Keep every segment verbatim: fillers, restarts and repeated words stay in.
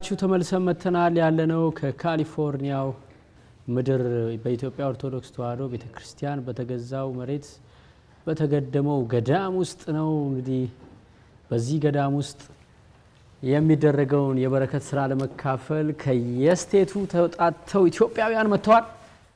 ሹ ተመልሰን መተናል ያለነው ከካሊፎርኒያው ምድር በኢትዮጵያ ኦርቶዶክስ ተዋሕዶ ቤተክርስቲያን በተገዛው መሬት በተገደመው ገዳም ውስጥ ነው። እንግዲህ በዚህ ገዳም ውስጥ የሚደረገውን የበረከት ስራ ለመካፈል ከየስቴቱ ተጣጣው ኢትዮጵያውያን መጥተዋል።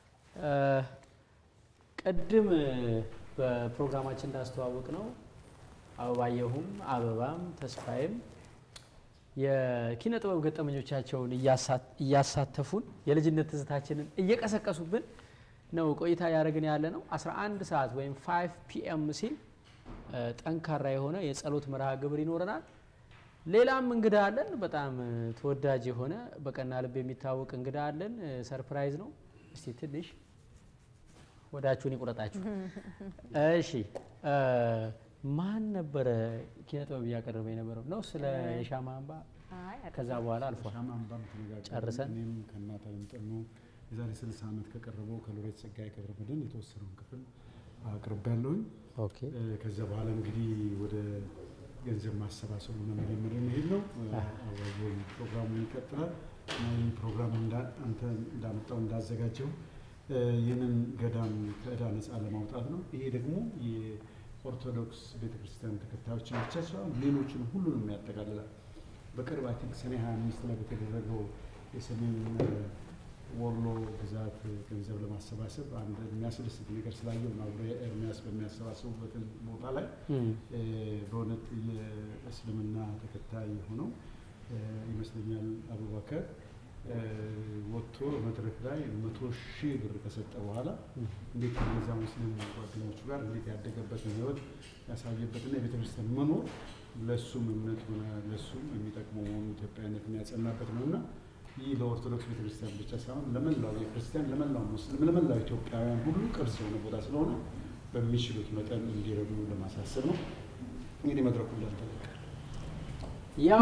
ቀድም በፕሮግራማችን እንዳስተዋወቅ ነው አበባየሁም አበባም ተስፋዬም የኪነ ጥበብ ገጠመኞቻቸውን እያሳተፉን የልጅነት ትዝታችንን እየቀሰቀሱብን ነው ቆይታ ያደረግን ያለ ነው። አስራ አንድ ሰዓት ወይም ፋይቭ ፒ ኤም ሲል ጠንካራ የሆነ የጸሎት መርሃ ግብር ይኖረናል። ሌላም እንግዳ አለን፣ በጣም ተወዳጅ የሆነ በቀና ልብ የሚታወቅ እንግዳ አለን። ሰርፕራይዝ ነው። እስቲ ትንሽ ወዳችሁን ይቁረጣችሁ። እሺ ማን ነበር ኪነ ጥበብ ያቀርበ የነበረው ነው? ስለ የሻማ አምባ ከዛ በኋላ አልፏል። ሻማ አምባም ተነጋግረን እኔም ከናታለም ጠኑ የዛሬ ስልሳ ዓመት ከቀረበው ከሎሬት ጸጋዬ ገብረመድህን የተወሰነውን ክፍል አቅርቤያለሁኝ። ኦኬ ከዛ በኋላ እንግዲህ ወደ ገንዘብ ማሰባሰቡ ነው መጀመሪያ መሄድ ነው። አሁን ፕሮግራሙ ይቀጥላል። ይህ ፕሮግራም አንተ እንዳመጣው እንዳዘጋጀው ይህንን ገዳም ከዕዳ ነፃ ለማውጣት ነው። ይሄ ደግሞ ኦርቶዶክስ ቤተክርስቲያን ተከታዮችን ብቻ ሳይሆን ሌሎችን ሁሉንም ያጠቃልላል። በቅርብ አይ ቲንክ ሰኔ ሃያ አምስት ላይ በተደረገው የሰሜን ወሎ ግዛት ገንዘብ ለማሰባሰብ አንድ የሚያስደስት ነገር ስላየው ነው። ኤርሚያስ በሚያሰባስቡበት ቦታ ላይ በእውነት የእስልምና ተከታይ ሆነው ይመስለኛል አቡበከር ወጥቶ መድረክ ላይ መቶ ሺህ ብር ከሰጠ በኋላ እንዴት ከዛ ሙስሊም ጓደኞቹ ጋር እንዴት ያደገበትን ህይወት ያሳየበትና የቤተክርስቲያን መኖር ለሱም እምነት ሆነ ለሱም የሚጠቅመው መሆኑ ኢትዮጵያዊነትን ያጸናበት ነውና ይህ ለኦርቶዶክስ ቤተክርስቲያን ብቻ ሳይሆን ለመላው የክርስቲያን ለመላው ሙስሊም ለመላው ኢትዮጵያውያን ሁሉ ቅርስ የሆነ ቦታ ስለሆነ በሚችሉት መጠን እንዲረዱ ለማሳሰብ ነው። እንግዲህ መድረኩ እንዳልተለቀ ያው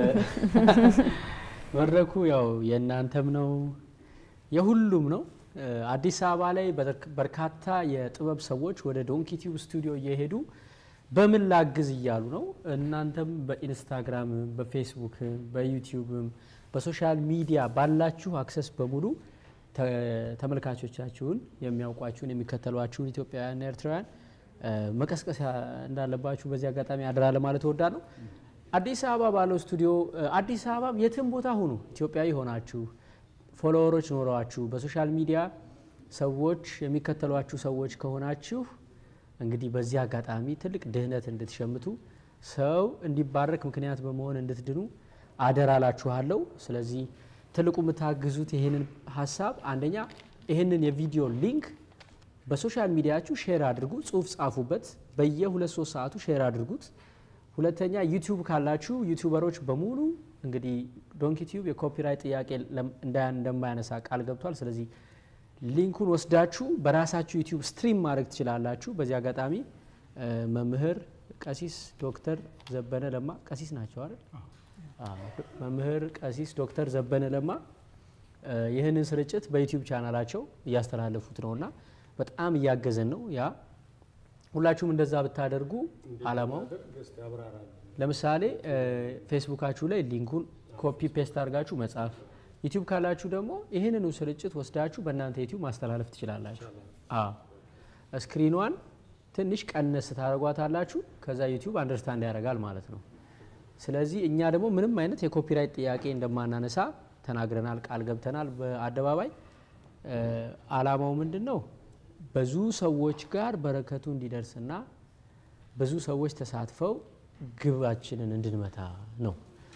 መድረኩ ያው የእናንተም ነው የሁሉም ነው። አዲስ አበባ ላይ በርካታ የጥበብ ሰዎች ወደ ዶንኪ ቲዩብ ስቱዲዮ እየሄዱ በምን ላግዝ እያሉ ነው። እናንተም በኢንስታግራም በፌስቡክ በዩቲዩብ በሶሻል ሚዲያ ባላችሁ አክሰስ በሙሉ ተመልካቾቻችሁን የሚያውቋችሁን የሚከተሏችሁን ኢትዮጵያውያንና ኤርትራውያን መቀስቀስ እንዳለባችሁ በዚህ አጋጣሚ አደራ ለማለት እወዳለሁ። አዲስ አበባ ባለው ስቱዲዮ አዲስ አበባ የትም ቦታ ሆኑ ኢትዮጵያዊ ሆናችሁ ፎሎወሮች ኖራችሁ በሶሻል ሚዲያ ሰዎች የሚከተሏችሁ ሰዎች ከሆናችሁ እንግዲህ በዚህ አጋጣሚ ትልቅ ድህነት እንድትሸምቱ ሰው እንዲባረክ ምክንያት በመሆን እንድትድኑ አደራላችኋለሁ። ስለዚህ ትልቁ የምታግዙት ይሄንን ሐሳብ አንደኛ ይሄንን የቪዲዮ ሊንክ በሶሻል ሚዲያችሁ ሼር አድርጉ፣ ጽሁፍ ጻፉበት፣ በየሁለት ሶስት ሰዓቱ ሼር አድርጉት። ሁለተኛ ዩቲዩብ ካላችሁ ዩቲዩበሮች በሙሉ እንግዲህ ዶንኪ ቲዩብ የኮፒራይት ጥያቄ እንደማያነሳ ቃል ገብቷል። ስለዚህ ሊንኩን ወስዳችሁ በራሳችሁ ዩቲዩብ ስትሪም ማድረግ ትችላላችሁ። በዚህ አጋጣሚ መምህር ቀሲስ ዶክተር ዘበነ ለማ ቀሲስ ናቸው አይደል? አዎ መምህር ቀሲስ ዶክተር ዘበነ ለማ ይህንን ስርጭት በዩቲዩብ ቻናላቸው እያስተላለፉት ነውና በጣም እያገዘን ነው። ያ ሁላችሁም እንደዛ ብታደርጉ አላማው ለምሳሌ ፌስቡካችሁ ላይ ሊንኩን ኮፒ ፔስት አድርጋችሁ መጻፍ፣ ዩቲዩብ ካላችሁ ደግሞ ይሄንኑ ስርጭት ወስዳችሁ በእናንተ ዩቲዩብ ማስተላለፍ ትችላላችሁ። አዎ ስክሪኗን ትንሽ ቀነስ ታደርጓታላችሁ፣ ከዛ ዩቲዩብ አንደርስታንድ ያደርጋል ማለት ነው። ስለዚህ እኛ ደግሞ ምንም አይነት የኮፒራይት ጥያቄ እንደማናነሳ ተናግረናል፣ ቃል ገብተናል በአደባባይ። አላማው ምንድነው? ብዙ ሰዎች ጋር በረከቱ እንዲደርስና ብዙ ሰዎች ተሳትፈው ግባችንን እንድንመታ ነው።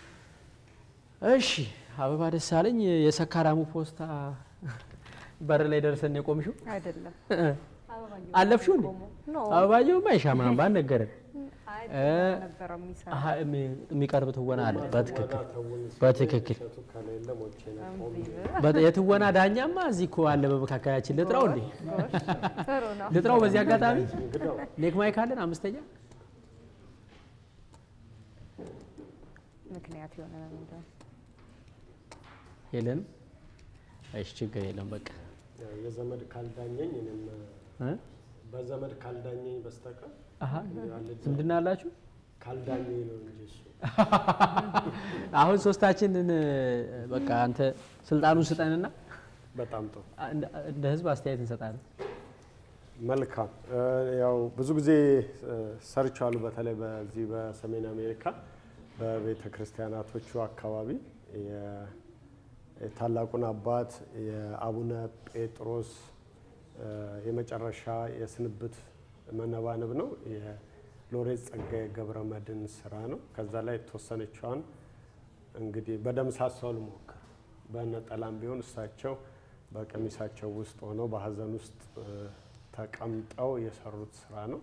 እሺ አበባ ደሳለኝ የሰካራሙ ፖስታ በር ላይ ደርሰን የቆምሽው አይደለም? አለፍሽው እንዴ? አበባየው ማይሻማ ባን ነገረን አሃ የሚቀርብ ትወና አለ። በትክክል በትክክል የትወና ዳኛማ እዚህ እኮ አለ በመካከላችን። ልጥራው እንዴ? ልጥራው በዚህ አጋጣሚ ኔክ ማይክ አለን አምስተኛ ምክንያት የሆነ ነው የለንም። እሺ ችግር የለም በቃ የዘመድ ካልዳኘኝ እኔም በዘመድ ካልዳኘኝ በስተቀር አሃ ዝምድና አላችሁ ካልዳኘኝ ነው እንጂ እሱ አሁን ሶስታችንን በቃ አንተ ስልጣኑን ስጠንና በጣም ጥሩ እንደ ህዝብ አስተያየት እንሰጣለን። መልካም ያው ብዙ ጊዜ ሰርቻሉ በተለይ በዚህ በሰሜን አሜሪካ በቤተ ክርስቲያናቶቹ አካባቢ የታላቁን አባት የአቡነ ጴጥሮስ የመጨረሻ የስንብት መነባነብ ነው። የሎሬት ጸጋዬ ገብረመድህን ስራ ነው። ከዛ ላይ ተወሰነቻውን እንግዲህ በደምሳሳው ልሞክር በነጠላም ቢሆን እሳቸው በቀሚሳቸው ውስጥ ሆነው በሐዘን ውስጥ ተቀምጠው የሰሩት ስራ ነው።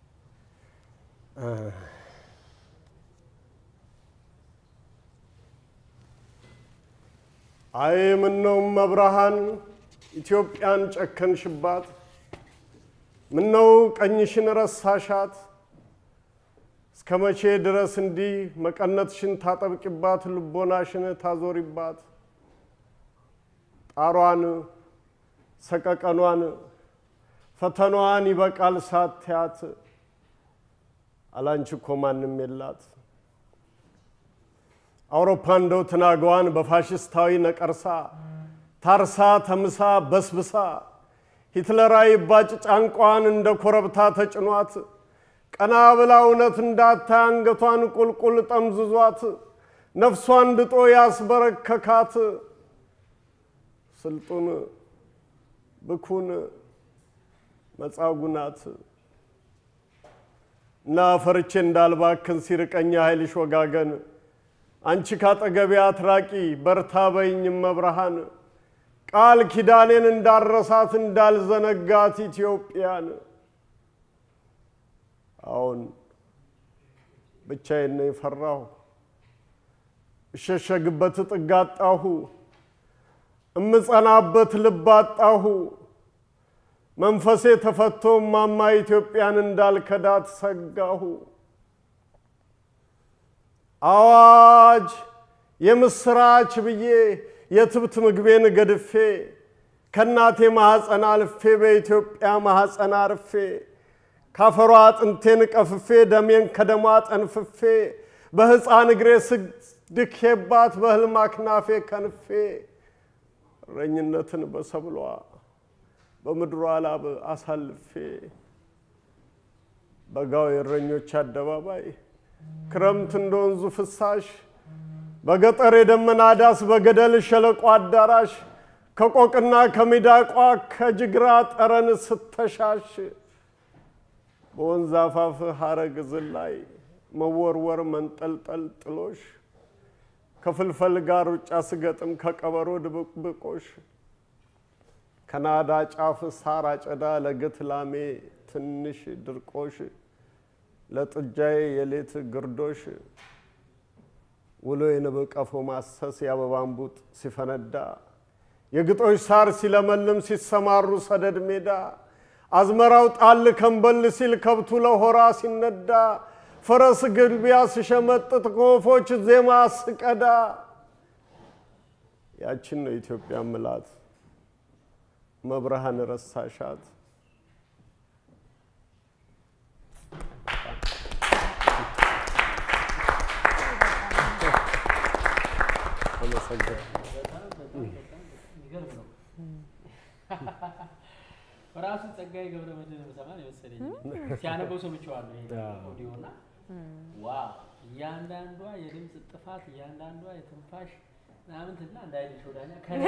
አይ ምን ነው መብርሃን ኢትዮጵያን ጨከንሽባት፣ ምን ነው ቀኝሽን ረሳሻት፣ እስከ መቼ ድረስ እንዲህ መቀነትሽን ታጠብቂባት፣ ልቦናሽን ታዞሪባት፣ ጣሯን ሰቀቀኗን ፈተናዋን ይበቃል ሳትያት፣ አላንቺ እኮ ማንም የላት። አውሮፓ እንደው ትናጋዋን በፋሽስታዊ ነቀርሳ ታርሳ ተምሳ በስብሳ ሂትለራዊ ባጭ ጫንቋን እንደ ኮረብታ ተጭኗት ቀና ብላ እውነት እንዳታይ አንገቷን ቁልቁል ጠምዝዟት ነፍሷን ድጦ ያስበረከካት ስልጡን ብኩን መጻጉናት እና ፈርቼ እንዳልባክን ሲርቀኝ ኃይልሽ ወጋገን አንቺ ካጠገቤ አትራቂ በርታ በይኝ መብርሃን ቃል ኪዳኔን እንዳረሳት እንዳልዘነጋት ኢትዮጵያን። አሁን ብቻዬን ነው የፈራሁ እሸሸግበት ጥግ አጣሁ እምጸናበት ልብ አጣሁ መንፈሴ ተፈቶ ማማ ኢትዮጵያን እንዳልከዳት ሰጋሁ። አዋጅ የምስራች ብዬ የትብት ምግቤን ገድፌ ከናቴ ማህፀን አልፌ በኢትዮጵያ ማህፀን አርፌ ካፈሯ አጥንቴን ቀፍፌ ደሜን ከደሟ ጠንፍፌ በህፃን እግሬ ስድኬባት በህልም አክናፌ ከንፌ እረኝነትን በሰብሏ በምድሯ ላብ አሳልፌ በጋው የእረኞች አደባባይ ክረምት እንደወንዙ ፍሳሽ በገጠር የደመና ዳስ በገደል ሸለቆ አዳራሽ ከቆቅና ከሚዳቋ ከጅግራ ጠረን ስተሻሽ በወንዝ አፋፍ ሐረግ ዝላይ መወርወር መንጠልጠል ጥሎሽ ከፍልፈል ጋር ሩጫ ስገጥም ከቀበሮ ድብቅብቆሽ ከናዳ ጫፍ ሳር አጨዳ ለግት ላሜ ትንሽ ድርቆሽ ለጥጃዬ የሌት ግርዶሽ ውሎ የንብ ቀፎ ማሰስ የአበባን ቡጥ ሲፈነዳ የግጦሽ ሳር ሲለመልም ሲሰማሩ ሰደድ ሜዳ አዝመራው ጣል ከንበል ሲል ከብቱ ለሆራ ሲነዳ ፈረስ ግልቢያ ሲሸመጥጥ ከወፎች ዜማ ስቀዳ ያችን ነው ኢትዮጵያ ምላት መብርሃን ረሳሻት። ራሱ ጸጋዬ ገብረመድህን በሰማን የወሰደኝ ሲያነበው ሰምቼዋለሁ ይሄ ኦዲዮና ዋው ያንዳንዷ የድምጽ ጥፋት ያንዳንዷ የትንፋሽ ምናምን እንትና እንዳይልሽ ወዳኛ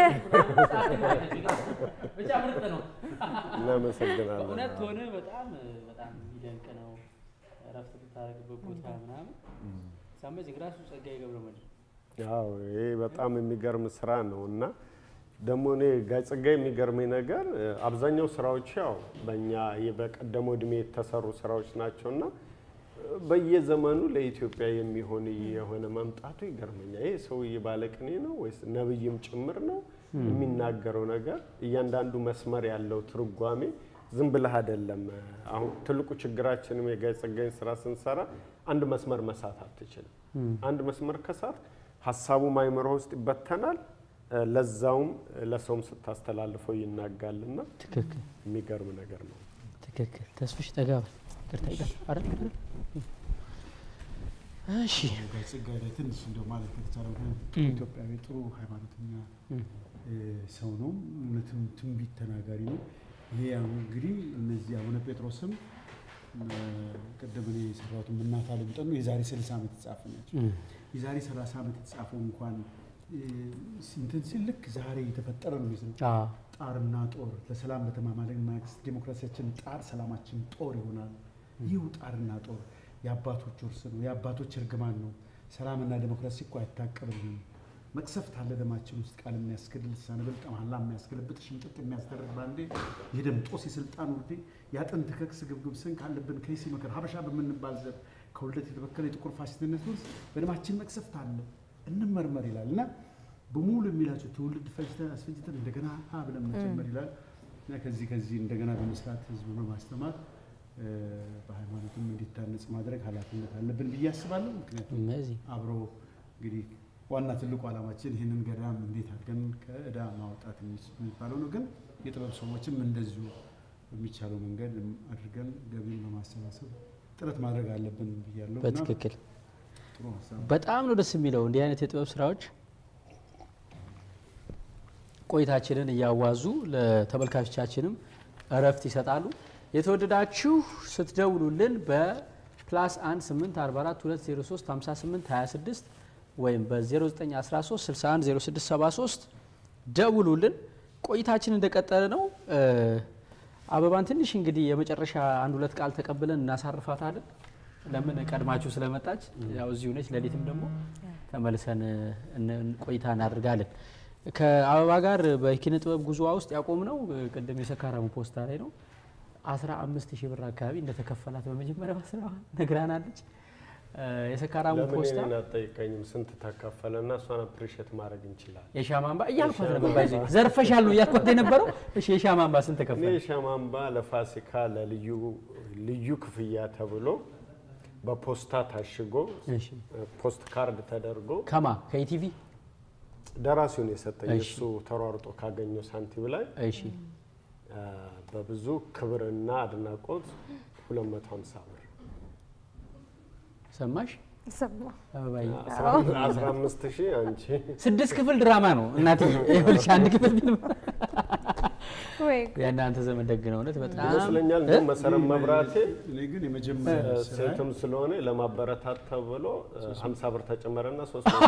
ብቻ ምርጥ ነው። እናመሰግናለን። እውነት ሆነ በጣም በጣም የሚደንቅ ነው። እረፍት ብታረግበት ቦታ ምናምን ሳመጅ ግራሱ ጸጋዬ ገብረመድህን ያው ይሄ በጣም የሚገርም ስራ ነውና ደግሞ እኔ ጋይ ጸጋዬ የሚገርመኝ ነገር አብዛኛው ስራዎች ያው በእኛ በቀደመው እድሜ የተሰሩ ስራዎች ናቸውና በየዘመኑ ለኢትዮጵያ የሚሆን የሆነ መምጣቱ ይገርመኛል። ይሄ ሰውዬ ባለቅኔ ነው ወይስ ነብይም ጭምር ነው የሚናገረው ነገር እያንዳንዱ መስመር ያለው ትርጓሜ ዝም ብለህ አይደለም። አሁን ትልቁ ችግራችንም የጋይ ጸጋዬን ስራ ስንሰራ አንድ መስመር መሳት አትችልም። አንድ መስመር ከሳት ሐሳቡ ማይመሮ ውስጥ ይበተናል። ለዛውም ለሰውም ስታስተላልፈው ይናጋልና ትክክል የሚገርም ነገር ነው። ትክክል ተስፍሽ ተጋባ ቅርታ ይቀር አረ እሺ ጋይ ጸጋይ ላይ ትንሽ እንደው ማለት ከተቻለ ኢትዮጵያዊ ጥሩ ሃይማኖተኛ ሰው ነው። እውነትም ትንቢት ተናጋሪ ነው። ይሄ እንግዲህ እነዚህ አቡነ ጴጥሮስም ቀደም እኔ የሰራሁት እናት ዓለም ጠኑ የዛሬ ስልሳ ዓመት የተጻፈ ናቸው። የዛሬ ሰላሳ ዓመት የተጻፈው እንኳን እንትን ሲል ልክ ዛሬ የተፈጠረ ነው የሚመስለው። ጣርና ጦር ለሰላም በተማማለን መንግስት ዲሞክራሲያችን ጣር ሰላማችን ጦር ይሆናል። ይህ ጣርና ጦር የአባቶች ውርስ ነው፣ የአባቶች እርግማን ነው። ሰላምና ዲሞክራሲ እኮ አይታቀብም። መቅሰፍት አለ ደማችን ውስጥ ቃል የሚያስገድል ሳንብል ጠማላ የሚያስገለብጥ ሽምጥጥ የሚያስደርግ ባንዴ የደም ጦስ የስልጣን ውርዴ ያጥንት ከክስ ግብግብ ስንቅ አለብን ከይሲ መከር ሀበሻ በምንባል ዘር ከሁለት የተበከለ የጥቁር ፋሽስትነት ውስጥ በደማችን መቅሰፍት አለ እንመርመር ይላልና በሙሉ የሚላቸው ትውልድ ፈጅተን አስፈጅተን እንደገና አብለን መጨመር ይላል እና ከዚህ ከዚህ እንደገና በመስራት ህዝብ በማስተማር በሃይማኖትም እንዲታነጽ ማድረግ ኃላፊነት አለብን ብዬ አስባለሁ። ምክንያቱም አብሮ እንግዲህ ዋና ትልቁ ዓላማችን ይሄንን ገዳም እንዴት አድርገን ከእዳ ማውጣት የሚባለው ነው። ግን የጥበብ ሰዎችም እንደዚሁ በሚቻለው መንገድ አድርገን ገቢን በማሰባሰብ ጥረት ማድረግ አለብን ብያለሁ። በትክክል በጣም ነው ደስ የሚለው እንዲህ አይነት የጥበብ ስራዎች ቆይታችንን እያዋዙ ለተመልካቾቻችንም እረፍት ይሰጣሉ። የተወደዳችሁ ስትደውሉልን በፕላስ አንድ ስምንት አርባ አራት ሁለት ዜሮ ሶስት ሃምሳ ስምንት ሃያ ስድስት ወይም በ0913 61 06 73 ደውሉልን። ቆይታችን እንደቀጠለ ነው። አበባን ትንሽ እንግዲህ የመጨረሻ አንድ ሁለት ቃል ተቀብለን እናሳርፋታለን። ለምን ቀድማችሁ ስለመጣች ያው እዚሁ ነች። ለሊትም ደግሞ ተመልሰን ቆይታ እናደርጋለን። ከአበባ ጋር በኪነ ጥበብ ጉዞዋ ውስጥ ያቆምነው ቅድም የሰካራሙ ፖስታ ላይ ነው። አስራ አምስት ሺህ ብር አካባቢ እንደተከፈላት በመጀመሪያው ስራ ነግራናለች። የሰካራሙ ፖስታ ለምን አጠይቀኝም ስንት ተከፈለና እሷን አፕሪሺየት ማድረግ እንችላለን። የሻማምባ እያልኳት ነበር ባይዘ ዘርፈሻል ነው እያልኳት የነበረው። እሺ የሻማምባ ስንት ተከፈለ? የሻማምባ ለፋሲካ ለልዩ ልዩ ክፍያ ተብሎ በፖስታ ታሽጎ ፖስት ካርድ ተደርጎ ከማ ከኢቲቪ ደራሲውን የሰጠኝ እሱ ተሯርጦ ካገኘው ሳንቲም ላይ እሺ በብዙ ክብርና አድናቆት ሁለት መቶ ሃምሳ ብር ሰማሽ? ሰማ አባይ አስራ አምስት ሺህ አንቺ ስድስት ክፍል ድራማ ነው እናቴ። ይኸውልሽ አንድ ክፍል ፊልም ወይ የእናንተ ዘመን ደግ ነው እውነት በጣም ይመስለኛል። ነው መሰረት መብራቴ እኔ ግን የመጀመሪያ ሴትም ስለሆነ ለማበረታት ተብሎ ሃምሳ ብር ተጨመረና ሶስት መቶ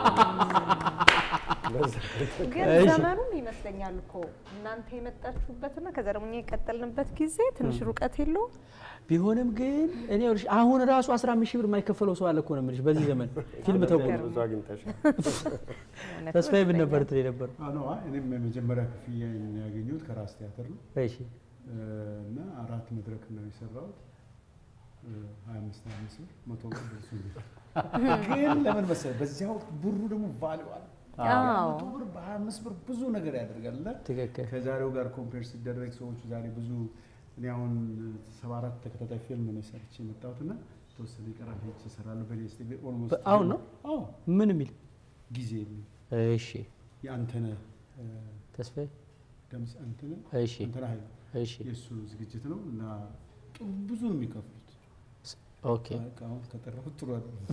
ግን ዘመኑም ይመስለኛል እኮ እናንተ የመጣችሁበትና ከዛ ደግሞ እኛ የቀጠልንበት ጊዜ ትንሽ ሩቀት የለው ቢሆንም ግን እኔ ወርሽ አሁን ራሱ አስራ አምስት ሺህ ብር የማይከፈለው ሰው አለ እኮ ነው የምልሽ። በዚህ ዘመን ፊልም ተቆም ብዙ አግኝተሻል። ተስፋዬ ምን ነበር ትለኝ ነበር? አዎ ነው እኔም የመጀመሪያ ክፍያ ያገኘሁት ከራስ ቲያትር ነው። እሺ እና አራት መድረክ ነው የሰራሁት። ሃያ አምስት አምስት መቶ ብር ግን ለምን መሰለህ በዚያው ብሩ ደግሞ ቫልዩ አለ። አዎ መቶ ብር በሃያ አምስት ብር ብዙ ነገር ያደርጋልና ከዛሬው ጋር ኮምፔር ሲደረግ ሰዎች ዛሬ ብዙ እኔ አሁን ሰባ አራት ተከታታይ ፊልም ነው ሰርቼ የመጣሁትና ተወሰነ ይቀራል ሄጄ እሰራለሁ በኔስቲቪ ኦልሞስት አሁን ነው አዎ ምን የሚል ጊዜ የሚል እሺ ያንተነህ ተስፋዬ ደምስ አንተነህ እሺ አንተነህ ኃይሉ እሺ የሱ ዝግጅት ነው እና ጥሩ ብዙ ነው የሚከፍሉት። ኦኬ አሁን ከጠራሁት ጥሩ አይደለም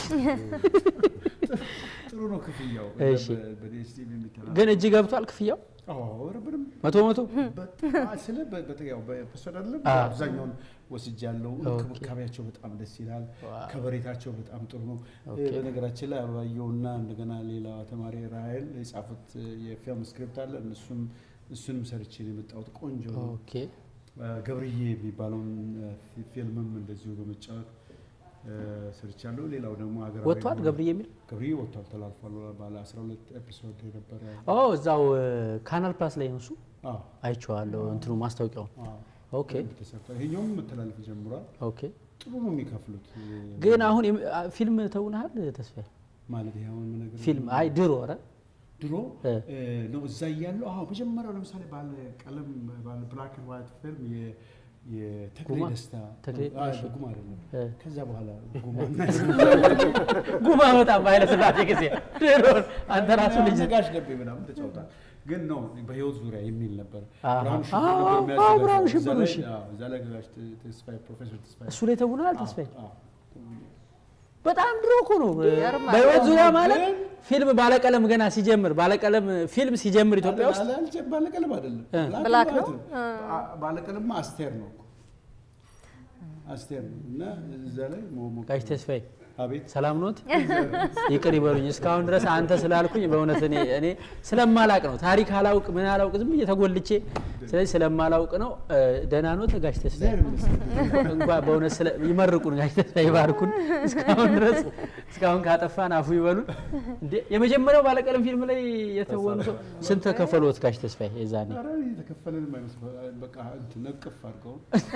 ጥሩ ነው ክፍያው በኔስቲቪ የሚተራ ግን እጅ ገብቷል ክፍያው? አዎ ረብንም መቶ መቶ ስለ በተያው በፐርሰናል አይደለም አብዛኛውን ወስጃለሁ። እንክብካቤያቸው በጣም ደስ ይላል። ከበሬታቸው በጣም ጥሩ ነው። በነገራችን ላይ አባየውና እንደገና ሌላ ተማሪ ራይል የጻፉት የፊልም ስክሪፕት አለ እሱም እሱንም ሰርቼ ነው የመጣሁት። ቆንጆ ነው። ኦኬ ገብርዬ የሚባለውን ፊልምም እንደዚሁ በመጫወት ሰርቻለሁ። ሌላው ደግሞ አገራዊ ወጥቷል ገብርዬ የሚል ገብርዬ ወጥቷል ተላልፏል። ባለ አስራ ሁለት ኤፒሶድ የነበረ ኦ እዛው ካናል ፕላስ ላይ ነው እሱ። አዎ አይቼዋለሁ እንትኑ ማስታወቂያው። ኦኬ ይሄኛውም መተላለፍ ጀምሯል። ኦኬ ጥሩ ነው የሚከፍሉት። ግን አሁን ፊልም ተውናል ተስፋዬ ማለት ይሄ አሁን ምን ነገር ፊልም አይ ድሮ ኧረ ድሮ ነው እዛ ያለው። አዎ መጀመሪያው ለምሳሌ ባለ ቀለም ባለ ብላክ ኤንድ ዋይት ፊልም የ የተክሌ ደስታ ጉማ አይደለም። ከዛ በኋላ ጉማ ጉማ በጣም ባይለ ስላሴ ጊዜ ድሮ አንተ ራሱ ልጅ ጋሽ ደቤ ምናምን ተጫውቷል። ግን ነው በህይወት ዙሪያ የሚል ነበር። ብርሃኑ ሽብሩ እሺ እዛ ላይ ጋሽ ተስፋዬ ፕሮፌሰር ተስፋዬ እሱ ላይ ተውናል ተስፋዬ በጣም ድሮ እኮ ነው በህይወት ዙሪያ ማለት ፊልም ባለቀለም ገና ሲጀምር ባለቀለም ፊልም ሲጀምር ኢትዮጵያ ውስጥ ባለቀለም አይደለም ብላክ ነው ባለቀለም አስቴር ነው አስቴር እና እዛ ላይ ሞሞ ጋሽ ተስፋዬ አቤት ሰላም ኖት ይቅር ይበሉኝ እስካሁን ድረስ አንተ ስላልኩኝ በእውነት እኔ እኔ ስለማላቅ ነው ታሪክ አላውቅ ምን አላውቅ ዝም እየተጎልቼ ስለዚህ ስለማላውቅ ነው ደህና ኖት ጋሽ ተስፋዬ እንኳን በእውነት ስለ ይመርቁን ጋሽ ተስፋዬ ይባርኩን እስካሁን ድረስ እስካሁን ካጠፋን አፉ ይበሉን እንዴ የመጀመሪያው ባለቀለም ፊልም ላይ የተወኑ ሰው ስንት ተከፈሉት ጋሽ ተስፋዬ የዛኔ አረ የተከፈለን ማለት በቃ እንትን ነቅፍ አድርገው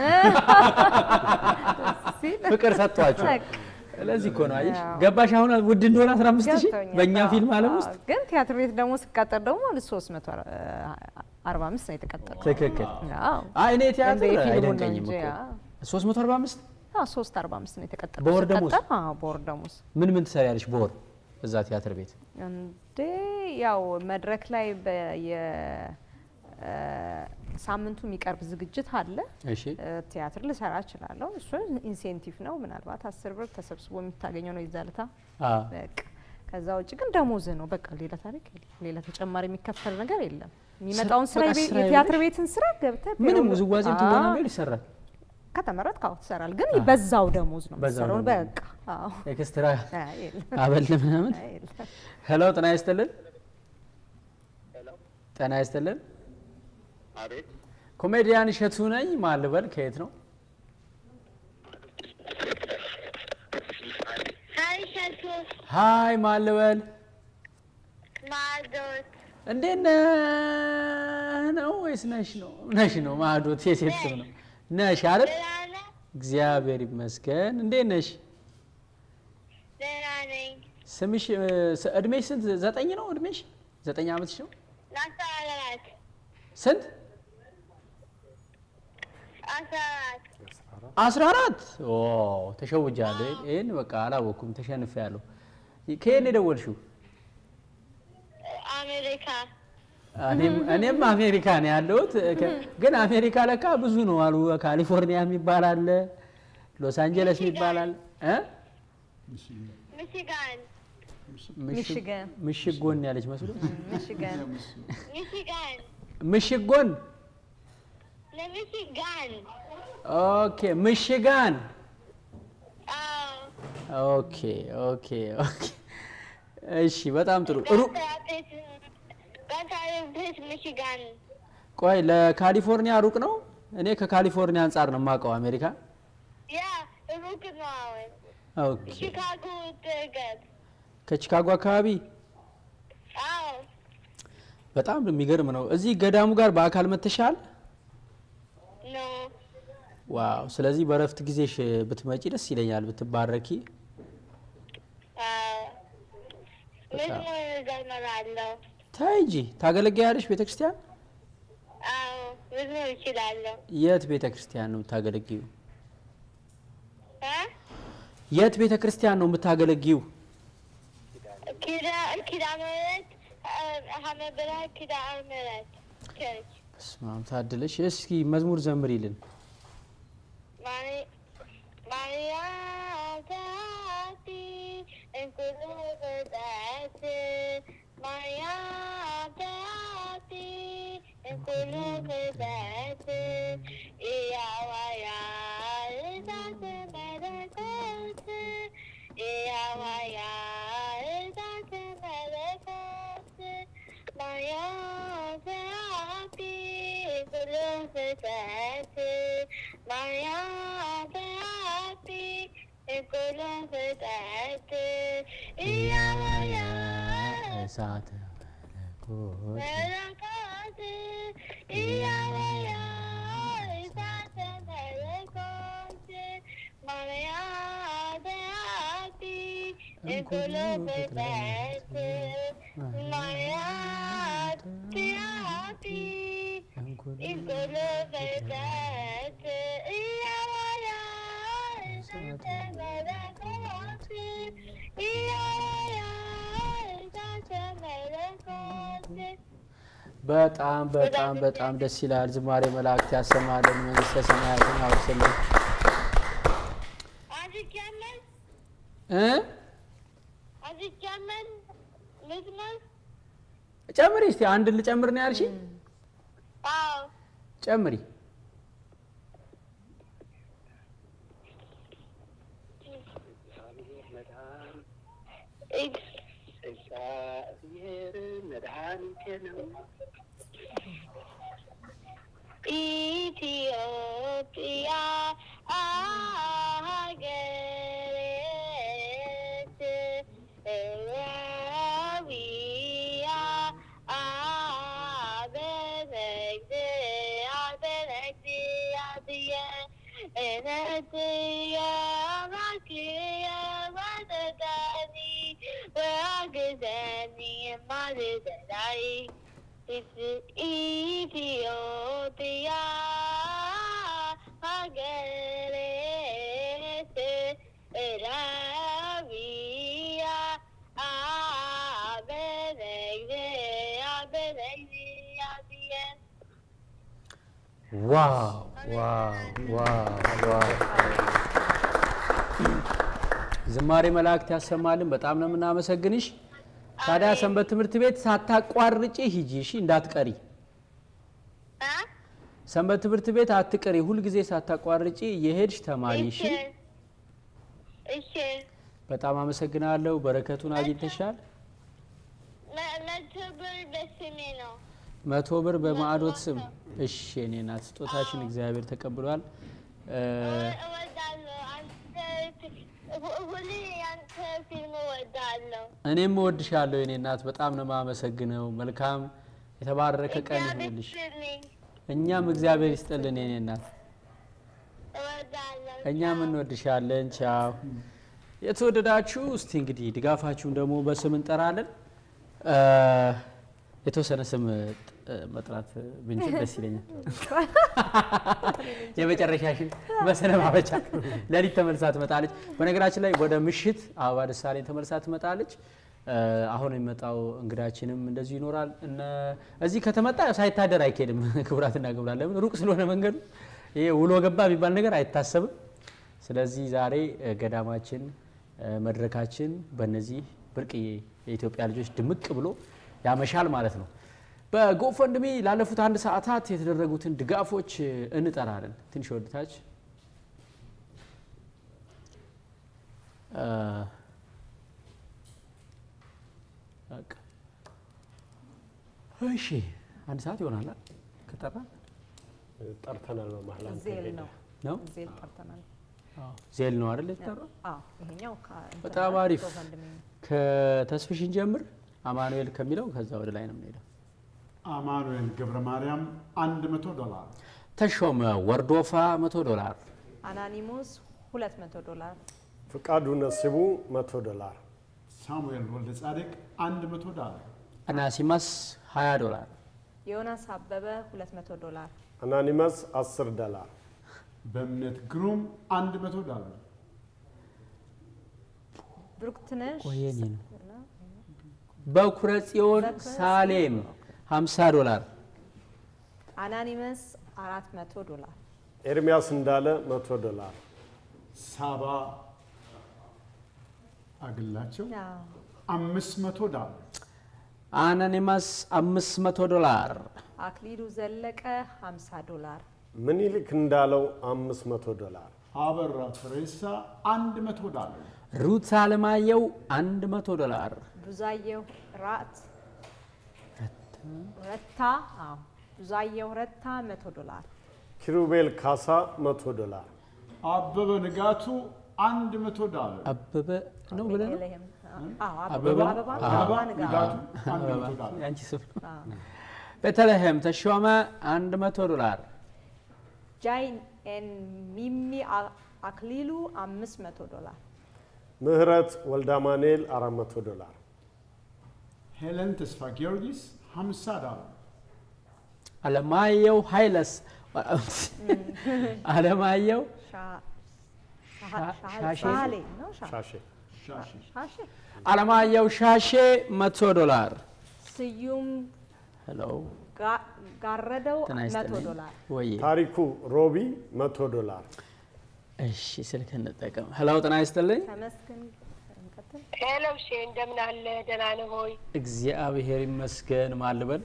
ፍቅር ሰጥቷቸው ለዚህ እኮ ነው አይሽ ገባሽ አሁን ውድ እንደሆነ አስራ አምስት ሺህ በእኛ ፊልም ዓለም ውስጥ ግን ቲያትር ቤት ደግሞ ሲቀጠር ደግሞ ሶስት መቶ አርባ አምስት ነው የተቀጠረው ትክክል አዎ አይ እኔ ቲያትር አይደንቀኝም እኮ ሶስት መቶ አርባ አምስት አዎ ሶስት መቶ አርባ አምስት ነው የተቀጠረው በወር ደሞዝ አዎ በወር ደሞዝ ምን ምን ትሰሪያለሽ በወር እዛ ቲያትር ቤት እንዴ ያው መድረክ ላይ በየ ሳምንቱ የሚቀርብ ዝግጅት አለ እሺ ቲያትር ልሰራ እችላለሁ እሱ ኢንሴንቲቭ ነው ምናልባት አስር ብር ተሰብስቦ የሚታገኘው ነው ይዛልታ አዎ በቃ ከዛ ውጪ ግን ደሞዝ ነው በቃ ሌላ ታሪክ ሌላ ተጨማሪ የሚከፈል ነገር የለም የሚመጣውን ስራ የቲያትር ቤትን ስራ ገብተህ ምንም ውዝዋዜም ትወና ነው ይሰራል ከተመረጥከው ትሰራል ግን በዛው ደሞዝ ነው የሚሰራው በቃ አዎ ኤክስትራ አበል ምናምን ሄሎ ጤና ይስጥልን ጤና ይስጥልን አቤት ኮሜዲያን እሸቱ ነኝ ማልበል ከየት ነው ሃይ እሸቱ ሃይ ማልበል ማዶት እንዴት ነው ወይስ ነሽ ነው ነሽ ነው ማዶት የሴት ስም ነው ነሽ አይደል እግዚአብሔር ይመስገን እንዴት ነሽ ደህና ነኝ ስምሽ እድሜሽ ስንት ዘጠኝ ነው እድሜሽ ዘጠኝ አመትሽ ነው አስራ አራት ስንት አስራ አራት ኦ ተሸውጃለሁ ይሄን በቃ አላወኩም ተሸንፌያለሁ ከየት ደወልሽው አሜሪካ እኔም እኔም አሜሪካ ነው ያለሁት ግን አሜሪካ ለካ ብዙ ነው አሉ ካሊፎርኒያ የሚባል አለ ሎስ አንጀለስ የሚባል አለ እ ሚሽጋን ሚሽጋን ሚሽጎን ያለች መስሎ ሚሽጋን ሚሽጋን ሚሽጎን ለሚሽጋን ኦኬ ሚሽጋን አዎ ኦኬ ኦኬ ኦኬ እሺ በጣም ጥሩ ሩ ጋታሪስ ሚሽጋን ቆይ ለካሊፎርኒያ ሩቅ ነው እኔ ከካሊፎርኒያ አንፃር ነው ማቀው አሜሪካ ያ ሩቅ ነው ኦኬ ቺካጎ ተገት ከቺካጎ አካባቢ አዎ በጣም የሚገርም ነው እዚህ ገዳሙ ጋር በአካል መተሻል ነው ዋው ስለዚህ በረፍት ጊዜሽ ብትመጪ ደስ ይለኛል ብትባረኪ አዎ ምን ዘመራለሁ ታይጂ ታገለግያለሽ ቤተክርስቲያን አዎ ምን ይችላልው የት ቤተክርስቲያን ነው ታገለግዩ እ የት ቤተክርስቲያን ነው የምታገለግዩ ኪዳ ኪዳ ማለት ሀመብራ ኪዳ ማለት ቸርች ስማም ታድለሽ እስኪ መዝሙር ዘምሪልን ማሪ ማሪያ ታቲ እንኩሉ በዳት ማሪያ ታቲ እንኩሉ በዳት ኢያዋያ ዛት መለኮት ኢያዋያ ዛት መለኮት ማሪያ ታቲ እንኩሉ በዳት ማሪያ ታቲ እንኩሉ በዳት ኢያዋያ እሳት መለኮት መለኮት ኢያዋያ እሳት መለኮት ማርያ ታቲ እንኩሉ በዳት ማርያ ታቲ እንኩሉ በዳት ኢያዋያ እሳት መለኮት ኢያዋያ እሳት መለኮት በጣም በጣም በጣም ደስ ይላል ዝማሬ መላእክት ያሰማልን መንግስተ ሰማያትን አውርስልን እ አዲስ ጀመን ልዝመር ጨምሪ እስቲ አንድ ልጨምር ነው ያልሽ አዎ ጨምሪ ኢትዮጵያ አገሬት ራዊያ አበረግድ አበረግድ አብየ እነትየ ማክየ ማተዳኒ ወአግዘኒ ማልደላይ ኢትዮጵያ ሀገሬት ራቢያ አበረግድ አበረግድ አብየ ዋው ዋው ዋው ዋው ዝማሬ መላእክት ያሰማልን በጣም ነው የምናመሰግንሽ ታዲያ ሰንበት ትምህርት ቤት ሳታቋርጪ ሂጂ እሺ እንዳትቀሪ አ ሰንበት ትምህርት ቤት አትቀሪ ሁሉ ጊዜ ሳታቋርጪ የሄድሽ ተማሪ እሺ እሺ በጣም አመሰግናለሁ በረከቱን አግኝተሻል መቶ ብር በስሜ ነው መቶ ብር በማዕዶት ስም እሺ እኔ እናት ስጦታሽን እግዚአብሔር ተቀብሏል እወዳለሁ አንተ ሁሌ አንተ ፊልም እወዳለሁ እኔም እወድሻለሁ የኔ እናት በጣም ነው የማመሰግነው መልካም የተባረከ ቀን ይሁንልሽ እኛም እግዚአብሔር ይስጥልን የኔ እናት እወዳለሁ እኛም እንወድሻለን ቻው የተወደዳችሁ እስቲ እንግዲህ ድጋፋችሁን ደግሞ በስም እንጠራለን የተወሰነ ስም መጥራት ብንችል ደስ ይለኛል የመጨረሻሽ በሰነባበቻ ለሊት ተመልሳ ትመጣለች በነገራችን ላይ ወደ ምሽት አበባ ደሳለኝ ተመልሳ ትመጣለች አሁን የሚመጣው እንግዳችንም እንደዚህ ይኖራል እነ እዚህ ከተመጣ ሳይታደር አይኬድም ክብራትና ክብራን ለምን ሩቅ ስለሆነ መንገዱ ይሄ ውሎ ገባ ቢባል ነገር አይታሰብም ስለዚህ ዛሬ ገዳማችን መድረካችን በእነዚህ ብርቅዬ የኢትዮጵያ ልጆች ድምቅ ብሎ ያመሻል ማለት ነው በጎፈንድሚ ላለፉት አንድ ሰዓታት የተደረጉትን ድጋፎች እንጠራለን ትንሽ ወድታች አቀ እሺ አንድ ሰዓት ይሆናል ከተራ ጠርተናል በመሃል አንተ ዜል ነው ነው ዜል ጠርተናል አዎ ዜል ነው አይደል የተጠራው አዎ ይሄኛው በጣም አሪፍ ከተስፍሽን ጀምር አማኑኤል ከሚለው ከዛ ወደ ላይ ነው የምንሄደው አማኑኤል ገብረ ማርያም መቶ ዶላር ተሾመ ወርዶፋ መቶ ዶላር አናኒሞስ ሁለት መቶ ዶላር ፍቃዱ ነስቡ መቶ ዶላር ሳሙኤል ወልደ ጻድቅ መቶ ዶላር አናሲማስ ሀያ ዶላር ዮናስ አበበ ሁለት መቶ ዶላር አናኒመስ አስር ዶላር በእምነት ግሩም መቶ ዶላር ብሩክትነሽ ወየኔ ነው በኩረ ጽዮን ሳሌም ሀምሳ ዶላር አናኒመስ አራት መቶ ዶላር ኤርሚያስ እንዳለ መቶ ዶላር ሳባ አግላቸው አምስት መቶ ዶላር አናኒማስ አምስት መቶ ዶላር አክሊሉ ዘለቀ ሀምሳ ዶላር ምኒልክ እንዳለው አምስት መቶ ዶላር አበራ ፍሬሳ መቶ ዶላር ሩት አለማየው መቶ ዶላር ብዙአየሁ ራት ረታ አዎ ብዙአየሁ ረታ መቶ ዶላር ኪሩቤል ካሳ መቶ ዶላር አበበ ንጋቱ መቶ ዶላር አበበ ነው ብለ ነው አዎ አበበ አበባ ንጋቱ መቶ ዶላር ያንቺ ስም በተለህም ተሾመ መቶ ዶላር ጃይን ኤን ሚሚ አክሊሉ አምስት መቶ ዶላር ምህረት ወልዳማኔል አራት መቶ ዶላር ሄለን ተስፋ ጊዮርጊስ ሀምሳ ዶላር አለማየሁ ኃይለስ አለማየሁ ሻሼ ነው ሻሼ ሻሼ አለማየሁ ሻሼ መቶ ዶላር ስዩም ሄሎ ጋረደው መቶ ዶላር ወይ ታሪኩ ሮቢ መቶ ዶላር እሺ ስልክ እንጠቀም ሄሎ ጤና ይስጥልኝ ተመስገን ሄሎ እሺ እንደምን አለ ደህና ነህ ሆይ? እግዚአብሔር ይመስገን። ማን ልበል?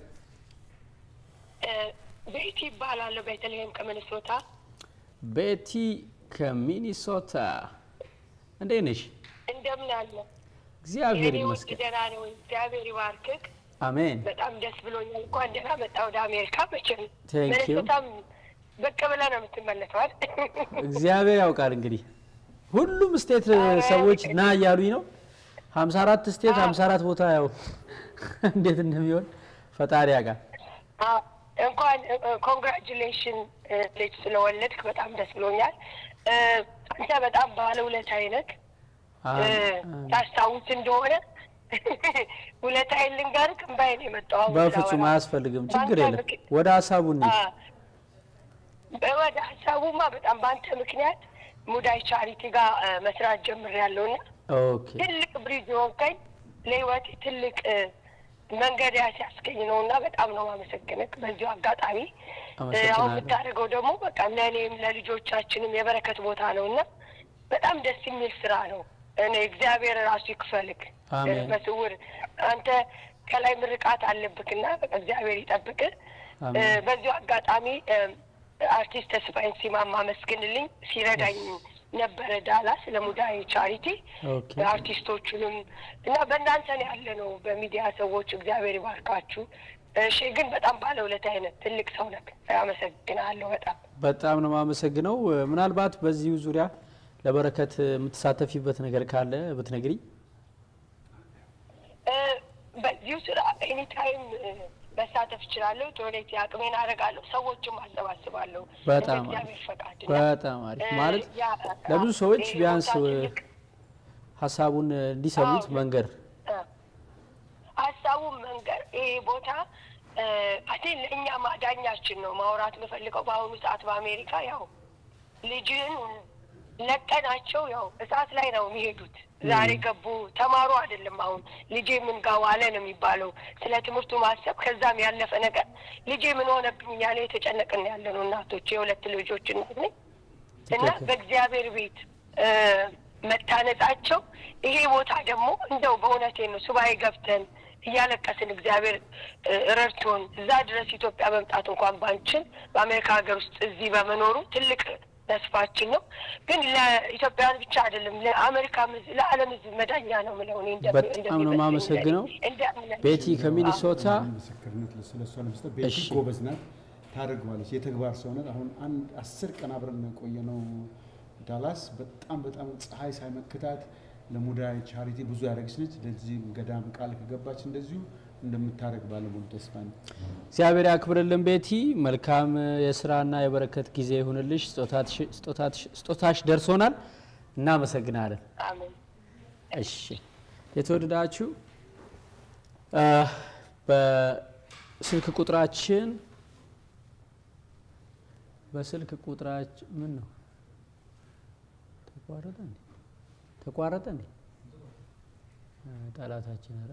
ቤቲ ይባላለሁ ቤተልሔም ከሚኒሶታ። ቤቲ ከሚኒሶታ እንዴት ነሽ? እንደምን አለ? እግዚአብሔር ይመስገን። ደህና ነኝ። እግዚአብሔር ይባርክህ። አሜን። በጣም ደስ ብሎኛል። እንኳን ደህና መጣህ ወደ አሜሪካ። መቼም Thank you። ሚኒሶታም በቃ ብለህ ነው የምትመለሰው አይደል? እግዚአብሔር ያውቃል እንግዲህ ሁሉም ስቴት ሰዎች ና እያሉኝ ነው። ሀምሳ አራት ስቴት ሀምሳ አራት ቦታ ያው እንዴት እንደሚሆን ፈጣሪ ያውቃል። እንኳን ኮንግራቹሌሽን ልጅ ስለወለድክ በጣም ደስ ብሎኛል። አንተ በጣም ባለውለታዬ ነህ። ታስታውስ እንደሆነ ውለታዬን ልንገርህ። እምባዬ ነው የመጣው። በፍጹም አያስፈልግም፣ ችግር የለም። ወደ ሀሳቡ እንሂድ። ወደ ሀሳቡማ በጣም በአንተ ምክንያት ሙዳይ ቻሪቲ ጋር መስራት ጀምሬያለሁና ኦኬ ትልቅ ብሪጅ ሆንከኝ። ለህይወቴ ትልቅ መንገድ ያስያዝከኝ ነውና በጣም ነው የማመሰግንህ። በዚሁ አጋጣሚ አሁን የምታደርገው ደግሞ በቃ ለእኔም ለልጆቻችንም የበረከት ቦታ ነውና በጣም ደስ የሚል ስራ ነው። እኔ እግዚአብሔር ራሱ ይክፈልክ በስውር አንተ ከላይ ምርቃት አለብክና በቃ እግዚአብሔር ይጠብቅህ። በዚሁ አጋጣሚ አርቲስት ተስፋዬን ሲማማ መስግንልኝ ሲረዳኝ ነበረ ዳላስ ለሙዳይ ቻሪቲ አርቲስቶቹንም እና በእናንተ ነው ያለ ነው በሚዲያ ሰዎች። እግዚአብሔር ይባርካችሁ። እሺ ግን በጣም ባለውለታዬ ነህ፣ ትልቅ ሰው ነህ። አመሰግናለሁ። በጣም በጣም ነው የማመሰግነው። ምናልባት በዚሁ ዙሪያ ለበረከት የምትሳተፊበት ነገር ካለ ብትነግሪ። በዚሁ ስራ ኤኒ ታይም መሳተፍ እችላለሁ። ዶኔት አቅሜን አደርጋለሁ። ሰዎችም አሰባስባለሁ። በጣም በጣም አሪፍ ማለት ለብዙ ሰዎች ቢያንስ ሀሳቡን እንዲሰሙት መንገር ሀሳቡን መንገር ይሄ ቦታ አቴ ለእኛ ማዳኛችን ነው። ማውራት የምፈልገው በአሁኑ ሰዓት በአሜሪካ ያው ልጅን ለቀናቸው ያው እሳት ላይ ነው የሚሄዱት። ዛሬ ገቡ ተማሩ አይደለም አሁን ልጄ ምን ጋር ዋለ ነው የሚባለው። ስለ ትምህርቱ ማሰብ ከዛም ያለፈ ነገር ልጄ ምን ሆነብኝ ያለ የተጨነቅን ያለ ነው። እናቶች የሁለት ልጆች እናት ነኝ እና በእግዚአብሔር ቤት መታነጻቸው ይሄ ቦታ ደግሞ እንደው በእውነቴ ነው ሱባኤ ገብተን እያለቀስን እግዚአብሔር ረድቶን እዛ ድረስ ኢትዮጵያ መምጣት እንኳን ባንችል በአሜሪካ ሀገር ውስጥ እዚህ በመኖሩ ትልቅ ተስፋችን ነው። ግን ለኢትዮጵያውያን ብቻ አይደለም ለአሜሪካ ሕዝብ ለዓለም ሕዝብ መዳኛ ነው ማለት ነው። እንደ በጣም ነው የማመሰግነው ቤቲ ከሚኒሶታ። ምስክርነት ስለሷ ለመስጠት ቤቲ ጎበዝ ናት፣ ታደርገዋለች። የተግባር ሰው ናት። አሁን አንድ አስር ቀን አብረን ቆየነው ዳላስ። በጣም በጣም ፀሐይ ሳይመክታት ለሙዳይ ቻሪቲ ብዙ ያደረገች ነች። ለዚህ ገዳም ቃል ከገባች እንደዚሁ እንደምታረግ ባለሙሉ ተስፋ ነኝ። እግዚአብሔር ያክብርልን ቤቲ። መልካም የስራና የበረከት ጊዜ ይሁንልሽ። ስጦታሽ ስጦታሽ ስጦታሽ ደርሶናል። እናመሰግናለን። አሜን። እሺ የተወደዳችሁ በስልክ ቁጥራችን በስልክ ቁጥራችን ምን ነው ተቋረጠ እንዴ? ተቋረጠ እንዴ? ጣላታችን አረ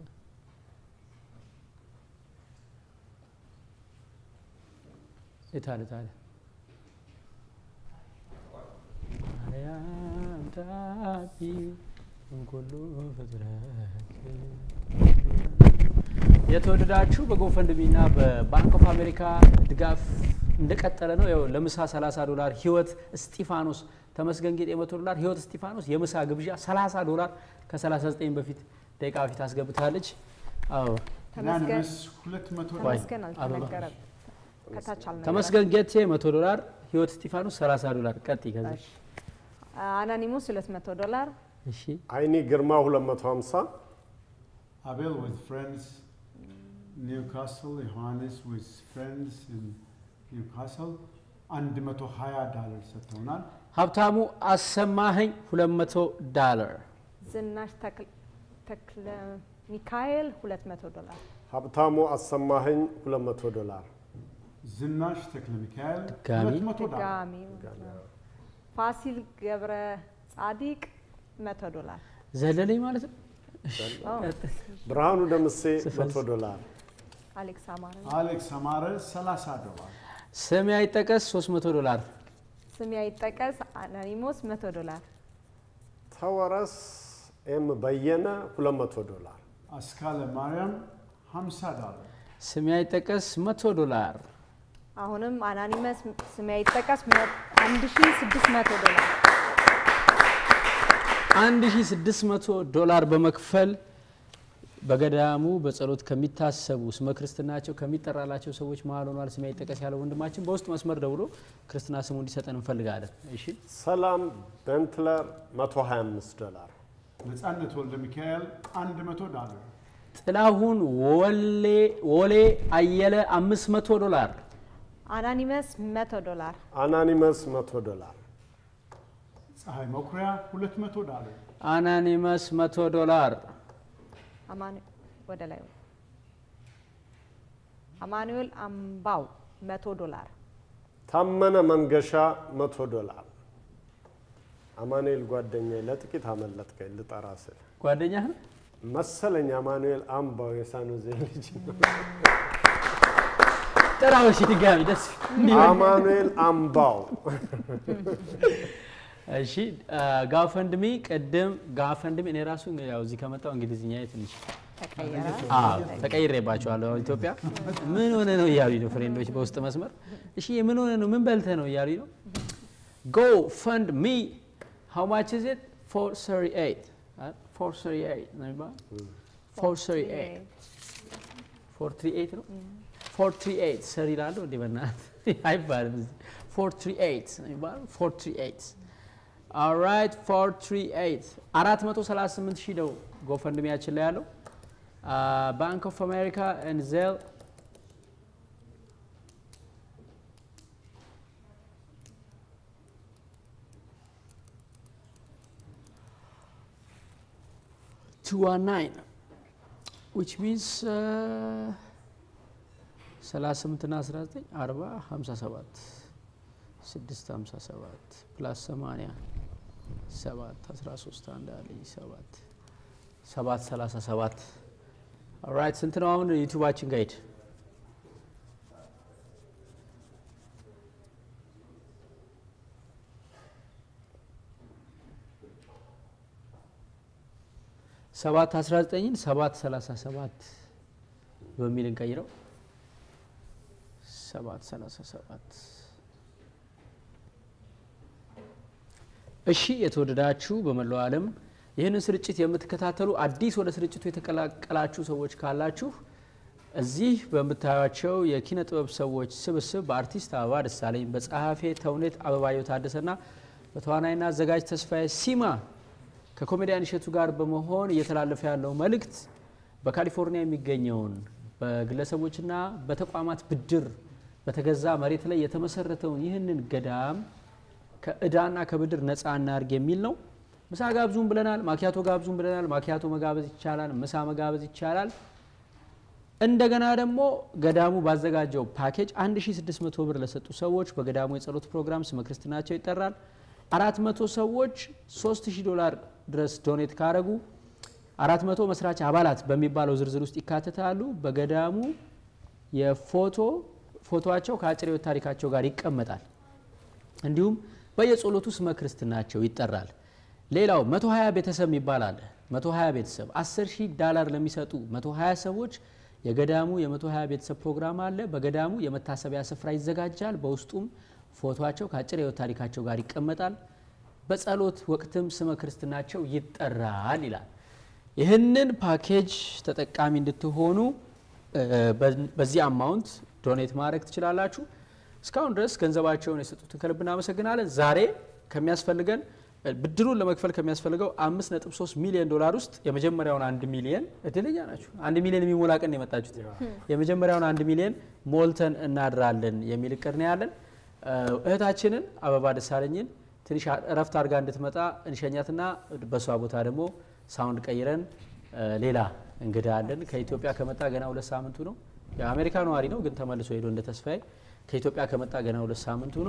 የታለ ታለ አርያም ታቢ እንኩሉ ፍጥረት። የተወደዳችሁ በጎፈንድሚና በባንክ ኦፍ አሜሪካ ድጋፍ እንደቀጠለ ነው። ያው ለምሳ ሰላሳ ዶላር ህይወት እስጢፋኖስ ተመስገን ጌጤ መቶ ዶላር ህይወት እስጢፋኖስ የምሳ ግብዣ ሰላሳ ዶላር ከ39 በፊት ደቂቃ በፊት አስገብታለች። አዎ ተመስገን ሁለት መቶ ተመስገን አልተነገረም። ከታቻል ነው ተመስገን ጌጤ መቶ ዶላር ህይወት እስጢፋኖስ ሰላሳ ዶላር ቀጥ ይገዛል። አናኒሙስ ሁለት መቶ ዶላር እሺ አይኒ ግርማ ሁለት መቶ ሃምሳ Abel with friends Newcastle, Johannes with friends in Newcastle አንድ መቶ ሃያ ዶላር ሰጥተውናል። ሀብታሙ አሰማኸኝ ሁለት መቶ ዶላር። ዝናሽ ተክለ ተክለ ሚካኤል ሁለት መቶ ዶላር። ሀብታሙ አሰማኸኝ ሁለት መቶ ዶላር። ዝናሽ ተክለ ሚካኤል ጋሚ ሁለት መቶ ዶላር። ጋሚ ፋሲል ገብረ ጻዲቅ መቶ ዶላር። ዘለለኝ ማለት ነው። ብርሃኑ ደምሴ መቶ ዶላር። አሌክስ አማረ አሌክስ አማረ ሰላሳ ዶላር። ስም አይጠቀስ ሶስት መቶ ዶላር። ስም አይጠቀስ አናኒሞስ መቶ ዶላር። ተወረስ ኤም በየነ ሁለት መቶ ዶላር አስካለ ማርያም ሃምሳ ዶላር ስሜ አይጠቀስ መቶ ዶላር አሁንም አናኒመስ ስሜ አይጠቀስ አንድ ሺህ ስድስት መቶ ዶላር አንድ ሺህ ስድስት መቶ ዶላር በመክፈል በገዳሙ በጸሎት ከሚታሰቡ ስመ ክርስትናቸው ከሚጠራላቸው ሰዎች መሃል ሆኗል። ስሜ አይጠቀስ ያለው ወንድማችን በውስጥ መስመር ደውሎ ክርስትና ስሙ እንዲሰጠን እንፈልጋለን። እሺ ሰላም በንትለር መቶ ሃያ አምስት ዶላር ነጻነት ወልደ ሚካኤል መቶ ዶላር ጥላሁን ወሌ ወሌ አየለ አምስት መቶ ዶላር አናኒመስ መቶ ዶላር አናኒመስ መቶ ዶላር ፀሐይ መኩሪያ ሁለት መቶ ዶላር አናኒመስ መቶ ዶላር አማኑ ወደ ላይ አማኑኤል አምባው መቶ ዶላር ታመነ መንገሻ መቶ ዶላር አማኑኤል ጓደኛዬ ለጥቂት አመለጥከኝ ልጠራ ስል ጓደኛህ መሰለኝ አማኑኤል አምባው የሳኖዜ ልጅ ጥራው እሺ ድጋሚ ደስ አማኑኤል አምባው እሺ ጋፈንድሚ ቀደም ጋፈንድሚ እኔ ራሱ ያው እዚህ ከመጣው እንግሊዝኛ ትንሽ ተቀየረ አዎ ተቀይሬባቸዋለሁ ኢትዮጵያ ምን ሆነ ነው ያሉኝ ነው ፍሬንዶች በውስጥ መስመር እሺ ምን ሆነ ነው ምን በልተ ነው ያሉኝ ነው go fund me how much is it four thirty-eight four thirty-eight ነው ይባል four thirty-eight four thirty-eight ነው four thirty-eight ሰሪ ላለው እንዴ በእናት አይባልም four thirty-eight ነው ይባል four thirty-eight all right four thirty-eight አራት መቶ ሰላሳ ስምንት ሺህ ነው ጎፈንድሚያችን ላይ ያለው ባንክ ኦፍ አሜሪካ and Zelle two one nine which means ሰላሳ ስምንት እና አስራ ዘጠኝ አርባ ሃምሳ ሰባት ስድስት ሃምሳ ሰባት ፕላስ ሰማንያ ሰባት አስራ ሶስት አንድ አለኝ ሰባት ሰባት ሰላሳ ሰባት ኦልራይት ስንት ነው አሁን ዩቲዩባችን ጋይድ ሰባት አስራ ዘጠኝ ሰባት ሰላሳ ሰባት በሚል እንቀይረው ሰባት ሰላሳ ሰባት እሺ የተወደዳችሁ በመላው ዓለም ይህንን ስርጭት የምትከታተሉ አዲስ ወደ ስርጭቱ የተቀላቀላችሁ ሰዎች ካላችሁ እዚህ በመታያቸው የኪነ ጥበብ ሰዎች ስብስብ በአርቲስት አበባ ደሳለኝ በጸሐፌ ተውኔት አበባየሁ ታደሰና በተዋናይና አዘጋጅ ተስፋዬ ሲማ ከኮሜዲያን እሸቱ ጋር በመሆን እየተላለፈ ያለው መልእክት በካሊፎርኒያ የሚገኘውን በግለሰቦችና በተቋማት ብድር በተገዛ መሬት ላይ የተመሰረተውን ይህንን ገዳም ከእዳና ከብድር ነፃ እናርግ የሚል ነው። ምሳ ጋብዙን ብለናል፣ ማኪያቶ ጋብዙን ብለናል። ማኪያቶ መጋበዝ ይቻላል፣ ምሳ መጋበዝ ይቻላል። እንደገና ደግሞ ገዳሙ ባዘጋጀው ፓኬጅ አንድ ሺህ ስድስት መቶ ብር ለሰጡ ሰዎች በገዳሙ የጸሎት ፕሮግራም ስመ ክርስትናቸው ይጠራል። አራት መቶ ሰዎች ሶስት ሺህ ዶላር ድረስ ዶኔት ካረጉ አራት መቶ መስራች አባላት በሚባለው ዝርዝር ውስጥ ይካተታሉ። በገዳሙ የፎቶ ፎቶአቸው ከአጭር ህይወት ታሪካቸው ጋር ይቀመጣል። እንዲሁም በየጸሎቱ ስመ ክርስትናቸው ይጠራል። ሌላው መቶ ሀያ ቤተሰብ ይባላል። መቶ ሀያ ቤተሰብ አስር ሺህ ዶላር ለሚሰጡ መቶ ሀያ ሰዎች የገዳሙ የመቶ ሀያ ቤተሰብ ፕሮግራም አለ። በገዳሙ የመታሰቢያ ስፍራ ይዘጋጃል። በውስጡም ፎቶአቸው ከአጭር ህይወት ታሪካቸው ጋር ይቀመጣል። በጸሎት ወቅትም ስመ ክርስትናቸው ይጠራል ይላል። ይህንን ፓኬጅ ተጠቃሚ እንድትሆኑ በዚህ አማውንት ዶኔት ማድረግ ትችላላችሁ። እስካሁን ድረስ ገንዘባቸውን የሰጡትን ከልብ እናመሰግናለን። ዛሬ ከሚያስፈልገን ብድሩን ለመክፈል ከሚያስፈልገው አምስት ነጥብ ሶስት ሚሊዮን ዶላር ውስጥ የመጀመሪያውን አንድ ሚሊዮን እድለኛ ናችሁ። አንድ ሚሊዮን የሚሞላ ቀን የመጣችሁት የመጀመሪያውን አንድ ሚሊዮን ሞልተን እናድራለን የሚል እቅድ ነው ያለን። እህታችንን አበባ ደሳለኝን ትንሽ እረፍት አድርጋ እንድትመጣ እንሸኛትና በሷ ቦታ ደግሞ ሳውንድ ቀይረን ሌላ እንግዳ አለን። ከኢትዮጵያ ከመጣ ገና ሁለት ሳምንቱ ነው። የአሜሪካ ነዋሪ ነው ግን ተመልሶ ሄዶ እንደ ተስፋዬ ከኢትዮጵያ ከመጣ ገና ሁለት ሳምንቱ ነው።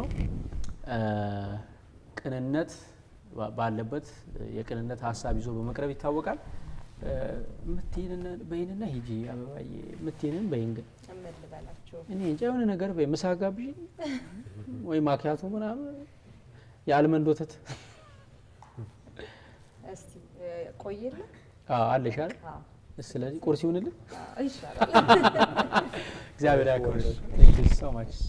ቅንነት ባለበት የቅንነት ሀሳብ ይዞ በመቅረብ ይታወቃል። ምትይንን በይንና ሂጂ አበባዬ ምትይንን በይንገ እምልበላችሁ እኔ የሆነ ነገር በመሳጋብሽ ወይ ማኪያቶ ምናምን የአልመንድ ወተት እስቲ ቆየለ አዎ አለሽ አይደል አዎ ስለዚህ ቁርስ ይሁንልን ይሻላል እግዚአብሔር ያክብርልኝ thank you so much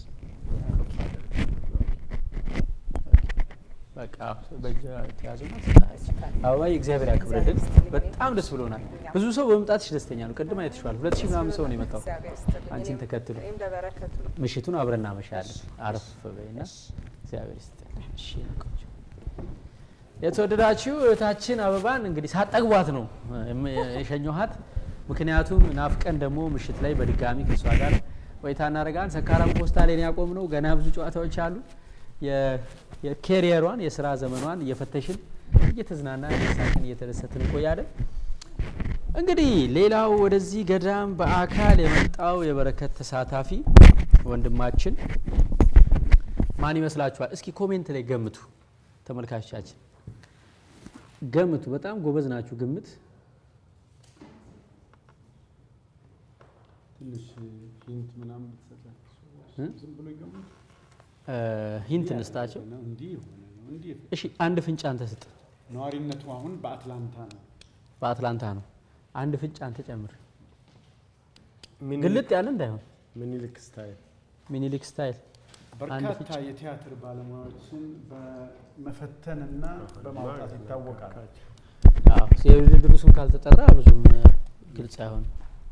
በቃ በእጅ ተያዙና አባይ እግዚአብሔር ያክብርልን በጣም ደስ ብሎናል ብዙ ሰው በመምጣትሽ ደስተኛ ነው ቅድም አይተሽዋል ሁለት ሺህ ምናምን ሰው ነው የመጣው አንቺን ተከትሎ እኔም ለበረከቱ ነው ምሽቱን አብረን እናመሻለን አረፍ በይና እግዚአብሔር ይስጥልኝ እሺ ነቆች የተወደዳችሁ እህታችን አበባን እንግዲህ ሳጠግቧት ነው የሸኘኋት ምክንያቱም ናፍቀን ደግሞ ምሽት ላይ በድጋሚ ከሷ ጋር ወይታ እናረጋን ሰካራም ፖስታ ላይ ያቆም ነው ገና ብዙ ጨዋታዎች አሉ የካሪየሯን የሥራ ዘመኗን እየፈተሽን እየተዝናናን እየሳቅን እየተደሰትን ቆያለን እንግዲህ ሌላው ወደዚህ ገዳም በአካል የመጣው የበረከት ተሳታፊ ወንድማችን ማን ይመስላችኋል እስኪ ኮሜንት ላይ ገምቱ ተመልካቾቻችን ገምቱ በጣም ጎበዝ ናችሁ ግምት ትንሽ ሂንት ምናምን ተሰጣችሁ ዝም ብሎ ይገምቱ ሂንት እንስጣቸው እንዲህ ሆነ ነው እንዲህ እሺ አንድ ፍንጭ አንተ ስጥ ነዋሪነቱ አሁን በአትላንታ ነው በአትላንታ ነው አንድ ፍንጭ አንተ ጨምር ግልጥ ያለ እንዳይሆን ምኒልክ ስታይል ምኒልክ ስታይል በርካታ የቲያትር ባለሙያዎችን በመፈተንና በማውጣት ይታወቃል አዎ የውድድሩ ስም ካልተጠራ ብዙም ግልጽ አይሆን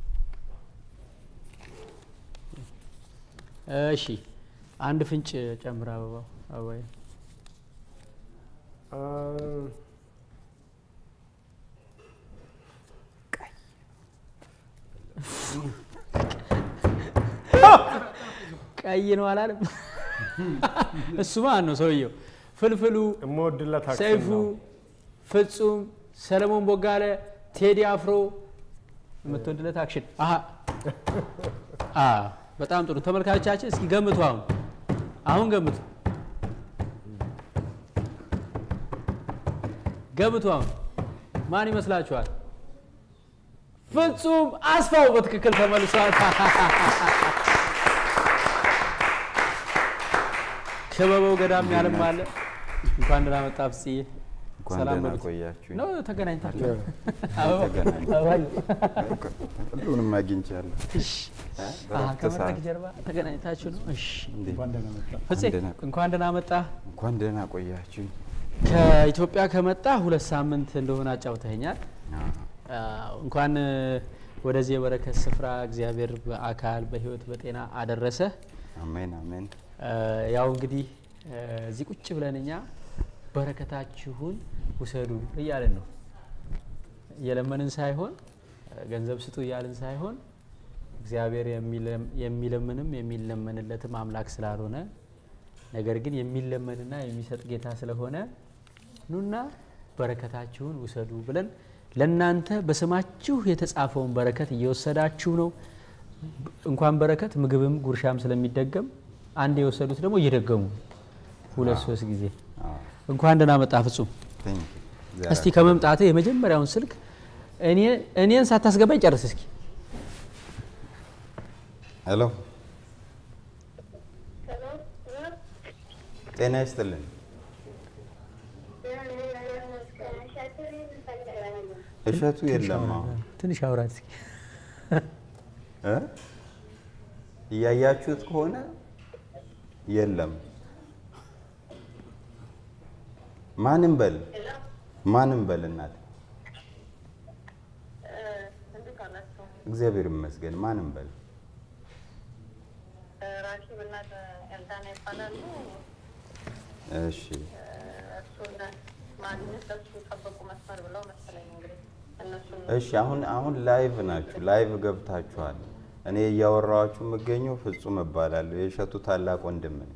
እሺ አንድ ፍንጭ ጨምራ አበባው አባይ ቀይ ነው አላለም እሱ ማን ነው ሰውየው ፍልፍሉ እሞድለት አክሽን ሰይፉ ፍጹም ሰለሞን ቦጋለ ቴዲ አፍሮ የምትወድለት አክሽን አሃ አ በጣም ጥሩ ተመልካቾቻችን እስኪ ገምቱ አሁን አሁን ገምቱ ገምቱ አሁን ማን ይመስላችኋል ፍጹም አስፋው በትክክል ተመልሷል ከበበው ገዳም ያለም አለ እንኳን ደህና መጣ ፍጽዬ ሰላም ቆያችሁ ነው ተገናኝታችሁ ሁሉንም አግኝቻለሁ እሺ ከመድረክ ጀርባ ተገናኝታችሁ ነው እሺ እንኳን ደህና መጣ ፍጽ እንኳን ደህና መጣ እንኳን ደህና ቆያችሁ ከኢትዮጵያ ከመጣ ሁለት ሳምንት እንደሆነ አጫውተኛል እንኳን ወደዚህ የበረከት ስፍራ እግዚአብሔር በአካል በህይወት በጤና አደረሰ አሜን አሜን ያው እንግዲህ እዚህ ቁጭ ብለንኛ በረከታችሁን ውሰዱ እያለን ነው የለመንን ሳይሆን ገንዘብ ስጡ እያለን ሳይሆን እግዚአብሔር የሚለምንም የሚለመንለትም አምላክ ስላልሆነ ነገር ግን የሚለመንና የሚሰጥ ጌታ ስለሆነ ኑና በረከታችሁን ውሰዱ ብለን ለናንተ በስማችሁ የተጻፈውን በረከት እየወሰዳችሁ ነው እንኳን በረከት ምግብም ጉርሻም ስለሚደገም አንድ የወሰዱት ደግሞ እየደገሙ ሁለት ሶስት ጊዜ እንኳን ደህና መጣ ፍጹም እስቲ ከመምጣቴ የመጀመሪያውን ስልክ እኔ እኔን ሳታስገባኝ ጨርስ እስኪ ሄሎ ጤና ይስጥልኝ እሸቱ የለም ትንሽ አውራት እስኪ እ እያያችሁት ከሆነ የለም ማንም በል ማንም በል እናት እግዚአብሔር ይመስገን ማንም በል ራሺ ብናት ኤልዳና ይባላል እሺ እሱና ማግኘት እሱ ጠበቁ መስመር ብለው መሰለኝ እንግዲህ እነሱ እሺ አሁን አሁን ላይቭ ናችሁ ላይቭ ገብታችኋል እኔ እያወራኋችሁ የምገኘው ፍጹም እባላለሁ የእሸቱ ታላቅ ወንድም ነኝ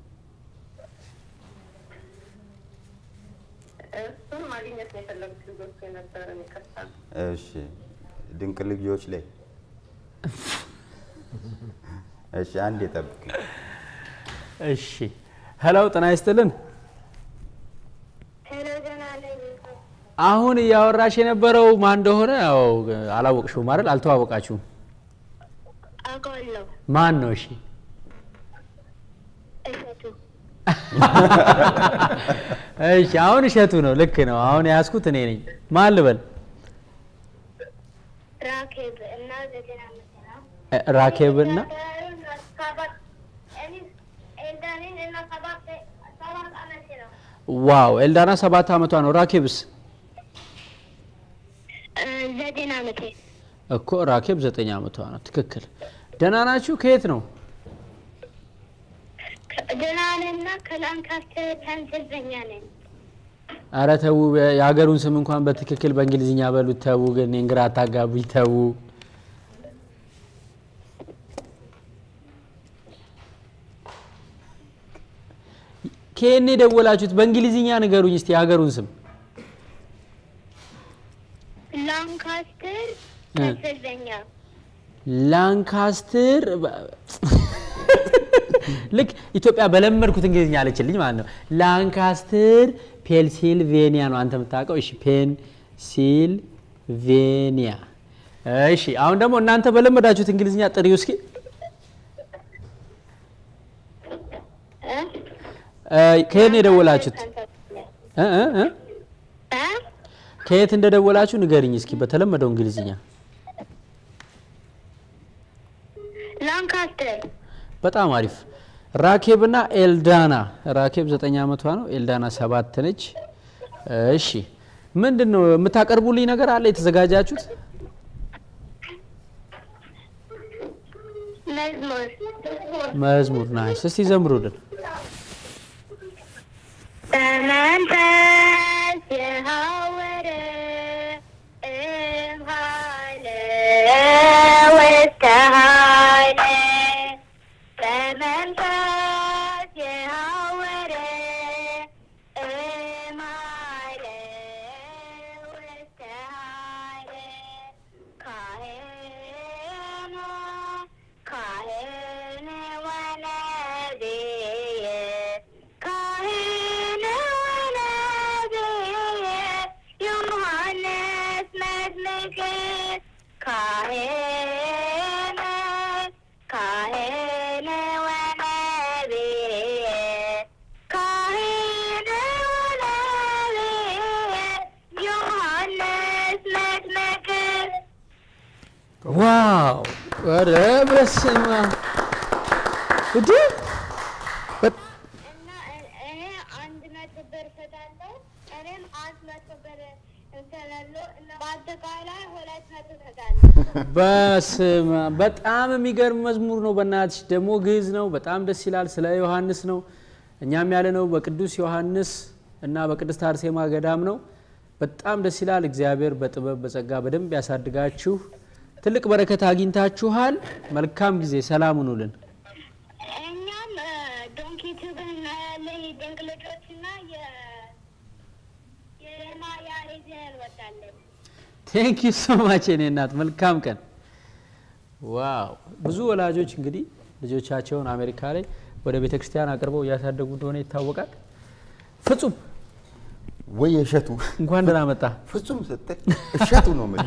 እሱን ማግኘት ነው የፈለጉት ልጆቹ የነበረን ይከታል እሺ ድንቅ ልጆች ላይ እሺ አንዴ ጠብቁ እሺ ሄሎ ጤና ይስጥልን ሄሎ ደህና ነኝ አሁን ያወራሽ የነበረው ማን እንደሆነ ያው አላወቅሽው ማለት አልተዋወቃችሁም አውቃለሁ ማን ነው እሺ እሸቱ እሺ አሁን እሸቱ ነው ልክ ነው አሁን ያስኩት እኔ ነኝ ማን ልበል ራኬብ እና ዘጠኝ ዓመቴ ነው። ራኬብ እና ሰባት እኔ ኤልዳኔን እና ሰባት ሰባት ዓመቴ ነው። ዋው ኤልዳና ሰባት ዓመቷ ነው። ራኬብስ? ዘጠኝ ዓመቴ እኮ ራኬብ ዘጠኝ ዓመቷ ነው። ትክክል። ደህና ናችሁ? ከየት ነው? ደህና ከላንካስተር ፔንሲልቬኒያ ነኝ። ኧረ ተው የሀገሩን ስም እንኳን በትክክል በእንግሊዝኛ በሉት። ተው ግን እንግራ አታጋቡኝ። ተው ከኔ ደወላችሁት? በእንግሊዝኛ ንገሩኝ እስቲ የሀገሩን ስም። ላንካስተር ፔንሲልቬኒያ። ላንካስተር ልክ ኢትዮጵያ በለመድኩት እንግሊዝኛ አለችልኝ ማለት ነው። ላንካስተር ፔንሲልቬኒያ ነው አንተ የምታውቀው። እሺ ፔንሲልቬኒያ። እሺ አሁን ደግሞ እናንተ በለመዳችሁት እንግሊዝኛ ጥሪው እስኪ። ከየት እንደደወላችሁት እ እ እ ከየት እንደደወላችሁ ንገሪኝ እስኪ በተለመደው እንግሊዝኛ። ላንካስተር። በጣም አሪፍ። ራኬብና ኤልዳና። ራኬብ ዘጠኝ ዓመቷ ነው። ኤልዳና ሰባት ነች። እሺ ምንድነው የምታቀርቡልኝ ነገር አለ የተዘጋጃችሁት? መዝሙር መዝሙር። ናይስ። እስቲ ዘምሩልን። በመንፈስ የሐወረ እምሃለ ወስተሃለ በመንፈስ የሐወረ እምሃለ ወስተሃለ ካህኑ ካህኑ ወነቢይ ካህኑ ወነቢይ ዮሐንስ መጥምቅ ካህኑ ካህኑ ወነቢይ ካህኑ ወነቢይ ዮሐንስ መጥምቅ። ዋው! ወረ በስመ አብ እዲ እና እኔ አንድ መቶ ብር እሰጣለሁ። እኔም አንድ መቶ ብር እሰጣለሁ እና በአጠቃላይ ሁለት መቶ እሰጣለሁ። በስመ አብ በጣም የሚገርም መዝሙር ነው። በእናትሽ ደግሞ ግዕዝ ነው። በጣም ደስ ይላል። ስለ ዮሐንስ ነው። እኛም ያለ ነው በቅዱስ ዮሐንስ እና በቅድስት አርሴማ ገዳም ነው። በጣም ደስ ይላል። እግዚአብሔር በጥበብ በጸጋ በደንብ ያሳድጋችሁ። ትልቅ በረከት አግኝታችኋል። መልካም ጊዜ። ሰላም ሁኑልን። እኛም ዶንኪ ቲዩብ እናያለን። የድንቅ ልጆችና የማያ ሬዲዮ እንወዳለን። ቴንክ ዩ ሶ ማች የኔ እናት። መልካም ቀን። ዋው! ብዙ ወላጆች እንግዲህ ልጆቻቸውን አሜሪካ ላይ ወደ ቤተክርስቲያን አቅርበው እያሳደጉ እንደሆነ ይታወቃል። ፍጹም ወይ እሸቱ እንኳን ደህና መጣ። ፍጹም ስትል እሸቱ ነው ማለት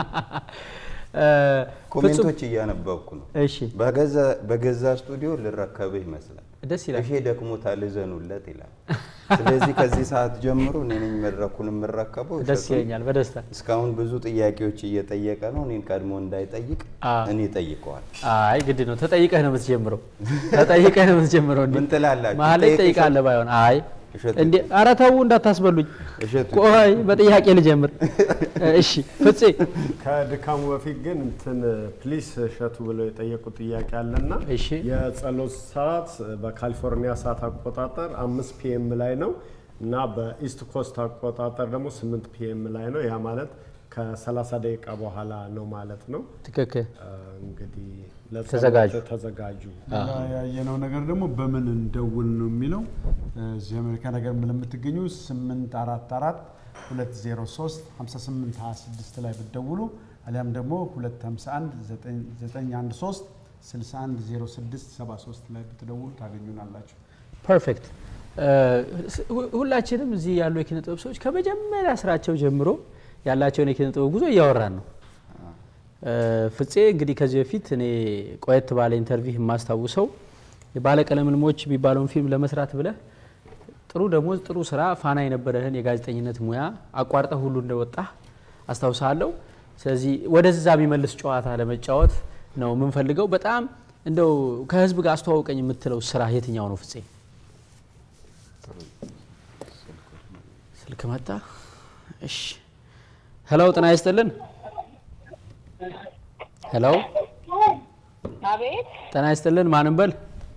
ኮሜንቶች እያነበብኩ ነው። እሺ በገዛ በገዛ ስቱዲዮ ልረከብህ ይመስላል። ደስ ይላል። እሺ ደክሞታል ዘኑለት ይላል። ስለዚህ ከዚህ ሰዓት ጀምሮ እኔ ነኝ መድረኩን የምረከበው። ደስ ይለኛል በደስታ። እስካሁን ብዙ ጥያቄዎች እየጠየቀ ነው። እኔን ቀድሞ እንዳይጠይቅ እኔ ጠይቀዋል። አይ ግድ ነው። ተጠይቀህ ነው የምትጀምረው። ተጠይቀህ ነው የምትጀምረው። ምን ትላላችሁ? መሀል ላይ ትጠይቃለህ ባይሆን። አይ እንዴ ኧረ ተው እንዳታስበሉኝ። እሸቱ ቆይ በጥያቄ ልጀምር። እሺ ፍፄ ከድካሙ በፊት ግን እንትን ፕሊስ እሸቱ ብለው የጠየቁት ጥያቄ አለና እሺ የጸሎት ሰዓት በካሊፎርኒያ ሰዓት አቆጣጠር አምስት ፒኤም ላይ ነው እና በኢስት ኮስት አቆጣጠር ደግሞ ስምንት ፒኤም ላይ ነው። ያ ማለት ከሰላሳ ደቂቃ በኋላ ነው ማለት ነው። ትክክል። እንግዲህ ተዘጋጁ ተዘጋጁ። ያየነው ነገር ደግሞ በምን እንደውል ነው የሚለው እዚህ አሜሪካ ነገር ለምትገኙ ስምንት አራት አራት ሁለት ዜሮ ሶስት ሃምሳ ስምንት ሃያ ስድስት ላይ ብትደውሉ አሊያም ደግሞ ሁለት ሃምሳ አንድ ዘጠኝ አንድ ሶስት ስልሳ አንድ ዜሮ ስድስት ሰባ ሶስት ላይ ብትደውሉ ታገኙናላችሁ። ፐርፌክት። ሁላችንም እዚህ ያሉ የኪነ ጥበብ ሰዎች ከመጀመሪያ ስራቸው ጀምሮ ያላቸውን የኪነ ጥበብ ጉዞ እያወራን ነው። ፍፄ እንግዲህ ከዚህ በፊት እኔ ቆየት ባለ ኢንተርቪው የማስታውሰው የባለቀለም ህልሞች የሚባለውን ፊልም ለመስራት ብለህ ጥሩ ደሞዝ ጥሩ ስራ ፋና የነበረህን የጋዜጠኝነት ሙያ አቋርጠህ ሁሉ እንደወጣ አስታውሳለሁ። ስለዚህ ወደዛ የሚመልስ ጨዋታ ለመጫወት ነው የምንፈልገው በጣም እንደው ከህዝብ ጋር አስተዋውቀኝ የምትለው ስራ የትኛው ነው ፍፄ ስልክ መጣ እሺ ሄሎ ጤና ይስጥልን ሄሎ አቤት ጤና ይስጥልን ማንም በል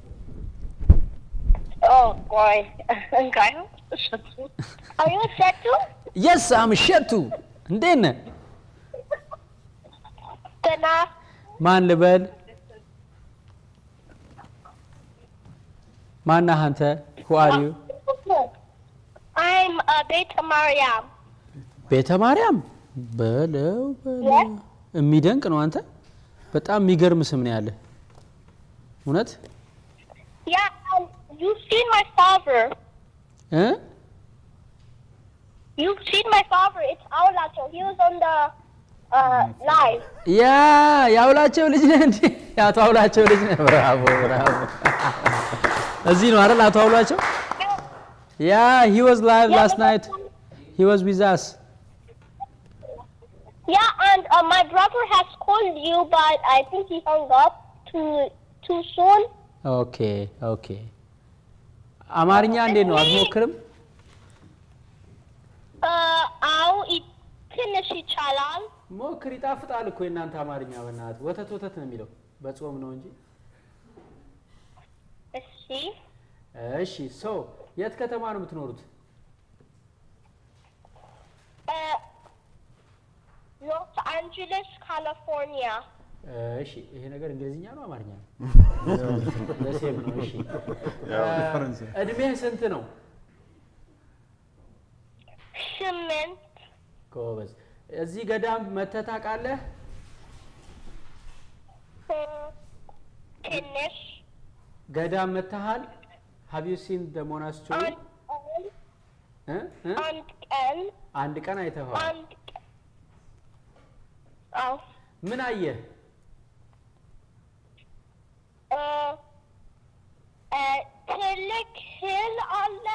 ኦ ቆይ እንካዩ ሸቱ አዩ ሸቱ yes I'm ሸቱ እንዴት ነህ ተና ማን ልበል ማን ነህ አንተ who are you I'm a ቤተ ማርያም ቤተ ማርያም በለው በለው የሚደንቅ ነው አንተ በጣም የሚገርም ስም ነው ያለ እውነት Yeah, um, you've seen my father. እ You've seen my father. It's Aulacho. He was on the uh, live. ያ ያውላቸው ልጅ ነህ እንዴ ያው ታውላቸው ልጅ ነህ ብራቮ ብራቮ እዚህ ነው አይደል አቶ አውላቸው Yeah, he was live Yeah, last night. He was with us. Yeah, and uh, my brother has called you, but I think he hung up too too soon. Okay, okay. አማርኛ እንዴት ነው አትሞክርም? Uh, አው ትንሽ ይቻላል። ሞክር ይጣፍጣል እኮ እናንተ አማርኛ በእናት ወተት ወተት ነው የሚለው በጾም ነው እንጂ። እሺ እሺ ሶ የት ከተማ ነው የምትኖሩት? Uh, Los Angeles, California. እሺ ይሄ ነገር እንግሊዝኛ ነው አማርኛ ነው? ለሴም ነው እሺ። እድሜህ ስንት ነው? ስምንት ጎበዝ። እዚህ ገዳም መተህ ታውቃለህ? ትንሽ ገዳም መተሃል? Have you seen the monastery? እ እ አንድ ቀን አንድ ቀን አይተኸዋል? አንድ አው ምን አየህ? ትልቅ ሂል አለ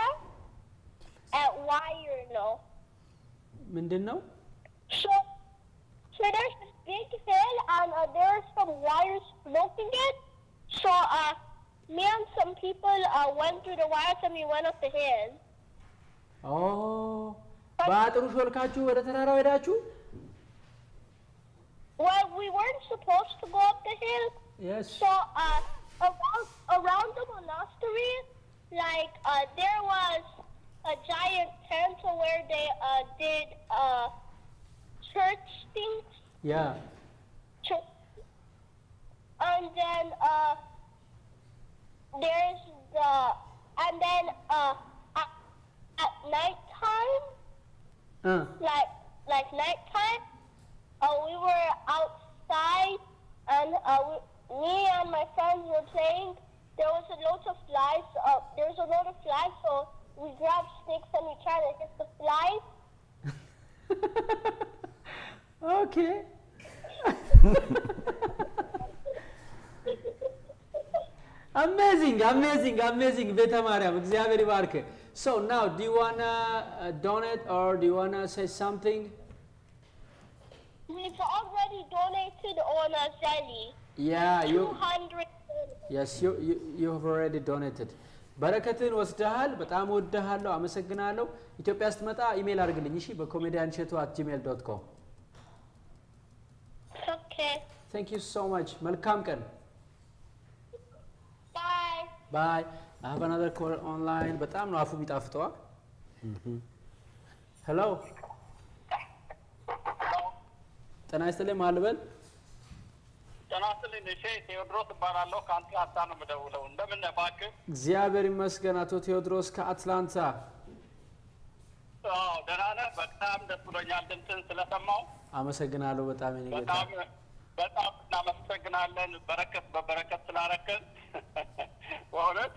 ዋየር ነው ምንድን ነው? So, so there's this big hill and uh, there are some wires blocking it. So uh, me and some people uh, went through the wires and we went up the hill. Oh, በአጥሩ ሾልካችሁ ወደ ተራራው ሄዳችሁ? Well, we weren't supposed to go up the hill. Yes. So uh, around around the monastery, like uh, there was a giant tent where they uh, did uh, church things. Yeah. Church. And then uh, there's the and then uh, at, at nighttime, Uh. like like nighttime, uh, we were outside and uh, we, me and my friends were playing. There was a lot of flies. Uh, there was a lot of flies, so we grabbed sticks and we tried to hit the flies. Okay. Amazing, amazing, amazing. ቤተ ማርያም እግዚአብሔር ይባርክ. So now, do you wanna uh, donate or do you wanna say something? We've already donated on a Zelly. Yeah, you. two hundred. Yes, you you you have already donated. በረከትን ወስደሃል በጣም ወደሃለሁ አመሰግናለሁ ኢትዮጵያ ስትመጣ ኢሜል አድርግልኝ እሺ በኮሜዲያን ሸቱ at gmail dot com Okay. Thank you so much መልካም ቀን Bye. Bye. I have another call online በጣም ነው አፉ ቢጣፍጠዋ Hello ጤና ይስጥልኝ ማልበል ጤናስልኝ እሺ ቴዎድሮስ እባላለሁ ከአትላንታ ነው የምደውለው እንደምን ነህ እባክህ እግዚአብሔር ይመስገን አቶ ቴዎድሮስ ከአትላንታ አዎ ደህና ነህ በጣም ደስ ብሎኛል ድምፅህን ስለሰማሁ አመሰግናለሁ በጣም የኔ ጌታ በጣም በጣም እናመሰግናለን በረከት በበረከት ስላረከን በእውነት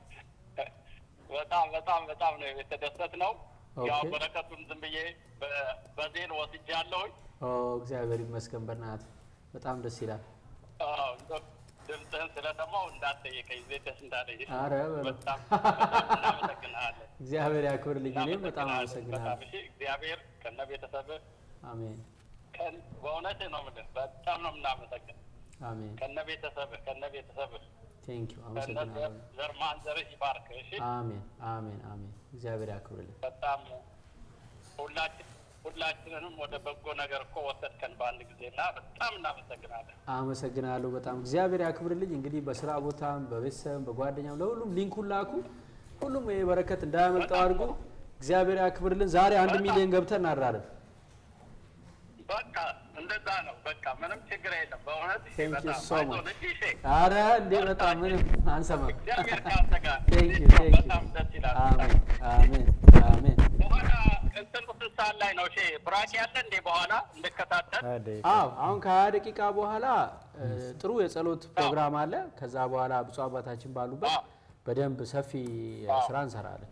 በጣም በጣም በጣም ነው የተደሰትነው ያው በረከቱን ዝም ብዬ በዜን ወስጃለሁኝ ኦ እግዚአብሔር ይመስገን በእናትህ በጣም ደስ ይላል አዎ ድምፅህን ስለሰማሁ እንዳትጠይቀኝ ቤትህ እንዳለኝ ኧረ በጣም እናመሰግናለን እግዚአብሔር ያክብርልኝ እኔም በጣም አመሰግናለሁ እግዚአብሔር ከነ ቤተሰብህ አሜን በእውነት ነው የምልህ በጣም ነው የምናመሰግን። አሜን። ከነ ቤተሰብህ ከነ ቤተሰብህ ቴንክ ዩ አመሰግናለሁ። ዘር ማንዘርህ ይባርክ። እሺ አሜን አሜን አሜን። እግዚአብሔር ያክብርልን። በጣም ሁላችን ሁላችንንም ወደ በጎ ነገር እኮ ወሰድከን በአንድ ጊዜና በጣም እናመሰግናለን። አመሰግናለሁ በጣም እግዚአብሔር ያክብርልኝ። እንግዲህ በስራ ቦታም በቤተሰብም በጓደኛም ለሁሉም ሊንኩን ላኩ። ሁሉም ይሄ በረከት እንዳያመልጠው አድርጉ። እግዚአብሔር ያክብርልን። ዛሬ አንድ ሚሊዮን ገብተን እናድራለን። በቃ እንደዛ ነው። በቃ ምንም ችግር የለም። በእውነት ቴንክ ዩ ሶ በጣም ማች። እሺ ኧረ እንዴ በጣም ምንም አንሰማም። እግዚአብሔር ካንተ ጋር ቴንክ ዩ ቴንክ ዩ። በጣም ደስ ይላል። አሜን አሜን አሜን። በኋላ እንትን ስንት ሰዓት ላይ ነው? እሺ ብራክ ያለ እንዴ በኋላ እንድከታተል? አዎ አሁን ከሀያ ደቂቃ በኋላ ጥሩ የጸሎት ፕሮግራም አለ። ከዛ በኋላ ብፁዕ አባታችን ባሉበት በደንብ ሰፊ ስራ እንሰራለን።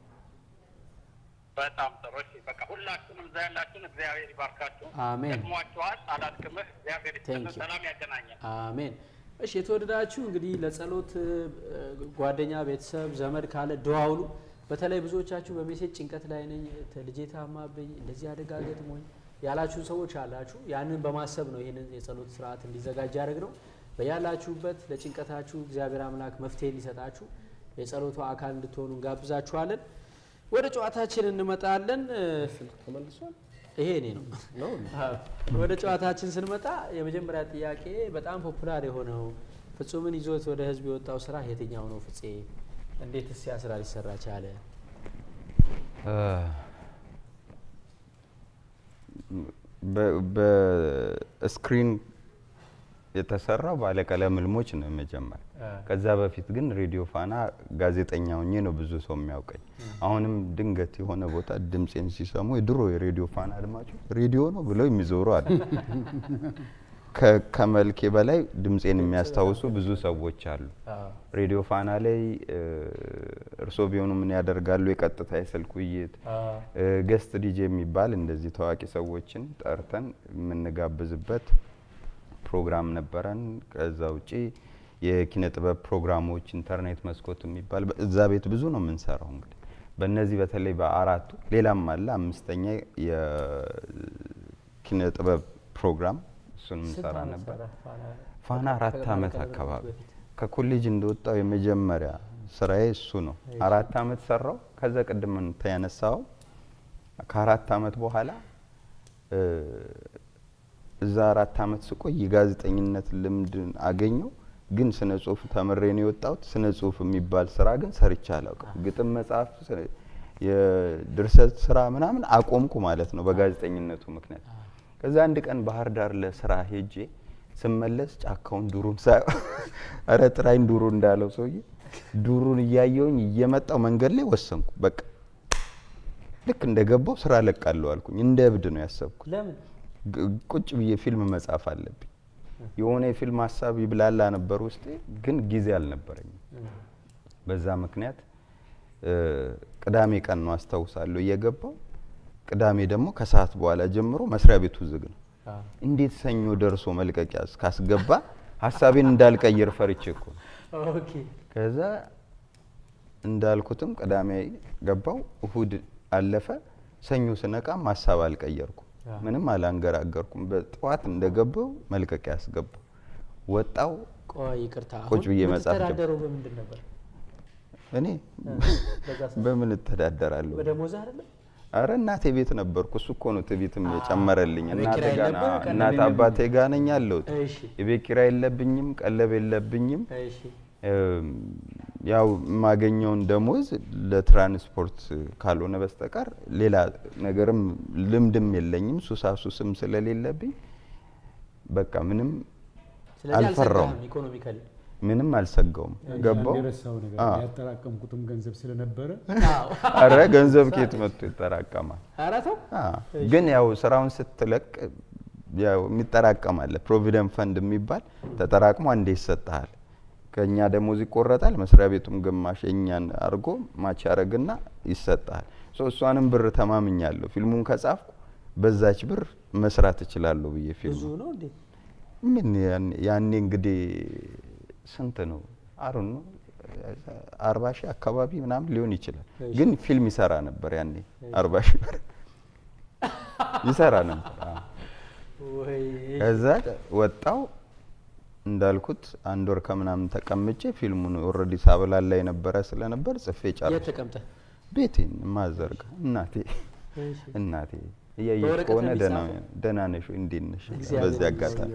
በጣም ጥሩ። እሺ በቃ ሁላችንም እዛ ያላችሁን እግዚአብሔር ይባርካችሁ። አሜን። ደግሟችኋል። አላድክምህ። እግዚአብሔር ይስጥልን። ሰላም ያገናኛል። አሜን። እሺ የተወደዳችሁ እንግዲህ ለጸሎት ጓደኛ፣ ቤተሰብ፣ ዘመድ ካለ ደዋውሉ። በተለይ ብዙዎቻችሁ በሜሴጅ ጭንቀት ላይ ነኝ፣ ልጄ ታማብኝ፣ እንደዚህ አደጋ ገጥሞኝ ያላችሁ ሰዎች አላችሁ። ያንን በማሰብ ነው ይሄንን የጸሎት ስርዓት እንዲዘጋጅ ያደረግነው። በያላችሁበት ለጭንቀታችሁ እግዚአብሔር አምላክ መፍትሄ እንዲሰጣችሁ የጸሎቱ አካል እንድትሆኑ እንጋብዛችኋለን። ወደ ጨዋታችን እንመጣለን። ተመልሷል። ይሄ እኔ ነው ነው ወደ ጨዋታችን ስንመጣ የመጀመሪያ ጥያቄ በጣም ፖፑላር የሆነው ፍጹምን ይዞት ወደ ህዝብ የወጣው ስራ የትኛው ነው? ፍፄ እንዴትስ ያ ስራ ሊሰራ ቻለ? በስክሪን የተሰራው ባለቀለም ህልሞች ነው መጀመሪያ። ከዛ በፊት ግን ሬዲዮ ፋና ጋዜጠኛ ሆኜ ነው ብዙ ሰው የሚያውቀኝ። አሁንም ድንገት የሆነ ቦታ ድምጼን ሲሰሙ የድሮ የሬዲዮ ፋና አድማጮች ሬዲዮ ነው ብለው የሚዞሩ አሉ። ከመልኬ በላይ ድምጼን የሚያስታውሱ ብዙ ሰዎች አሉ። ሬዲዮ ፋና ላይ እርሶ ቢሆኑ ምን ያደርጋሉ የቀጥታ የስልክ ውይይት ገስት ዲጄ የሚባል እንደዚህ ታዋቂ ሰዎችን ጠርተን የምንጋብዝበት ፕሮግራም ነበረን። ከዛ ውጪ የኪነ ጥበብ ፕሮግራሞች ኢንተርኔት መስኮት የሚባል እዛ ቤት ብዙ ነው የምንሰራው። እንግዲህ በእነዚህ በተለይ በአራቱ ሌላም አለ አምስተኛ የኪነ ጥበብ ፕሮግራም እሱን እንሰራ ነበር። ፋና አራት አመት አካባቢ ከኮሌጅ እንደወጣው የመጀመሪያ ስራዬ እሱ ነው። አራት አመት ሰራው። ከዛ ቅድም ተያነሳው ከአራት አመት በኋላ እዛ አራት አመት ስቆይ የጋዜጠኝነት ልምድ አገኘው። ግን ስነ ጽሁፍ ተምሬ ነው የወጣሁት። ስነ ጽሁፍ የሚባል ስራ ግን ሰርቼ አላውቅም። ግጥም መጻፍ የድርሰት ስራ ምናምን አቆምኩ ማለት ነው በጋዜጠኝነቱ ምክንያት። ከዛ አንድ ቀን ባህር ዳር ለስራ ሄጄ ስመለስ ጫካውን ዱሩን ሳይ አረ ጥራኝ ዱሩ እንዳለው ሰውዬ ዱሩን እያየውኝ እየመጣው መንገድ ላይ ወሰንኩ። በቃ ልክ እንደገባው ስራ ለቃለሁ አልኩኝ። እንደ እብድ ነው ያሰብኩት። ለምን ቁጭ ብዬ ፊልም መጻፍ አለብኝ። የሆነ የፊልም ሐሳብ ይብላላ ነበር ውስጤ፣ ግን ጊዜ አልነበረኝም። በዛ ምክንያት ቅዳሜ ቀን ነው አስታውሳለሁ እየገባው። ቅዳሜ ደግሞ ከሰዓት በኋላ ጀምሮ መስሪያ ቤቱ ዝግ ነው። እንዴት ሰኞ ደርሶ መልቀቂያ ካስገባ ሐሳቤን እንዳልቀይር ፈርቼ እኮ። ኦኬ ከዛ እንዳልኩትም ቅዳሜ ገባው፣ እሁድ አለፈ። ሰኞ ስነቃም ሐሳብ አልቀየርኩም። ምንም አላንገራገርኩም። በጠዋት እንደገባው መልቀቂያ ያስገባው ወጣው። ቆይ ይቅርታ ቁጭ ብዬ መጻፍ ጀመርኩ። ተዳደረው በምንድን ነበር? እኔ በምን ተዳደራለሁ? በደሞዝ አይደለም? አረ እናቴ ቤት ነበርኩ። እሱ እኮ ነው ትቢትም የጨመረልኝ። እናቴ ጋር እናት አባቴ ጋር ነኝ ያለሁት። የቤት ኪራይ የለብኝም፣ ቀለብ የለብኝም። እሺ ያው ማገኘውን ደሞዝ ለትራንስፖርት ካልሆነ በስተቀር ሌላ ነገርም ልምድም የለኝም። ሱሳሱስም ስለሌለብኝ በቃ ምንም አልፈራውም። ኢኮኖሚካሊ ምንም አልሰጋውም። ገባው እንደረሳው ነገር ያጠራቀምኩትም ገንዘብ ስለነበረ አረ ገንዘብ ከየት መጥቶ ይጠራቀማል? አራተው ግን ያው ስራውን ስትለቅ ያው የሚጠራቀም አለ። ፕሮቪደንት ፈንድ የሚባል ተጠራቅሞ አንዴ ይሰጣል። ከኛ ደሞዝ ይቆረጣል። መስሪያ ቤቱም ግማሽ እኛን አርጎ ማች ያረግና ይሰጣል። ሶ እሷንም ብር ተማምኛለሁ። ፊልሙን ከጻፍኩ በዛች ብር መስራት እችላለሁ ብዬ ፊልሙ ብዙ ነው እንዴ? ምን ያኔ እንግዲህ ስንት ነው አሩን ነው አርባ ሺህ አካባቢ ምናምን ሊሆን ይችላል። ግን ፊልም ይሰራ ነበር ያኔ አርባ ሺህ ብር ይሰራ ነበር። ወይ ከዛ ወጣው እንዳልኩት አንድ ወር ከምናምን ተቀምጬ ፊልሙን ኦሬዲ ሳብላላ የነበረ ስለነበር ጽፌ ጨረስኩ። የት ተቀምጠ? ቤቴን ማዘርጋ እናቴ እናቴ እያየሽ ከሆነ ደህና ደህና ነሽ እንዴት ነሽ? በዚህ አጋጣሚ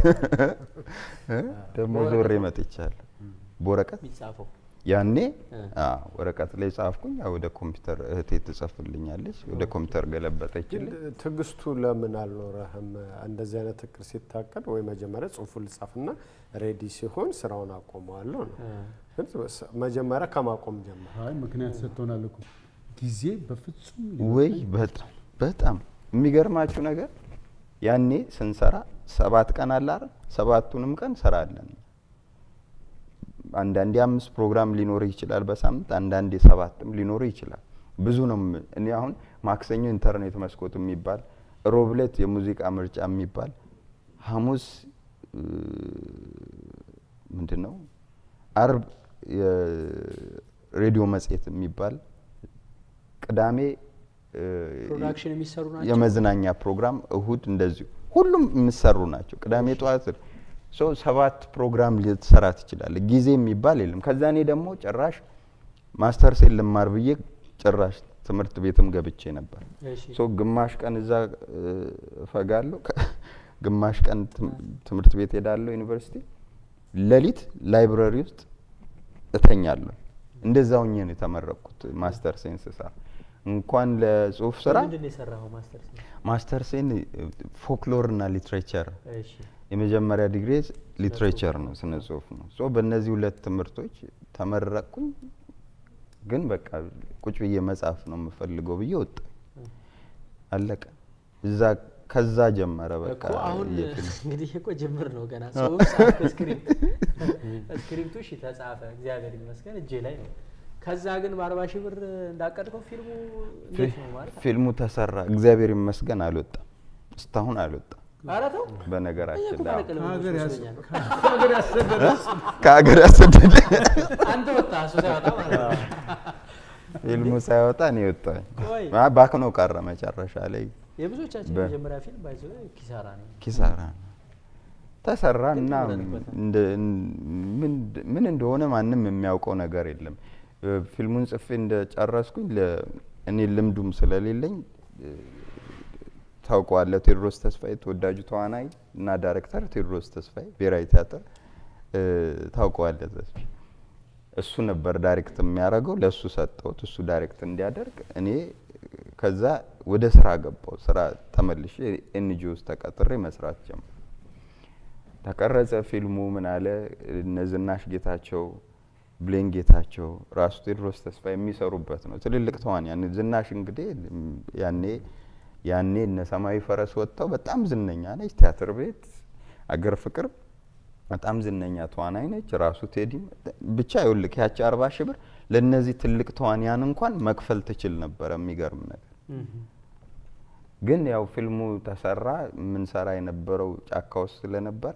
ደግሞ ዞሬ መጥቻለሁ። በወረቀት የሚጻፈው ያኔ አዎ ወረቀት ላይ ጻፍኩኝ። ወደ ኮምፒውተር እህቴ ትጽፍልኛለች፣ ወደ ኮምፒውተር ገለበጠችልኝ። ትግስቱ ለምን አልኖረህም? እንደዚህ አይነት እቅድ ሲታቀድ ወይ መጀመሪያ ጽሁፉን ልጻፍና ሬዲ ሲሆን ስራውን አቆመዋለሁ ነው። መጀመሪያ ከማቆም ጀመረ። አይ ምክንያት ሰጥቶናል እኮ ጊዜ በፍጹም ወይ በጣም በጣም የሚገርማችሁ ነገር ያኔ ስንሰራ ሰባት ቀን አለ አይደል? ሰባቱንም ቀን ሰራለን። አንዳንዴ አምስት ፕሮግራም ሊኖር ይችላል በሳምንት፣ አንዳንዴ ሰባትም ሊኖር ይችላል። ብዙ ነው። እኔ አሁን ማክሰኞ ኢንተርኔት መስኮት የሚባል፣ ሮብለት የሙዚቃ ምርጫ የሚባል፣ ሐሙስ ምንድነው አርብ የሬዲዮ መጽሔት የሚባል፣ ቅዳሜ ፕሮዳክሽን የሚሰሩ ናቸው፣ የመዝናኛ ፕሮግራም፣ እሁድ እንደዚሁ ሁሉም የሚሰሩ ናቸው። ቅዳሜ ጠዋት ሶ ሰባት ፕሮግራም ልትሰራ ትችላለህ። ጊዜ የሚባል የለም። ከዛ እኔ ደግሞ ጭራሽ ማስተር ሴል ልማር ብዬ ጭራሽ ትምህርት ቤትም ገብቼ ነበር። ሶ ግማሽ ቀን እዛ ፈጋለሁ፣ ግማሽ ቀን ትምህርት ቤት ሄዳለሁ ዩኒቨርሲቲ፣ ሌሊት ላይብራሪ ውስጥ እተኛለሁ። እንደዛው ሆኜ ነው የተመረኩት ማስተር ሴንስ ሰራ። እንኳን ለጽሁፍ ስራ ምንድን ነው የሰራው ማስተር ሴን? ማስተር ሴን ፎክሎር እና ሊትሬቸር። እሺ የመጀመሪያ ዲግሪ ሊትሬቸር ነው፣ ስነ ጽሁፍ ነው። ሶ በእነዚህ ሁለት ትምህርቶች ተመረቅኩኝ። ግን በቃ ቁጭ ብዬ መጻፍ ነው የምፈልገው ብዬ ወጣ። አለቀ። እዛ ከዛ ጀመረ በቃ እኮ አሁን እንግዲህ እኮ ጅምር ነው ገና። ጽሁፍ ጻፍ፣ ስክሪፕት ስክሪፕቱ እሺ ተጻፈ፣ እግዚአብሔር ይመስገን እጄ ላይ ነው። ከዛ ግን በአርባ ሺህ ብር እንዳቀድከው ፊልሙ እንዴት ነው ማለት? ፊልሙ ተሰራ፣ እግዚአብሔር ይመስገን አልወጣም፣ እስካሁን አልወጣም። አራተው በነገራችን ላይ ከሀገር ያሰደደ ከሀገር ያሰደደ አንተ ወጣ እሱ ሳይወጣ ማለት ነው። ፊልሙ ሳይወጣ እኔ ወጣኝ። ባክኖ ቀረ መጨረሻ ላይ። የብዙዎቻችን መጀመሪያ ፊልም ባይዘው ኪሳራ ነው ኪሳራ ነው። ተሰራ እና ምን እንደሆነ ማንም የሚያውቀው ነገር የለም። ፊልሙን ጽፌ እንደጨረስኩኝ እኔ ልምዱም ስለሌለኝ ታውቀዋለህ፣ ቴዎድሮስ ተስፋዬ ተወዳጁ ተዋናይ እና ዳይሬክተር ቴዎድሮስ ተስፋዬ ብሔራዊ ቲያትር ታውቀዋለህ። ተስፋዬ እሱ ነበር ዳይሬክት የሚያደርገው፣ ለሱ ሰጠሁት እሱ ዳይሬክት እንዲያደርግ። እኔ ከዛ ወደ ስራ ገባው። ስራ ተመልሼ ኤንጂኦ ውስጥ ተቀጥሬ መስራት ጀመርኩ። ተቀረጸ ፊልሙ። ምን አለ እነ ዝናሽ ጌታቸው፣ ብሌን ጌታቸው፣ ራሱ ቴዎድሮስ ተስፋዬ የሚሰሩበት ነው። ትልልቅ ተዋንያን። ዝናሽ እንግዲህ ያኔ ያኔ እነ ሰማያዊ ፈረስ ወጣው በጣም ዝነኛ ነች። ቲያትር ቤት አገር ፍቅር በጣም ዝነኛ ተዋናይ ነች። ራሱ ቴዲ ብቻ ይኸውልህ ያቺ አርባ ሺህ ብር ለነዚህ ትልቅ ተዋንያን እንኳን መክፈል ትችል ነበር። የሚገርም ነገር ግን ያው ፊልሙ ተሰራ። ምን ሰራ የነበረው ጫካ ውስጥ ስለነበር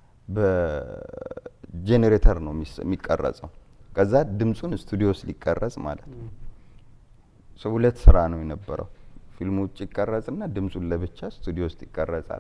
በጄኔሬተር ነው የሚቀረጸው። ከዛ ድምጹን ስቱዲዮ ውስጥ ሊቀረጽ ማለት ነው። ሰው ሁለት ስራ ነው የነበረው። ፊልሙ ውጭ ይቀረጽና ድምጹን ለብቻ ስቱዲዮ ውስጥ ይቀረጻል።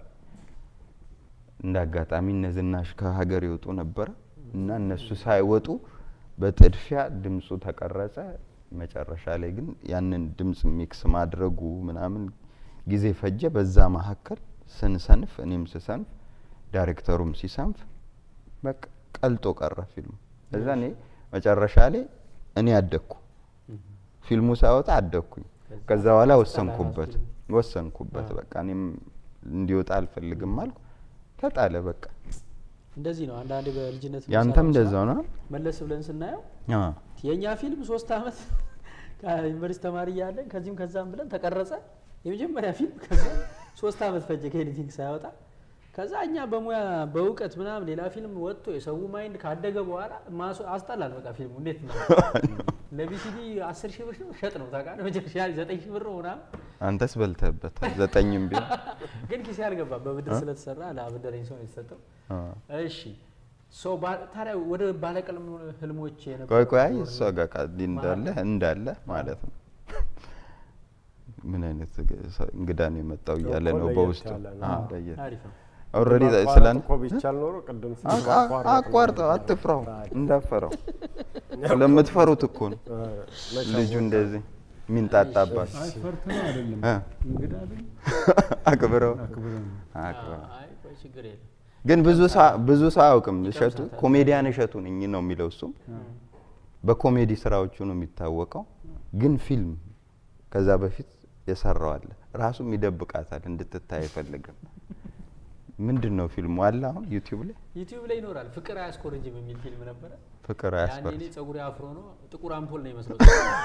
እንዳጋጣሚ እነ ዝናሽ ከሀገር ይወጡ ነበር እና እነሱ ሳይወጡ በጥድፊያ ድምጹ ተቀረጸ። መጨረሻ ላይ ግን ያንን ድምጽ ሚክስ ማድረጉ ምናምን ጊዜ ፈጀ። በዛ መሐከል ስንሰንፍ፣ እኔም ስሰንፍ፣ ዳይሬክተሩም ሲሰንፍ በቃ ቀልጦ ቀረ ፊልሙ። እዛ እኔ መጨረሻ ላይ እኔ አደኩ፣ ፊልሙ ሳይወጣ አደኩኝ። ከዛ በኋላ ወሰንኩበት ወሰንኩበት በቃ እኔም እንዲወጣ አልፈልግም አልኩ። ተጣለ በቃ። እንደዚህ ነው አንዳንዴ በልጅነት ያንተም እንደዛው ነው። መለስ ብለን ስናየው አዎ የኛ ፊልም ሶስት አመት ከዩኒቨርሲቲ ተማሪ ያለን ከዚህም ከዛም ብለን ተቀረጸ። የመጀመሪያ ፊልም ከዛ ሶስት አመት ፈጀ ከኤዲቲንግ ሳይወጣ። ከዛ እኛ በሙያ በእውቀት ምናምን ሌላ ፊልም ወጥቶ የሰው ማይንድ ካደገ በኋላ አስጠላል በቃ ፊልሙ። እንዴት ነው ለቢሲዲ አስር ሺህ ብር ነው ሸጥ ነው ታውቃለህ። መጨረሻ ዘጠኝ ሺህ ብር ነው ምናምን። አንተስ በልተህበታል። ዘጠኝም ቢሆን ግን ኪስ ያልገባ በብድር ስለተሰራ ለአበደረኝ ሰው የተሰጠው። እሺ ሶ ታዲያ ወደ ባለቀለም ህልሞች የነበረው ቆይ ቆይ እሷ ጋር ቃል እንዳለ እንዳለ ማለት ነው። ምን አይነት እንግዳ ነው የመጣው እያለ ነው በውስጡ አሪፍ ነው ኦሬዲ ስላን ኮቢቻል ኖሮ ቀደም አቋርጠው አትፍራው እንዳፈራው ለምትፈሩት እኮ ነው ልጁ እንደዚህ ሚንጣጣባስ አይ ፈርተው አይደለም እንግዳ አይደል አክብረው አክብረው አክብረው አይ ቆይ ችግር የለም ግን ብዙ ሰው ብዙ ሰው አያውቅም እሸቱ ኮሜዲያን እሸቱ ነኝ ነው የሚለው እሱ በኮሜዲ ስራዎቹ ነው የሚታወቀው ግን ፊልም ከዛ በፊት የሰራው አለ ራሱም ይደብቃታል እንድትታይ አይፈልግም ምንድነው ፊልሙ አለ አሁን ዩቲዩብ ላይ ዩቲዩብ ላይ ይኖራል ፍቅር አያስኮርጅም የሚል ፊልም ነበር ፍቅር አያስኮርጅም ያኔ ጸጉሬ አፍሮ ነው ጥቁር አምፖል ነው የሚመስለው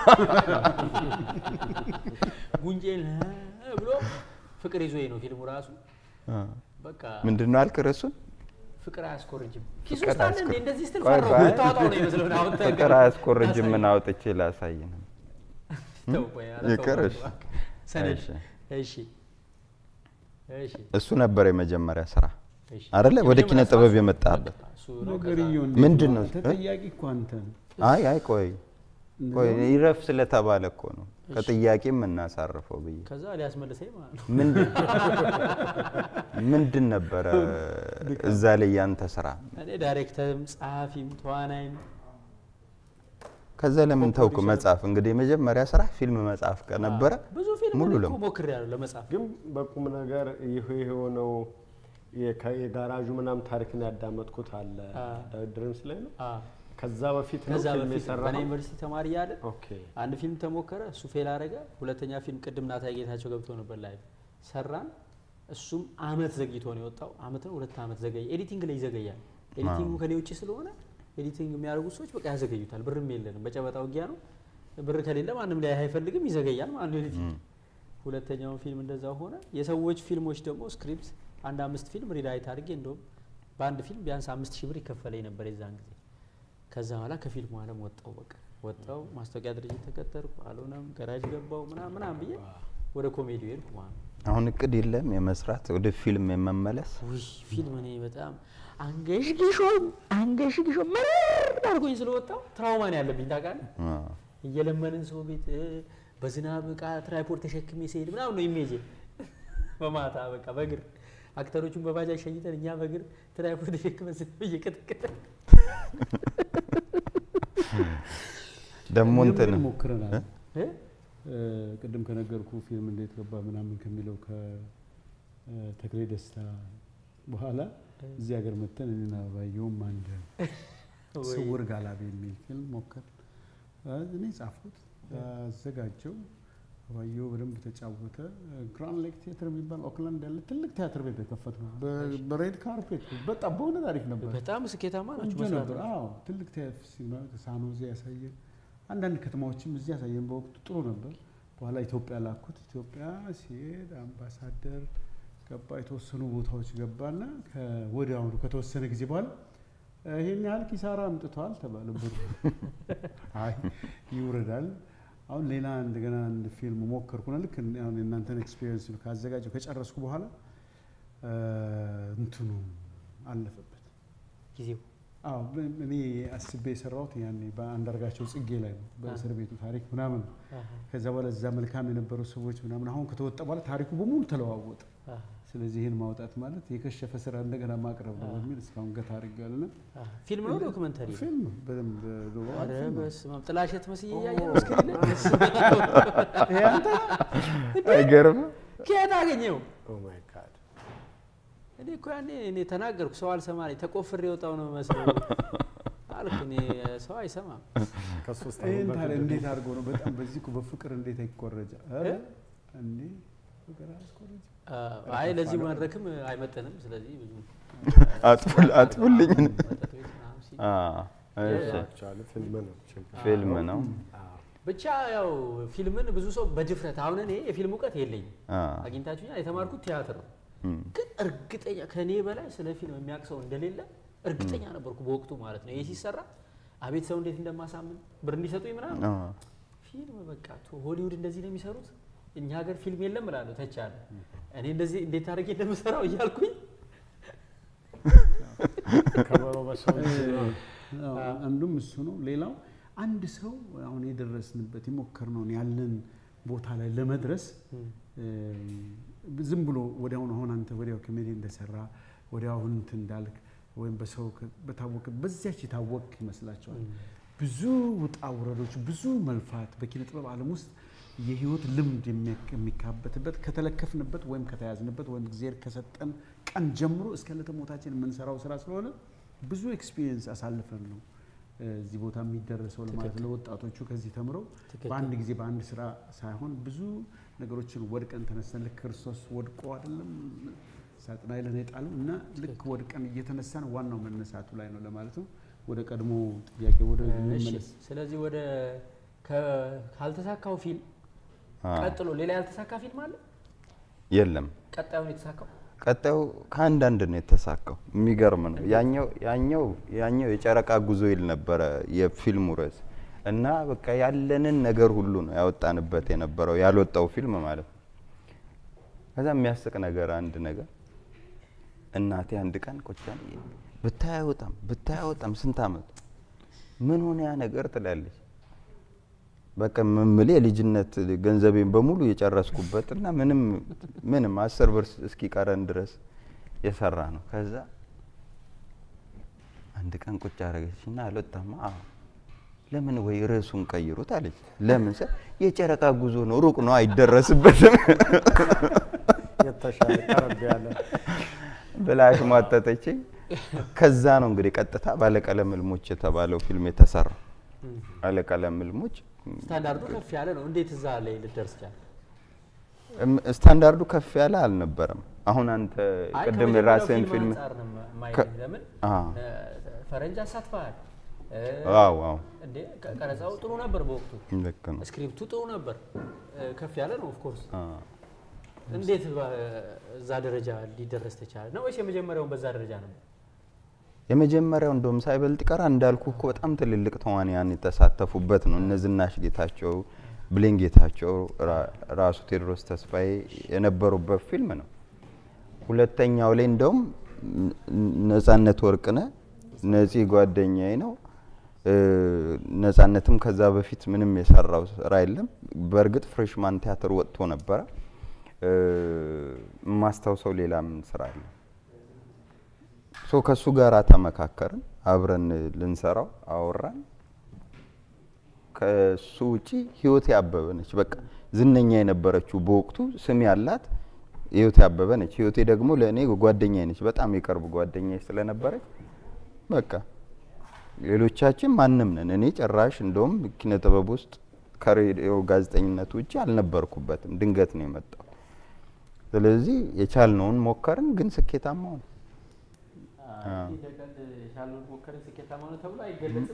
ጉንጄን ብሎ ፍቅር ይዞኝ ነው ፊልሙ ራሱ በቃ ምንድነው አልከረሱን ፍቅር አያስኮርጅም ኪሱ ውስጥ አለ እንዴ እንደዚህ ስትል ፈራው ታውታው ነው የሚመስለው አሁን ፍቅር አያስኮርጅም ምን አውጥቼ ላሳየን ተው ቆይ ይከረሽ ሰነድ እሺ እሺ እሱ ነበር የመጀመሪያ ስራ አይደለ ወደ ኪነ ጥበብ የመጣበት ምንድነው ተጠያቂ እኮ አንተ አይ አይ ቆይ ቆይ ይረፍ ስለተባለ እኮ ነው ከጥያቄም እናሳርፈው በይ ከዛ ሊያስመልሰኝ ማለት ነው ምንድን ምንድን ነበር እዛ ላይ ያንተ ስራ እኔ ዳይሬክተርም ጸሐፊም ተዋናይም ከዛ ለምን ተውኩ መጻፍ እንግዲህ መጀመሪያ ስራ ፊልም መጻፍ ከነበረ ብዙ ፊልም ሙሉ ነው ሞክሬያለሁ ለመጻፍ ግን በቁም ነገር ይሄ የሆነው የጋራዡ ምናምን ታሪክን ያዳመጥኩት አለ ድሪምስ ላይ ነው ከዛ በፊት ነው ፊልም የሰራው በኔ ዩኒቨርሲቲ ተማሪ ያለ ኦኬ አንድ ፊልም ተሞከረ እሱ ፌል አረጋ ሁለተኛ ፊልም ቅድም ናታይ ጌታቸው ገብቶ ነበር ላይ ሰራን እሱም አመት ዘግይቶ ነው የወጣው አመት ነው ሁለት አመት ዘገየ ኤዲቲንግ ላይ ይዘገያል ኤዲቲንጉ ከኔ ውጪ ስለሆነ ኤዲቲንግ የሚያደርጉ ሰዎች በቃ ያዘገዩታል ብርም የለንም በጨበጣው ጊያ ነው ብር ከሌለ ማንንም ላይ አይፈልግም ይዘገያል ማለት ነው ኤዲቲንግ ሁለተኛው ፊልም እንደዛው ሆነ የሰዎች ፊልሞች ደግሞ ስክሪፕት አንድ አምስት ፊልም ሪዳይት አድርጌ እንደው በአንድ ፊልም ቢያንስ አምስት ሺህ ብር ይከፈለኝ ነበር የዛን ጊዜ ከዛ በኋላ ከፊልሙ ዓለም ወጣው በቃ ወጣው ማስታወቂያ ድርጅት ተቀጠርኩ አልሆነም ጋራጅ ገባው ምናምን ምናምን ብዬ ወደ ኮሜዲው ሄድኩ ማለት አሁን እቅድ የለም የመስራት ወደ ፊልም የመመለስ ውይ ፊልም እኔ በጣም አንገሽግሾኝ አንገሽግሾኝ መረር አድርጎኝ ስለወጣው ትራውማ ነው ያለብኝ ታውቃለህ እየለመንን ሰው ቤት በዝናብ ዕቃ ትራይፖርት ተሸክሜ ሲሄድ ምናምን ነው ኢሜጅ በማታ በቃ በእግር አክተሮቹን በባጃጅ ሸኝተን እኛ በእግር ትራይፖርት ተሸክመን እየቀጠቀጠ ደሞ እንትን ሞክረናል እ ቅድም ከነገርኩ ፊልም እንዴት ገባ ምናምን ከሚለው ከተክሌ ደስታ በኋላ እዚህ ሀገር መተን እና ባየውም አንድ ስውር ጋላቢ የሚል ፊልም ሞከር እኔ ጻፍኩት አዘጋጀው ባየው በደንብ ተጫወተ ግራንድ ሌክ ቲያትር የሚባል ኦክላንድ ያለ ትልቅ ቲያትር ቤት ተከፈተ በሬድ ካርፔት በጣም በእውነት አሪፍ ነበር በጣም ስኬታማ ናቸው መስራት አዎ ትልቅ ቲያትር ሲሆን ሳኖዜ ያሳየን አንዳንድ ከተማዎችም እዚህ ያሳየን በወቅቱ ጥሩ ነበር በኋላ ኢትዮጵያ ላኩት ኢትዮጵያ ሲሄድ አምባሳደር ገባ የተወሰኑ ቦታዎች ገባና ከወዲያው ከተወሰነ ጊዜ በኋላ ይሄን ያህል ኪሳራ አምጥቷል ተባለ ብሩ አይ ይውረዳል አሁን ሌላ እንደገና አንድ ፊልም ሞከርኩና ልክ አሁን እናንተን ኤክስፒሪየንስ ካዘጋጀው ከጨረስኩ በኋላ እንትኑ አለፈበት ጊዜው አዎ እኔ አስቤ የሰራሁት ያኔ በአንዳርጋቸው ጽጌ ላይ ነው በእስር ቤቱ ታሪክ ምናምን ከዛ በኋላ እዛ መልካም የነበሩ ሰዎች ምናምን አሁን ከተወጣ በኋላ ታሪኩ በሙሉ ተለዋወጠ ስለዚህ ይሄን ማውጣት ማለት የከሸፈ ስራ እንደገና ማቅረብ ነው በሚል እስካሁን ገታ አድርጋለሁ ፊልም ነው ዶክመንተሪ ፊልም በደንብ ዶክመንተሪ አረ በስመ ጥላሸት መስዬ ያየው እስክሪን ላይ ያንተ አይገርም ከየት አገኘው ኦ ማይ ጋድ እኔ እኮ ያኔ እኔ ተናገርኩ ሰው አልሰማኝ ተቆፍሬ ወጣው ነው መስለው አልኩ እኔ ሰው አይሰማም ከሶስት አመት በፊት እንዴት አድርጎ ነው በጣም በዚህ እኮ በፍቅር እንዴት አይቆረጃ አረ እንዴ ፍቅር አስቆረጃ አይ ለዚህ መድረክም አይመጠንም ስለዚህ ብዙ አጥፉል አጥፉልኝ አ እሺ ፊልም ነው ፊልም ነው ብቻ ያው ፊልምን ብዙ ሰው በድፍረት አሁን እኔ የፊልም ዕውቀት የለኝም አግኝታችሁኛ የተማርኩት ቲያትር ነው ግን እርግጠኛ ከኔ በላይ ስለ ፊልም የሚያውቅ ሰው እንደሌለ እርግጠኛ ነበርኩ በወቅቱ ማለት ነው ይሄ ሲሰራ አቤት ሰው እንዴት እንደማሳምን ብር እንዲሰጡኝ ምናምን ፊልም በቃ ሆሊውድ እንደዚህ ነው የሚሰሩት እኛ ሀገር ፊልም የለም እላለሁ ተቻለ እኔ እንደዚህ እንዴት አድርጌ እንደምሰራው እያልኩኝ ከበሮ በሰው አንዱም እሱ ነው ሌላው አንድ ሰው አሁን የደረስንበት ይሞከርነው ያለን ቦታ ላይ ለመድረስ ዝም ብሎ ወዲያው ነው አሁን አንተ ወዲያው ኮሜዲ እንደሰራ ወዲያው አሁን እንትን እንዳልክ ወይም በሰው በታወቀ በዚያች የታወቅ ይመስላችኋል ብዙ ውጣ ውረዶች ብዙ መልፋት በኪነ ጥበብ ዓለም ውስጥ የህይወት ልምድ የሚካበትበት ከተለከፍንበት ወይም ከተያዝንበት ወይም እግዚአብሔር ከሰጠን ቀን ጀምሮ እስከ ለተሞታችን የምንሰራው ስራ ስለሆነ ብዙ ኤክስፒሪየንስ አሳልፈን ነው እዚህ ቦታ የሚደረሰው ለማለት ነው ወጣቶቹ ከዚህ ተምረው በአንድ ጊዜ በአንድ ስራ ሳይሆን ብዙ ነገሮችን ወድቀን ተነስተን ለክርስቶስ ወድቆ አይደለም ሳጥናይ ለነጣሉ እና ልክ ወድቀን እየተነሳን ዋናው መነሳቱ ላይ ነው ለማለት ነው ወደ ቀድሞ ጥያቄ ወደ መመለስ ስለዚህ ወደ ካልተሳካው ፊልም ቀጥሎ ሌላ ያልተሳካ ፊልም አለ የለም ቀጣዩን የተሳካው ቀጣዩ ከአንድ አንድ ነው የተሳካው የሚገርም ነው ያኛው ያኛው ያኛው የጨረቃ ጉዞ ይል ነበር የፊልሙ ርዕስ እና በቃ ያለንን ነገር ሁሉ ነው ያወጣንበት የነበረው ያልወጣው ፊልም ማለት ነው ከዛ የሚያስቅ ነገር አንድ ነገር እናቴ አንድ ቀን ቆጫን ብታያውጣም ብታያውጣም ስንት አመት ምን ሆነ ያ ነገር ትላለች በቃ ምምሌ ልጅነት ገንዘቤን በሙሉ የጨረስኩበትና ምንም ምንም አስር ብር እስኪ ቀረን ድረስ የሰራ ነው ከዛ አንድ ቀን ቁጭ አረገችና አልወጣማ ለምን ወይ ርዕሱን ቀይሩት አለች ለምን ሰ የጨረቃ ጉዞ ነው ሩቅ ነው አይደረስበትም የተሻለ ቀረብ ያለ ብላሽ ማጣጣች ከዛ ነው እንግዲህ ቀጥታ ባለቀለም ህልሞች የተባለው ፊልም የተሰራው ባለቀለም ህልሞች ስታንዳርዱ ከፍ ያለ ነው እንዴት እዛ ላይ ልደርስ ይችላል ስታንዳርዱ ከፍ ያለ አልነበረም አሁን አንተ ቀደም ራስን ፊልም ለምን ፈረንጅ አሳትፋል ዋው ዋው እንዴ ቀረጻው ጥሩ ነበር በወቅቱ ልክ ነው ስክሪፕቱ ጥሩ ነበር ከፍ ያለ ነው ኦፍ ኮርስ እንዴት እዛ ደረጃ ሊደረስ ተቻለ ነው ወይስ የመጀመሪያው በዛ ደረጃ ነው የመጀመሪያው እንደውም ሳይበልጥ ቀራ እንዳልኩ እኮ በጣም ትልልቅ ተዋንያን የተሳተፉበት ነው እነዚህናሽ ጌታቸው ብሌን ጌታቸው ራሱ ቴዎድሮስ ተስፋዬ የነበሩበት ፊልም ነው ሁለተኛው ላይ እንደውም ነጻነት ወርቅነህ ነፂ ጓደኛዬ ነው ነጻነትም ከዛ በፊት ምንም የሰራው ስራ የለም በርግጥ ፍሬሽማን ቲያትር ወጥቶ ነበር ማስተውሰው ሌላም ስራ አለ ሶ ከሱ ጋር ተመካከርን አብረን ልንሰራው አወራን ከሱ ውጪ ህይወት ያበበነች በቃ ዝነኛ የነበረችው በወቅቱ ስም ያላት ህይወት ያበበነች ህይወቴ ደግሞ ለኔ ጓደኛዬ ነች በጣም የቀርብ ጓደኛዬ ስለነበረች በቃ ሌሎቻችን ማንንም ነን እኔ ጭራሽ እንደውም ኪነ ጥበብ ውስጥ ከሬዲዮ ጋዜጠኝነት ውጪ አልነበርኩበትም ድንገት ነው የመጣው ስለዚህ የቻልነውን ሞከርን ግን ስኬታማ ሆነ አዎ እንደቀል የቻልነውን ሞከርን ስኬታማ ሆነ ተብሎ አይገለጽም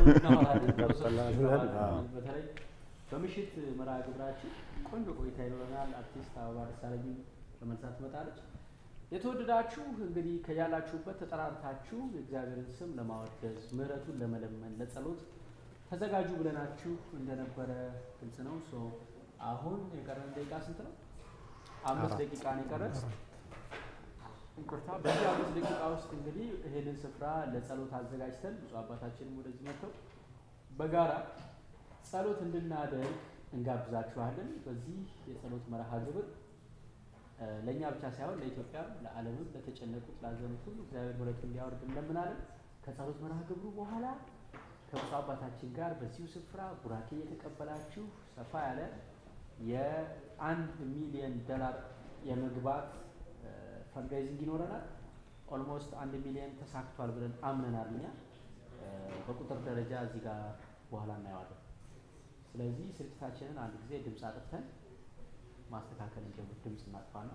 በተለይ በምሽት መርሃ ግብራችን ቆንጆ ቆይታ ይኖረናል አርቲስት አበባ ደሳለኝ በመንሳት መጣለች የተወደዳችሁ እንግዲህ ከያላችሁበት ተጠራርታችሁ የእግዚአብሔርን ስም ለማወደስ ምህረቱን ለመለመን ለጸሎት ተዘጋጁ ብለናችሁ እንደነበረ ግልጽ ነው ሶ አሁን የቀረን ደቂቃ ስንት ነው አምስት ደቂቃ ነው የቀረን እንቁርታ በዚህ አምስት ደቂቃ ውስጥ እንግዲህ ይሄንን ስፍራ ለጸሎት አዘጋጅተን ብዙ አባታችንም ወደዚህ መጥተው በጋራ ጸሎት እንድናደርግ እንጋብዛችኋለን በዚህ የጸሎት መርሃ ግብር ለኛ ብቻ ሳይሆን ለኢትዮጵያ ለዓለምም ለተጨነቁት ላዘኑት ሁሉ እግዚአብሔር ምሕረቱን እንዲያወርድ እንለምናለን ከጸሎት መርሃ ግብሩ በኋላ ከብዙ አባታችን ጋር በዚሁ ስፍራ ቡራኬ የተቀበላችሁ ሰፋ ያለ የአንድ ሚሊዮን ዶላር የመግባት ፈንድሬዚንግ ይኖረናል ኦልሞስት አንድ ሚሊዮን ተሳክቷል ብለን አምነናል እኛ በቁጥር ደረጃ እዚህ ጋር በኋላ እናየዋለን ስለዚህ ስርጭታችንን አንድ ጊዜ ድምጽ አጥፍተን ማስተካከል እንጀምር ድምጽ እናጥፋና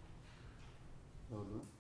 ለሁሉ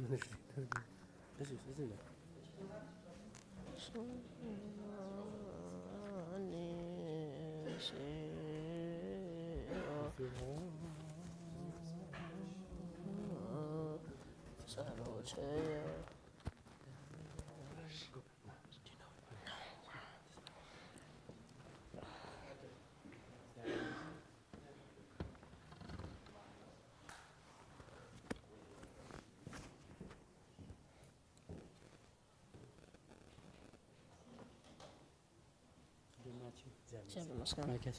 Siempre nos queda.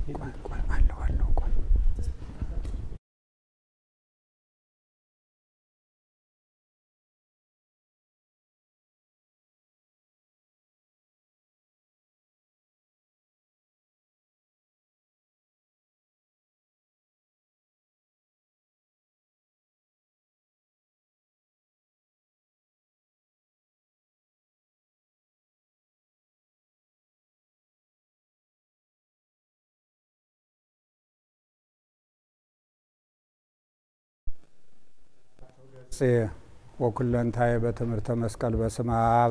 ቆይ ቆይ አለው አለው ቆይ ወኩለንታዬ በትምህርተ መስቀል በስመ አብ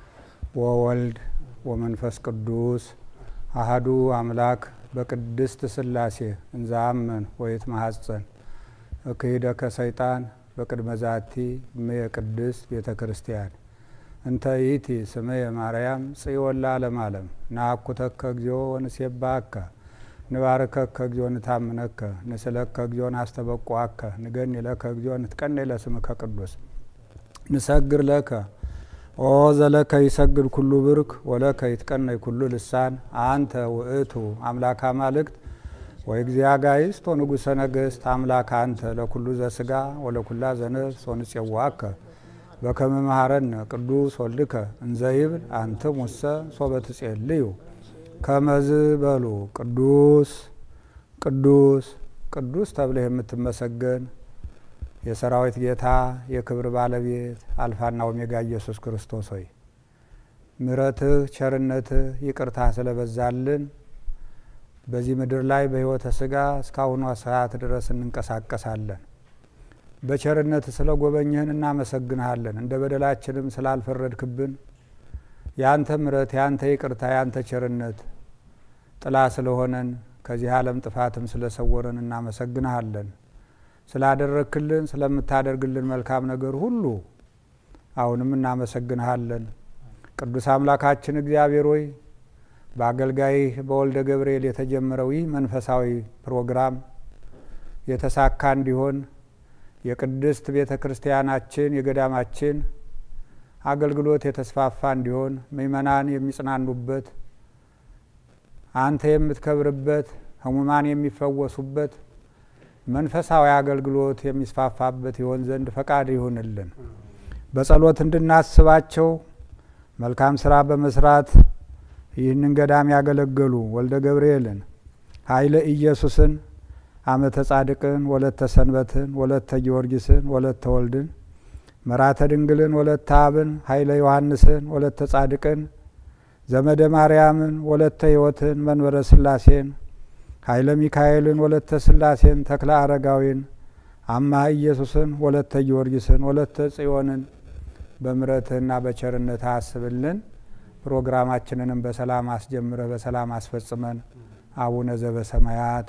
ወወልድ ወመንፈስ ቅዱስ አሐዱ አምላክ በቅድስት ሥላሴ እንዘአምን ወይትማሐፀን እክሂደከ ሰይጣን በቅድመ ዛቲ እምየ ቅድስት ቤተ ክርስቲያን እንተ ይእቲ ስምየ ማርያም ጽዮን ለዓለመ ዓለም ነአኩተከ እግዚኦ ወንሴብሐከ ንባርከከ እግዚኦ ንታምነከ ንስእለከ እግዚኦ ናስተበቁዐከ ንገኒ ለከ እግዚኦ ንትቀነይ ለስምከ ቅዱስ ንሰግር ለከ ኦ ዘለከ ይሰግድ ኩሉ ብርክ ወለከ ይትቀነይ ኩሉ ልሳን አንተ ውእቱ አምላከ አማልክት ወእግዚአ ጋይስት ወንጉሠ ነገሥት አምላክ አንተ ለኩሉ ዘሥጋ ወለኩላ ዘነፍስ ወንፄውዐከ በከመ መሐረነ ቅዱስ ወልድከ እንዘ ይብል አንትሙሰ ሶበ ትጼልዩ ከመዝ በሉ ቅዱስ ቅዱስ ቅዱስ ተብለህ የምትመሰገን የሰራዊት ጌታ የክብር ባለቤት አልፋና ኦሜጋ ኢየሱስ ክርስቶስ ሆይ ምሕረትህ ቸርነትህ ይቅርታ ስለበዛልን በዚህ ምድር ላይ በሕይወተ ሥጋ እስካሁኗ ሰዓት ድረስ እንንቀሳቀሳለን። በቸርነት ስለ ጎበኘህን እናመሰግንሃለን። እንደ በደላችንም ስላልፈረድክብን ያንተ ምሕረት ያንተ ይቅርታ ያንተ ቸርነት ጥላ ስለሆነን ከዚህ ዓለም ጥፋትም ስለሰወረን እናመሰግንሃለን። ስላደረክልን ስለምታደርግልን መልካም ነገር ሁሉ አሁንም እናመሰግንሃለን። ቅዱስ አምላካችን እግዚአብሔር ሆይ በአገልጋይህ በወልደ ገብርኤል የተጀመረው ይህ መንፈሳዊ ፕሮግራም የተሳካ እንዲሆን የቅድስት ቤተ ክርስቲያናችን የገዳማችን አገልግሎት የተስፋፋ እንዲሆን ምእመናን የሚጽናኑበት አንተ የምትከብርበት ሕሙማን የሚፈወሱበት መንፈሳዊ አገልግሎት የሚስፋፋበት ይሆን ዘንድ ፈቃድ ይሁንልን። በጸሎት እንድናስባቸው መልካም ስራ በመስራት ይህንን ገዳም ያገለገሉ ወልደ ገብርኤልን፣ ኃይለ ኢየሱስን፣ አመተ ጻድቅን፣ ወለተ ሰንበትን፣ ወለተ ጊዮርጊስን፣ ወለተ ወልድን፣ መራተ ድንግልን፣ ወለተ አብን፣ ኃይለ ዮሐንስን፣ ወለተ ጻድቅን፣ ዘመደ ማርያምን፣ ወለተ ሕይወትን፣ መንበረ ሥላሴን፣ ኃይለ ሚካኤልን፣ ወለተ ሥላሴን፣ ተክለ አረጋዊን፣ አማ ኢየሱስን፣ ወለተ ጊዮርጊስን፣ ወለተ ጽዮንን በምሕረትህና በቸርነት አስብልን። ፕሮግራማችንንም በሰላም አስጀምረህ በሰላም አስፈጽመን። አቡነ ዘበሰማያት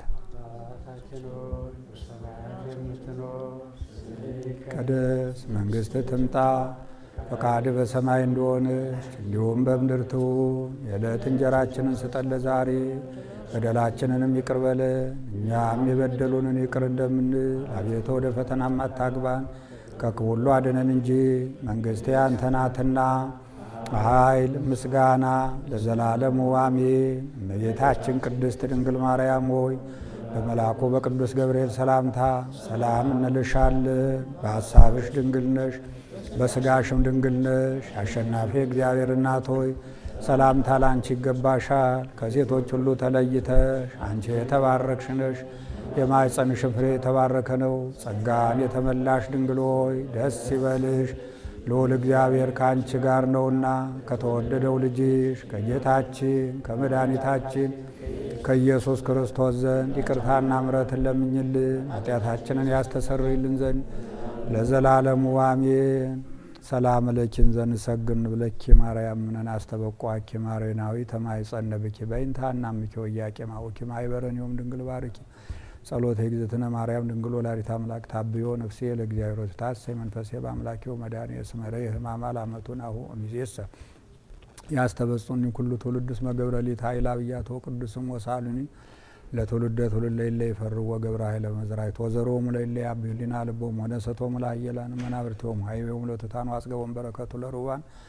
ቀደስ መንግሥትህ ትምጣ ፈቃድህ በሰማይ እንደሆነች እንዲሁም በምድር ትሁን። የዕለት እንጀራችንን ስጠን ዛሬ፣ በደላችንንም ይቅር በለን እኛም የበደሉንን ይቅር እንደምንል። አቤቱ ወደ ፈተናም አታግባን ከክፉ ሁሉ አድነን እንጂ መንግሥት ያንተ ናትና ኃይል ምስጋና ለዘላለሙ አሜን። እመቤታችን ቅድስት ድንግል ማርያም ሆይ በመልአኩ በቅዱስ ገብርኤል ሰላምታ ሰላም እንልሻለን። በሐሳብሽ ድንግል ነሽ፣ በስጋሽም ድንግል ነሽ። አሸናፊ እግዚአብሔር እናት ሆይ ሰላምታ ላንቺ ይገባሻል። ከሴቶች ሁሉ ተለይተሽ አንቺ የተባረክሽ ነሽ፣ የማኅፀንሽ ፍሬ የተባረከ ነው። ጸጋን የተመላሽ ድንግል ሆይ ደስ ይበልሽ፣ ልዑል እግዚአብሔር ከአንቺ ጋር ነውና ከተወደደው ልጅሽ ከጌታችን ከመድኃኒታችን ከኢየሱስ ክርስቶስ ዘንድ ይቅርታና ምሕረትን ለምኝልን ኃጢአታችንን ያስተሰርይልን ዘንድ ለዘላለሙ አሜን። ሰላም ለኪን ዘንሰግን ብለኪ ማርያም ምነን አስተበቋኪ ማሬናዊ ተማይጸነ ብኪ በእንታና ምኪ ወያቄ ማውኪ ማይበረኒውም ድንግል ባርኪ ጸሎተ እግዝእትነ ማርያም ድንግል ወላዲተ አምላክ ታብዮ ነፍሴ ለእግዚአብሔር ታሰይ መንፈሴ በአምላኬው መድኃኒየ እስመረ ሕማማ ላመቱን አሁ እምይእዜሰ ያስተበጹኒ ኩሉ ትውልድስ መገብረሊት ኃይል አብያቶ ቅዱስም ወሳሉኒ ለትውልደ ትውልድ ለይለ ይፈርዎ ገብረ ኃይለ መዝራይት ወዘሮሙ ለይለ ያብዩሊና ልቦም ወነሰቶም ላየላን መናብርቲዮም ሀይቤውም ለትታኑ አጽገቦም በረከቱ ለሩባን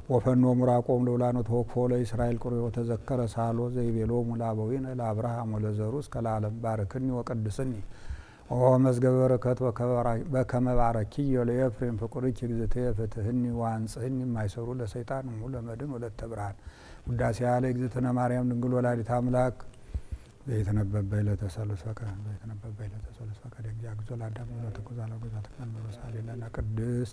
ወፈኖ ሙራቆም ለውላኖ ተወክፎ ለእስራኤል ቁርዮ ተዘከረ ሳሎ ዘይቤሎ ሙላበዊነ ለአብርሃም ወለዘሩ እስከ ለዓለም ባርክኒ ወቀድስኒ ኦ መዝገበ በረከት በከመ ባረኪዮ ለኤፍሬም ፍቁርኪ እግዝእትየ ፍትህኒ ወአንጽህኒ የማይሰሩ ለሰይጣን ሙሉ ለመድን ወለተ ብርሃን ውዳሴ ያለ እግዝእትነ ማርያም ድንግል ወላዲተ አምላክ ዘይተነበበ በዕለተ ሰሉስ ፈቀድ ዘይተነበበ በዕለተ ሰሉስ ፈቀድ እግዚአብሔር ለአዳም ለተኩዛላ ገዛ ተከመረ ሳሌለና ቅድስት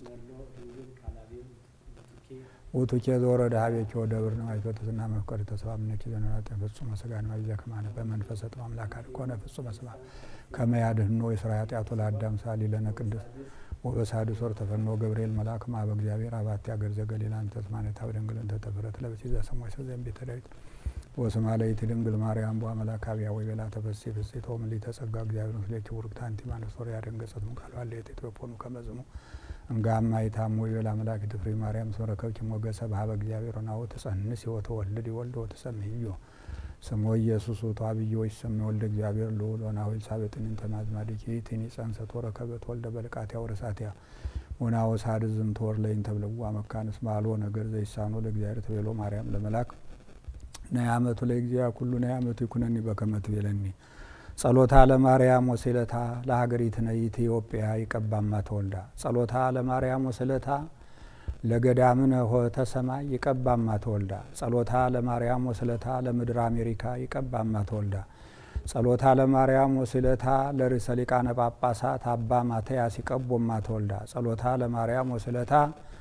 ወቱኬ ዘወረደ ሀቤኪ ወደብር ነው አይቶትና መፍቀድ ተሰባምነች ዘናራተ ፍጹም መስጋና ማይዛ ከማነ በመንፈስ ተው አምላክ አድኮነ ፍጹም መስባ ከመያድህኖ የሥራ ኃጢአቱ ለአዳም ሳሌለና ቅድስት ወበሳድስ ወር ተፈኖ ገብርኤል መልአክ ማበ እግዚአብሔር አባቴ አገር ዘገሊላን ተስማነታ ወደንግልን ተተፈረት ለበሲ ዘሰማይ ሰዘን ቤተ ዳዊት ወስማለይት ድንግል ማርያም ቦ አምላካቢያ ወይ በላ ተፈሲ ፍሲቶ ምን ሊተጸጋ እግዚአብሔር ነው ለኪ ወርክታ አንቲ ማነስ ወር ያደንገጸት ሙቃሉ አለ የቴትሮፖኑ ከመዝሙ እንጋማ ይታሙ ወይ በላ አምላክ ድፍሪ ማርያም ሰረከብኪ ሞገሰ በሀበ እግዚአብሔር ነው ተጸንስ ወተወልድ ይወልድ ወተሰምዮ ስሙ ኢየሱስ ወታብዮ ይሰም ወልደ እግዚአብሔር ሎሎ ናው ኢሳቤጥን ተማዝማዲኪ ቲኒ ጸንሰት ወረከበት ወልደ በልቃት ያወረሳቲያ ወናው ሳድዝም ተወር ለይን ተብለዋ መካንስ ማሎ ነገር ዘይሳኖ ለእግዚአብሔር ተብሎ ማርያም ለመላክ ነያመቱ ለእግዚአብሔር ኩሉ ነያመቱ ይኩነኒ በከመት ቤለኒ ጸሎታ ለማርያም ወሰለታ ለሀገሪትነ ኢትዮጵያ ይቀባማ ተወልዳ ጸሎታ ለማርያም ወሰለታ ለገዳምነ ሆተ ሰማይ ይቀባማ ተወልዳ ጸሎታ ለማርያም ወሰለታ ለምድር አሜሪካ ይቀባማ ተወልዳ ጸሎታ ለማርያም ወሰለታ ለርዕሰ ሊቃነ ጳጳሳት አባ ማትያስ ይቀቦማ ተወልዳ ጸሎታ ለማርያም ወሰለታ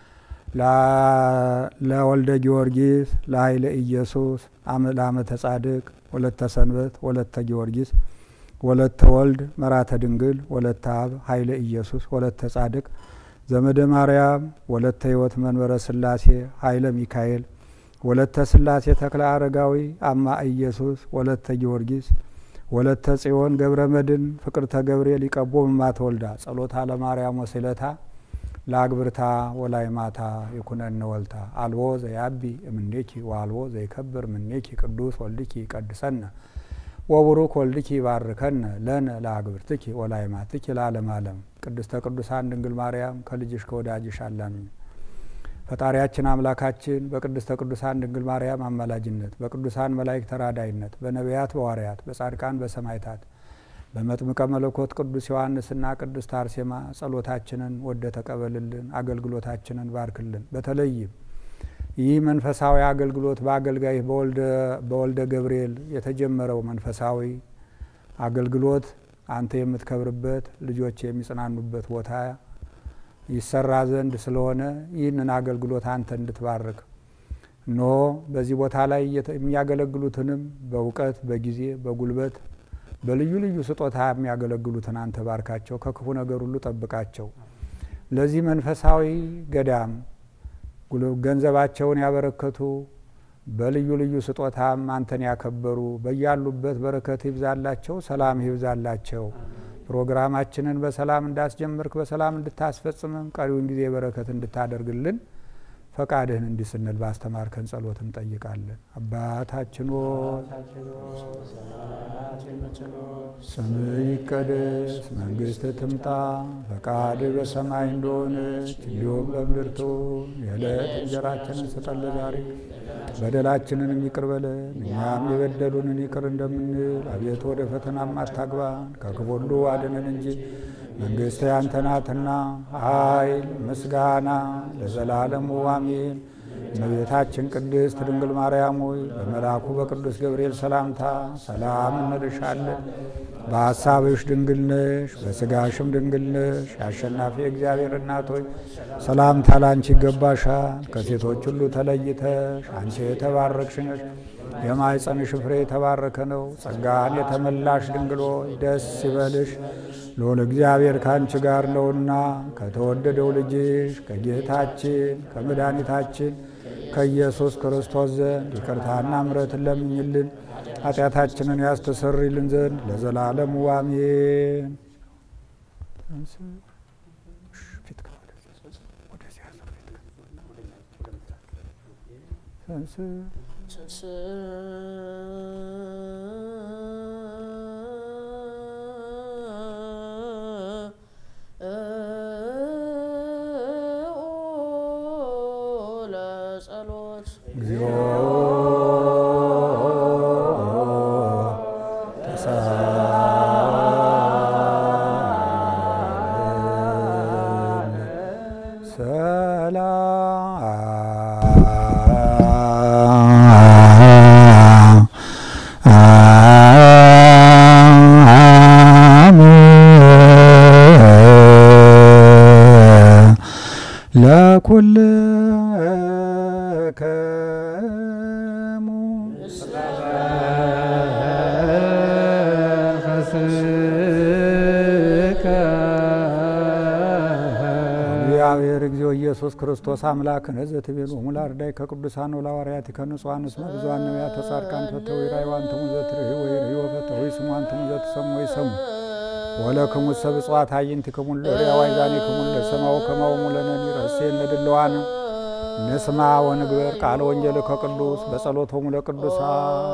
ለወልደ ጊዮርጊስ ለኃይለ ኢየሱስ አመላመተ ጻድቅ ወለተ ሰንበት ወለተ ጊዮርጊስ ወለተ ወልድ መራተ ድንግል ወለተ አብ ኃይለ ኢየሱስ ወለተ ጻድቅ ዘመደ ማርያም ወለተ ሕይወት መንበረ ስላሴ ኃይለ ሚካኤል ወለተ ስላሴ ተክለ አረጋዊ አማ ኢየሱስ ወለተ ጊዮርጊስ ወለተ ጽዮን ገብረ መድን ፍቅርተ ገብርኤል ይቀቦማ ተወልዳ ጸሎታ ለማርያም ወሰለታ ላግብርታ ወላይ ማታ ይኩነነ ወልታ አልቦ ዘያቢ እምኔኪ ወአልቦ ዘይከብር ምኔኪ ቅዱስ ወልድኪ ቀድሰነ ወቡሩክ ወልድኪ ባርከነ ለነ ላግብርትኪ ወላይ ማትኪ ለዓለም ዓለም ቅድስተ ቅዱሳን ድንግል ማርያም ከልጅሽ ከወዳጅሽ አላምኝ ፈጣሪያችን አምላካችን በቅድስተ ቅዱሳን ድንግል ማርያም አማላጅነት በቅዱሳን መላእክት ተራዳይነት በነቢያት በሐዋርያት በጻድቃን በሰማዕታት በመጥምቀ መለኮት ቅዱስ ዮሐንስና ቅድስት አርሴማ ጸሎታችንን ወደ ተቀበልልን አገልግሎታችንን ባርክልን በተለይም ይህ መንፈሳዊ አገልግሎት በአገልጋይ በወልደ በወልደ ገብርኤል የተጀመረው መንፈሳዊ አገልግሎት አንተ የምትከብርበት ልጆች የሚጽናኑበት ቦታ ይሰራ ዘንድ ስለሆነ ይህንን አገልግሎት አንተ እንድትባርክ ኖ በዚህ ቦታ ላይ የሚያገለግሉትንም በእውቀት በጊዜ በጉልበት በልዩ ልዩ ስጦታ የሚያገለግሉትን አንተ ባርካቸው ከክፉ ነገር ሁሉ ጠብቃቸው ለዚህ መንፈሳዊ ገዳም ገንዘባቸውን ያበረከቱ በልዩ ልዩ ስጦታም አንተን ያከበሩ በያሉበት በረከት ይብዛላቸው ሰላም ይብዛላቸው ፕሮግራማችንን በሰላም እንዳስጀምርክ በሰላም እንድታስፈጽመን ቀሪውን ጊዜ በረከት እንድታደርግልን ፈቃድህን እንዲስንል ባስተማርከን ጸሎት እንጠይቃለን አባታችን ሆይ ስምህ ይቀደስ መንግስትህ ትምጣ ፈቃድህ በሰማይ እንደሆነች እንዲሁም በምድር ትሁን የዕለት እንጀራችንን ስጠን ዛሬ በደላችንን ይቅር በለን እኛም የበደሉንን ይቅር እንደምንል አቤቱ ወደ ፈተናም አታግባን ከክፉ ሁሉ አድነን እንጂ መንግስት ያንተ ናትና ኃይል ምስጋና ለዘላለሙ አሜን እመቤታችን ቅድስት ድንግል ማርያም ሆይ በመልአኩ በቅዱስ ገብርኤል ሰላምታ ሰላም እንልሻለን በሐሳብሽ ድንግል ነሽ በሥጋሽም ድንግል ነሽ የአሸናፊ እግዚአብሔር እናት ሆይ ሰላምታ ላንቺ ይገባሻል ከሴቶች ሁሉ ተለይተሽ አንቺ የተባረክሽ ነሽ የማኅፀንሽ ፍሬ የተባረከ ነው ጸጋን የተመላሽ ድንግል ሆይ ደስ ይበልሽ ልዑል እግዚአብሔር ካንቺ ጋር ነውና ከተወደደው ልጅሽ ከጌታችን ከመድኃኒታችን ከኢየሱስ ክርስቶስ ዘንድ ይቅርታና ምሕረትን ለምኝልን ኃጢአታችንን ያስተሰርይልን ዘንድ ለዘላለሙ አሜን። ጸሎ ለኩልክሙ እግዚአብሔር እግዚኦ ኢየሱስ ክርስቶስ አምላክነ ዘትቤሎሙ ለአርዳኢ ከቅዱሳን ወለሐዋርያት ከንጹሐን እስመ ብዙኃን ነቢያት ወጻድቃን ፈተው ይራእዩ አንትሙ ዘትርእዩ ወይርእዩ ወፈተው ይስሙ አንትሙ ዘትሰሙ ወይሰሙ ወለክሙ ሰብጽዋት አዕይንቲክሙ ለርእዩ ወአእዛኒክሙ ለሰማዑ ከማሁ ለነኒ ረሴነ ድልዋነ ንስማ ወንግበር ቃለ ወንጌልከ ቅዱስ በጸሎቶሙ ለቅዱሳን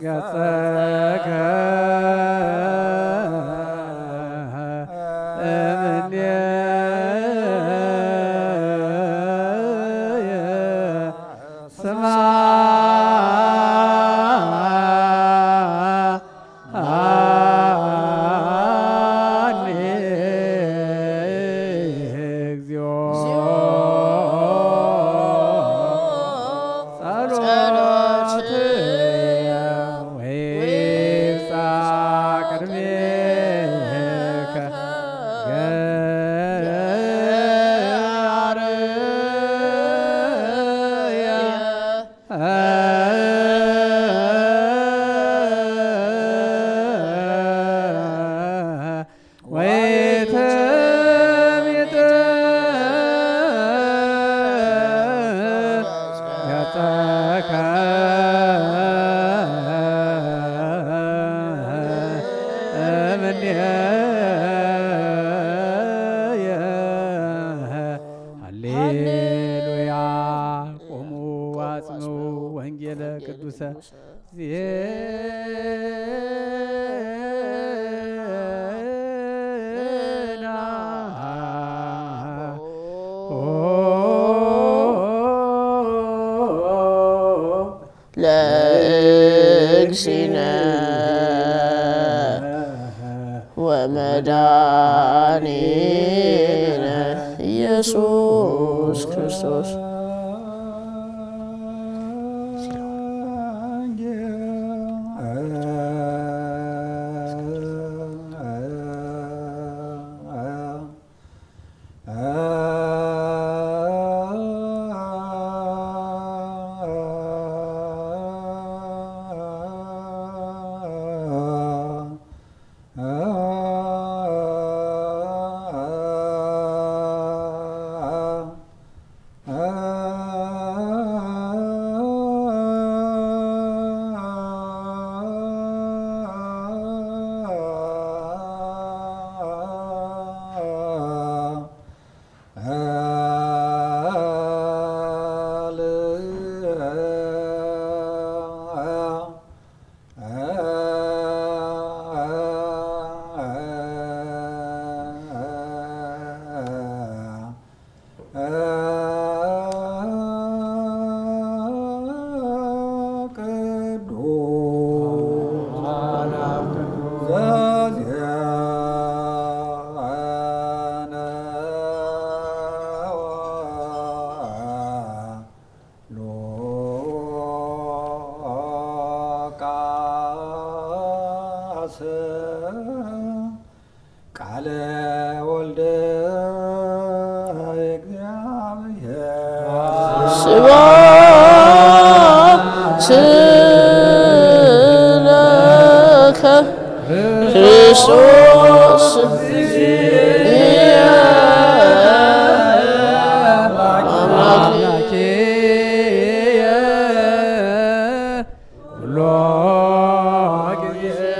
ገጸከ لأجسنا ومدانينا ኢየሱስ ክርስቶስ ቃለ ወልደ እግዚአብሔር ስብሐት ለከ ክርስቶስ አምላኬ ሁሉ ጊዜ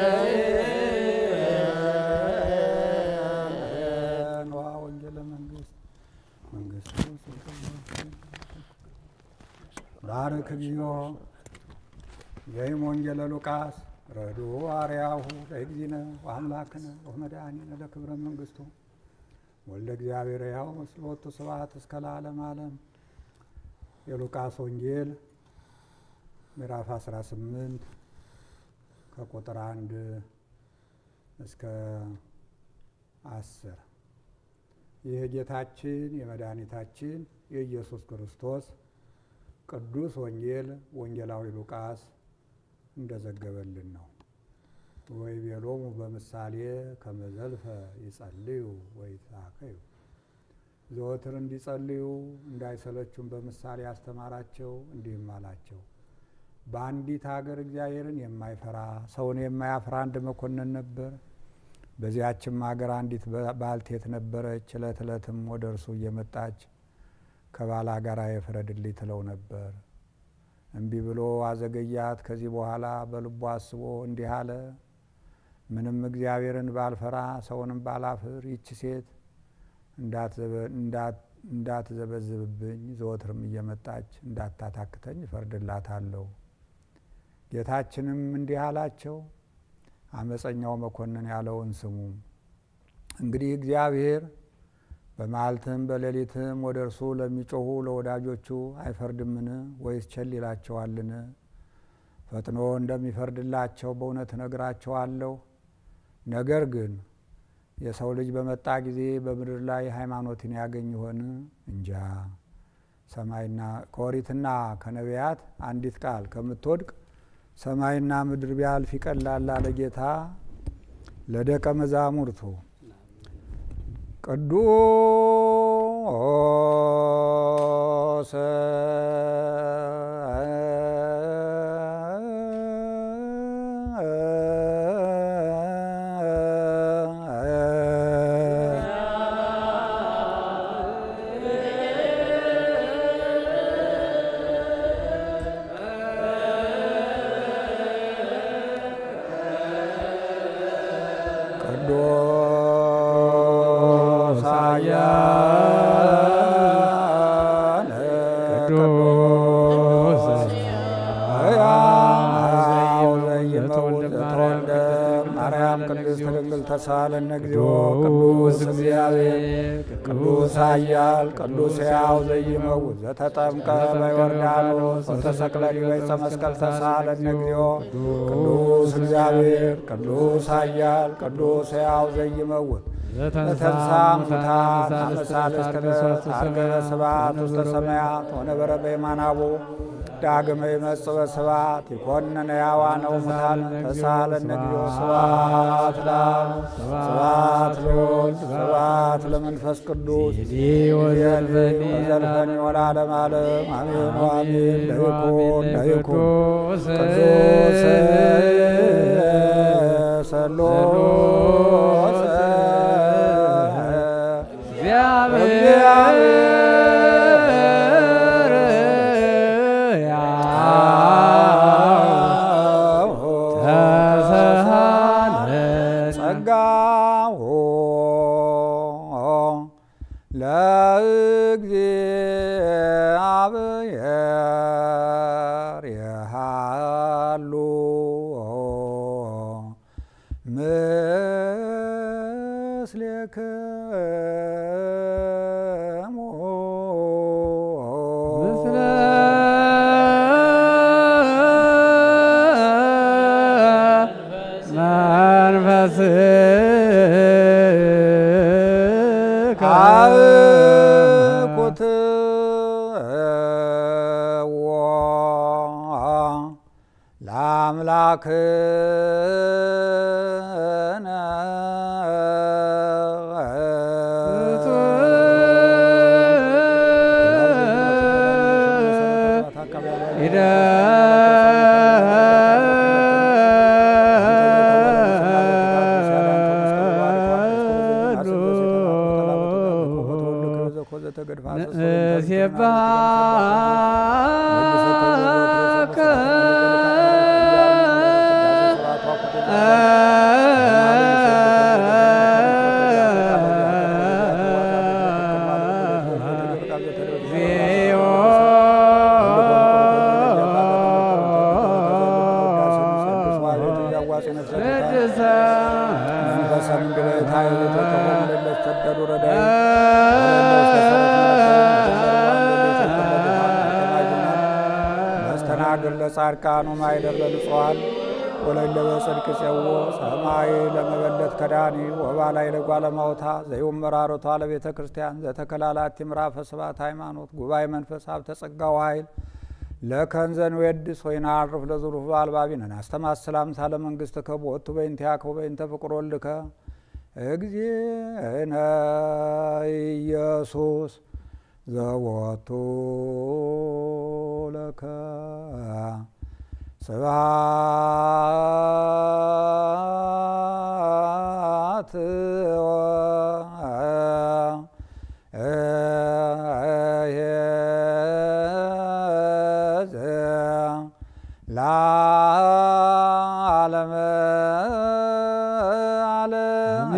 ባረክ እግዚኦ ዘይም ወንጌለ ሉቃስ ረዱ አርያሁ ለእግዚእነ ወአምላክነ ወመድኃኒነ ለክብረ መንግሥቱ ወልደ እግዚአብሔር ያው መስሎቱ ስብሐት እስከ ለዓለመ ዓለም። የሉቃስ ወንጌል ምዕራፍ አስራ ስምንት ከቁጥር አንድ እስከ አስር ይህ የጌታችን የመድኃኒታችን የኢየሱስ ክርስቶስ ቅዱስ ወንጌል ወንጌላዊ ሉቃስ እንደዘገበልን ነው። ወይቤሎሙ በምሳሌ ከመ ዘልፈ ይጸልዩ ወይትሐከዩ ዘወትር እንዲጸልዩ እንዳይሰለቹም በምሳሌ ያስተማራቸው እንዲህም አላቸው። በአንዲት ሀገር እግዚአብሔርን የማይፈራ ሰውን የማያፍራ አንድ መኮንን ነበር። በዚያችም ሀገር አንዲት ባልቴት ነበረች። ዕለት ዕለትም ወደ እርሱ እየመጣች ከባላጋራ የፍረድልኝ ትለው ነበር። እምቢ ብሎ አዘገያት። ከዚህ በኋላ በልቡ አስቦ እንዲህ አለ፣ ምንም እግዚአብሔርን ባልፈራ ሰውንም ባላፍር ይቺ ሴት እንዳትዘበዝብብኝ ዘወትርም እየመጣች እንዳታታክተኝ እፈርድላታለሁ። ጌታችንም እንዲህ አላቸው፣ አመፀኛው መኮንን ያለውን ስሙ። እንግዲህ እግዚአብሔር በመዓልትም በሌሊትም ወደ እርሱ ለሚጮኹ ለወዳጆቹ አይፈርድምን? ወይስ ቸል ይላቸዋልን? ፈጥኖ እንደሚፈርድላቸው በእውነት እነግራቸዋለሁ። ነገር ግን የሰው ልጅ በመጣ ጊዜ በምድር ላይ ሃይማኖትን ያገኝ ይሆን? እንጃ። ሰማይና ከኦሪትና ከነቢያት አንዲት ቃል ከምትወድቅ ሰማይና ምድር ቢያልፍ ይቀላል አለ ጌታ ለደቀ መዛሙርቱ። ቅዱስ ተሳለነ እግዚኦ ቅዱስ እግዚአብሔር ቅዱስ ኃያል ቅዱስ ሕያው ዘይመውት ዘተጠምቀ በዮርዳኖስ ወተሰቅለ ዲበ ዕፀ መስቀል ተሳለነ እግዚኦ ቅዱስ እግዚአብሔር ቅዱስ ኃያል ቅዱስ ሕያው ዘይመውት ዘተንሥአ እሙታን አመ ሣልስት ዕለት ዐርገ በስብሐት ውስተ ሰማያት ወነበረ በየማናቡ ዳግመ ይመጽእ በስብሐት ይኰንነ ሕያዋነ ወሙታነ ተሳለነ እግዚኦ ስብሐት ለአብ ስብሐት ለወልድ ስብሐት ለመንፈስ ቅዱስ ወዘልፈኒ ወለዓለመ ዓለም አሜን ወአሜን። ለይኩን ለይኩን ቅዱስ ሠሎስ እግዚአብሔር ለእግዚአብሔር የሃሉ ምስሌክሙ ምስለ መንፈስከ አብኩትዎ ለአምላክነ መስተናግር ለጻድቃኑ ማይደር ለንጹሐን ወለለ በጽድቅ ጽዎ ሰማይ ለመበለት ከዳኒ ወባላይ ለጓለማውታ ዘይውም መራሮቷ ለቤተ ክርስቲያን ዘተከላላት ምዕራፈ ስብሐት ሃይማኖት ጉባኤ መንፈስ ሀብተ ጸጋው ኃይል ለከንዘን ወድስ ወይና አርፍ ለዙሩፍ አልባቢነን አስተማስላም ሳለ መንግስት ከቦቱ በእንቲያከ በእንተ ፍቅር ወልድከ እግዚእነ ኢየሱስ ዘወቱ ለከ ስብሐት ለዓለመ ዓለም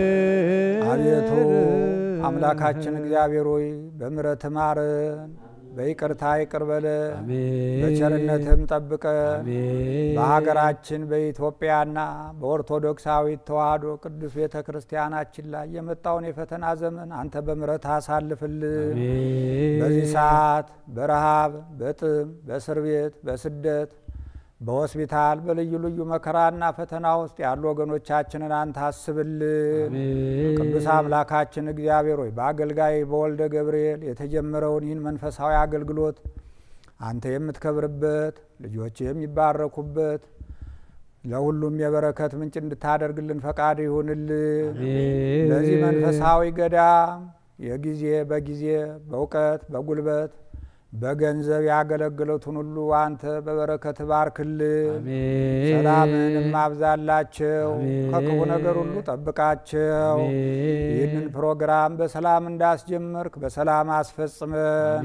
አቤቱ አምላካችን እግዚአብሔር ሆይ በምሕረት ማረን። በይቅርታ ይቅር በለን፣ በቸርነትም ጠብቀን። በሀገራችን በኢትዮጵያና በኦርቶዶክሳዊት ተዋሕዶ ቅዱስ ቤተ ክርስቲያናችን ላይ የመጣውን የፈተና ዘመን አንተ በምሕረት አሳልፍልን። በዚህ ሰዓት በረሃብ፣ በጥም፣ በእስር ቤት፣ በስደት፣ በሆስፒታል በልዩ ልዩ መከራና ፈተና ውስጥ ያሉ ወገኖቻችንን አንተ አስብልን። ቅዱስ አምላካችን እግዚአብሔር ሆይ በአገልጋይ በወልደ ገብርኤል የተጀመረውን ይህን መንፈሳዊ አገልግሎት አንተ የምትከብርበት፣ ልጆች የሚባረኩበት፣ ለሁሉም የበረከት ምንጭ እንድታደርግልን ፈቃድ ይሁንልን። ለዚህ መንፈሳዊ ገዳም የጊዜ በጊዜ በእውቀት በጉልበት በገንዘብ ያገለግሉትን ሁሉ አንተ በበረከት ባርክልን። ሰላምንም አብዛላቸው፣ ከክፉ ነገር ሁሉ ጠብቃቸው። ይህንን ፕሮግራም በሰላም እንዳስጀመርክ በሰላም አስፈጽመን።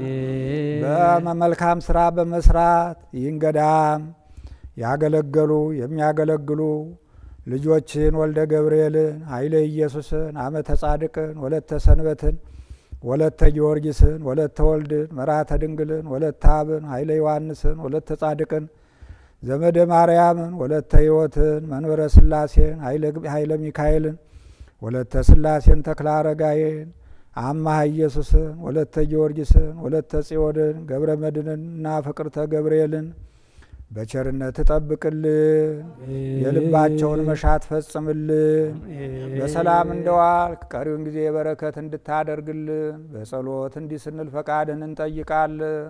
በመልካም ስራ በመስራት ይህን ገዳም ያገለገሉ የሚያገለግሉ ልጆችን ወልደ ገብርኤልን፣ ኃይለ ኢየሱስን፣ አመተ ጻድቅን፣ ወለተ ሰንበትን፣ ወለተ ጊዮርጊስን፣ ወለተ ወልድን፣ መራተ ድንግልን፣ ወለተ አብን፣ ኃይለ ዮሐንስን፣ ወለተ ጻድቅን፣ ዘመደ ማርያምን፣ ወለተ ሕይወትን፣ መንበረ ስላሴን፣ ኃይለ ሚካኤልን፣ ወለተ ስላሴን፣ ተክለ አረጋዬን፣ አማሃ ኢየሱስን፣ ወለተ ጊዮርጊስን፣ ወለተ ጽዮንን፣ ገብረ መድንን እና ፍቅርተ ገብርኤልን በቸርነት ጠብቅልን። የልባቸውን መሻት ፈጽምልን። በሰላም እንደዋልክ ቀሪውን ጊዜ በረከት እንድታደርግልን በጸሎት እንዲህ ስንል ፈቃድን እንጠይቃለን።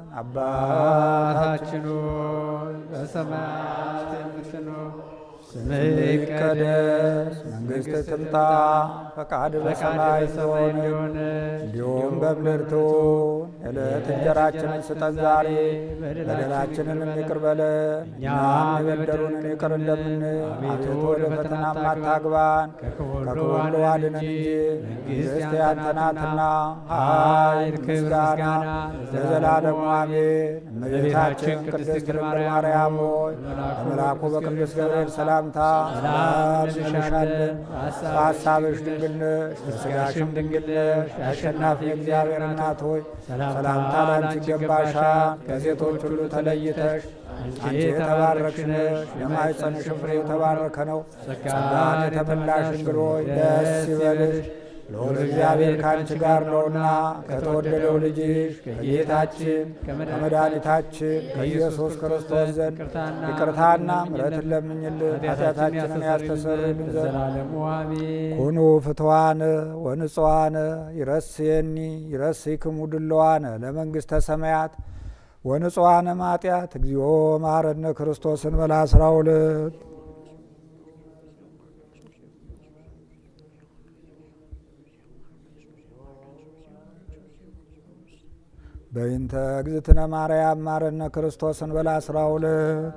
አባታችን ሆይ በሰማያት የምትኖር ስምህ ይቀደስ፣ መንግሥትህ ትምጣ፣ ፈቃድህ በሰማይ እንደሆነ እንዲሁም በምድር ትሁን። የዕለት እንጀራችንን ስጠን ዛሬ፣ በደላችንንም ይቅር በለን እኛም የበደሉንን ይቅር እንደምንል፣ አቤቱ ወደ ፈተና አታግባን ከክፉ ሁሉ አድነን እንጂ መንግሥት ያንተ ናትና ኃይል፣ ምስጋና ለዘላለሙ አሜን። እመቤታችን ቅድስት ድንግል ማርያም ሆይ በመልአኩ በቅዱስ ገብርኤል ሰላምታ ሰላም እንልሻለን። በሐሳብሽ ድንግል ነሽ፣ በሥጋሽም ድንግል ነሽ። የአሸናፊ እግዚአብሔር እናት ሆይ ሰላምታ ላንቺ ይገባሻል። ከሴቶች ሁሉ ተለይተሽ አንቺ የተባረክሽ ነሽ፣ የማኅፀንሽ ፍሬ የተባረከ ነው። ጸጋን የተመላሽ ድንግል ሆይ ደስ ይበልሽ፣ ልዑል እግዚአብሔር ከአንቺ ጋር ነውና ከተወደደው ልጅሽ ከጌታችን ከመድኃኒታችን ከኢየሱስ ክርስቶስ ዘንድ ይቅርታና ምሕረትን ለምኝልን ኃጢአታችንን ያስተሰርይልን ዘንድ። ኩኑ ፍትዋነ ወንጽዋነ ይረስየኒ ይረስይክሙ ድለዋነ ለመንግሥተ ሰማያት ወንጽዋነ ማጢአት እግዚኦ መሐረነ ክርስቶስን በላ አስራ ሁለት በእንተ እግዝእትነ ማርያም መሐረነ ክርስቶስን በላ አስራ ሁለት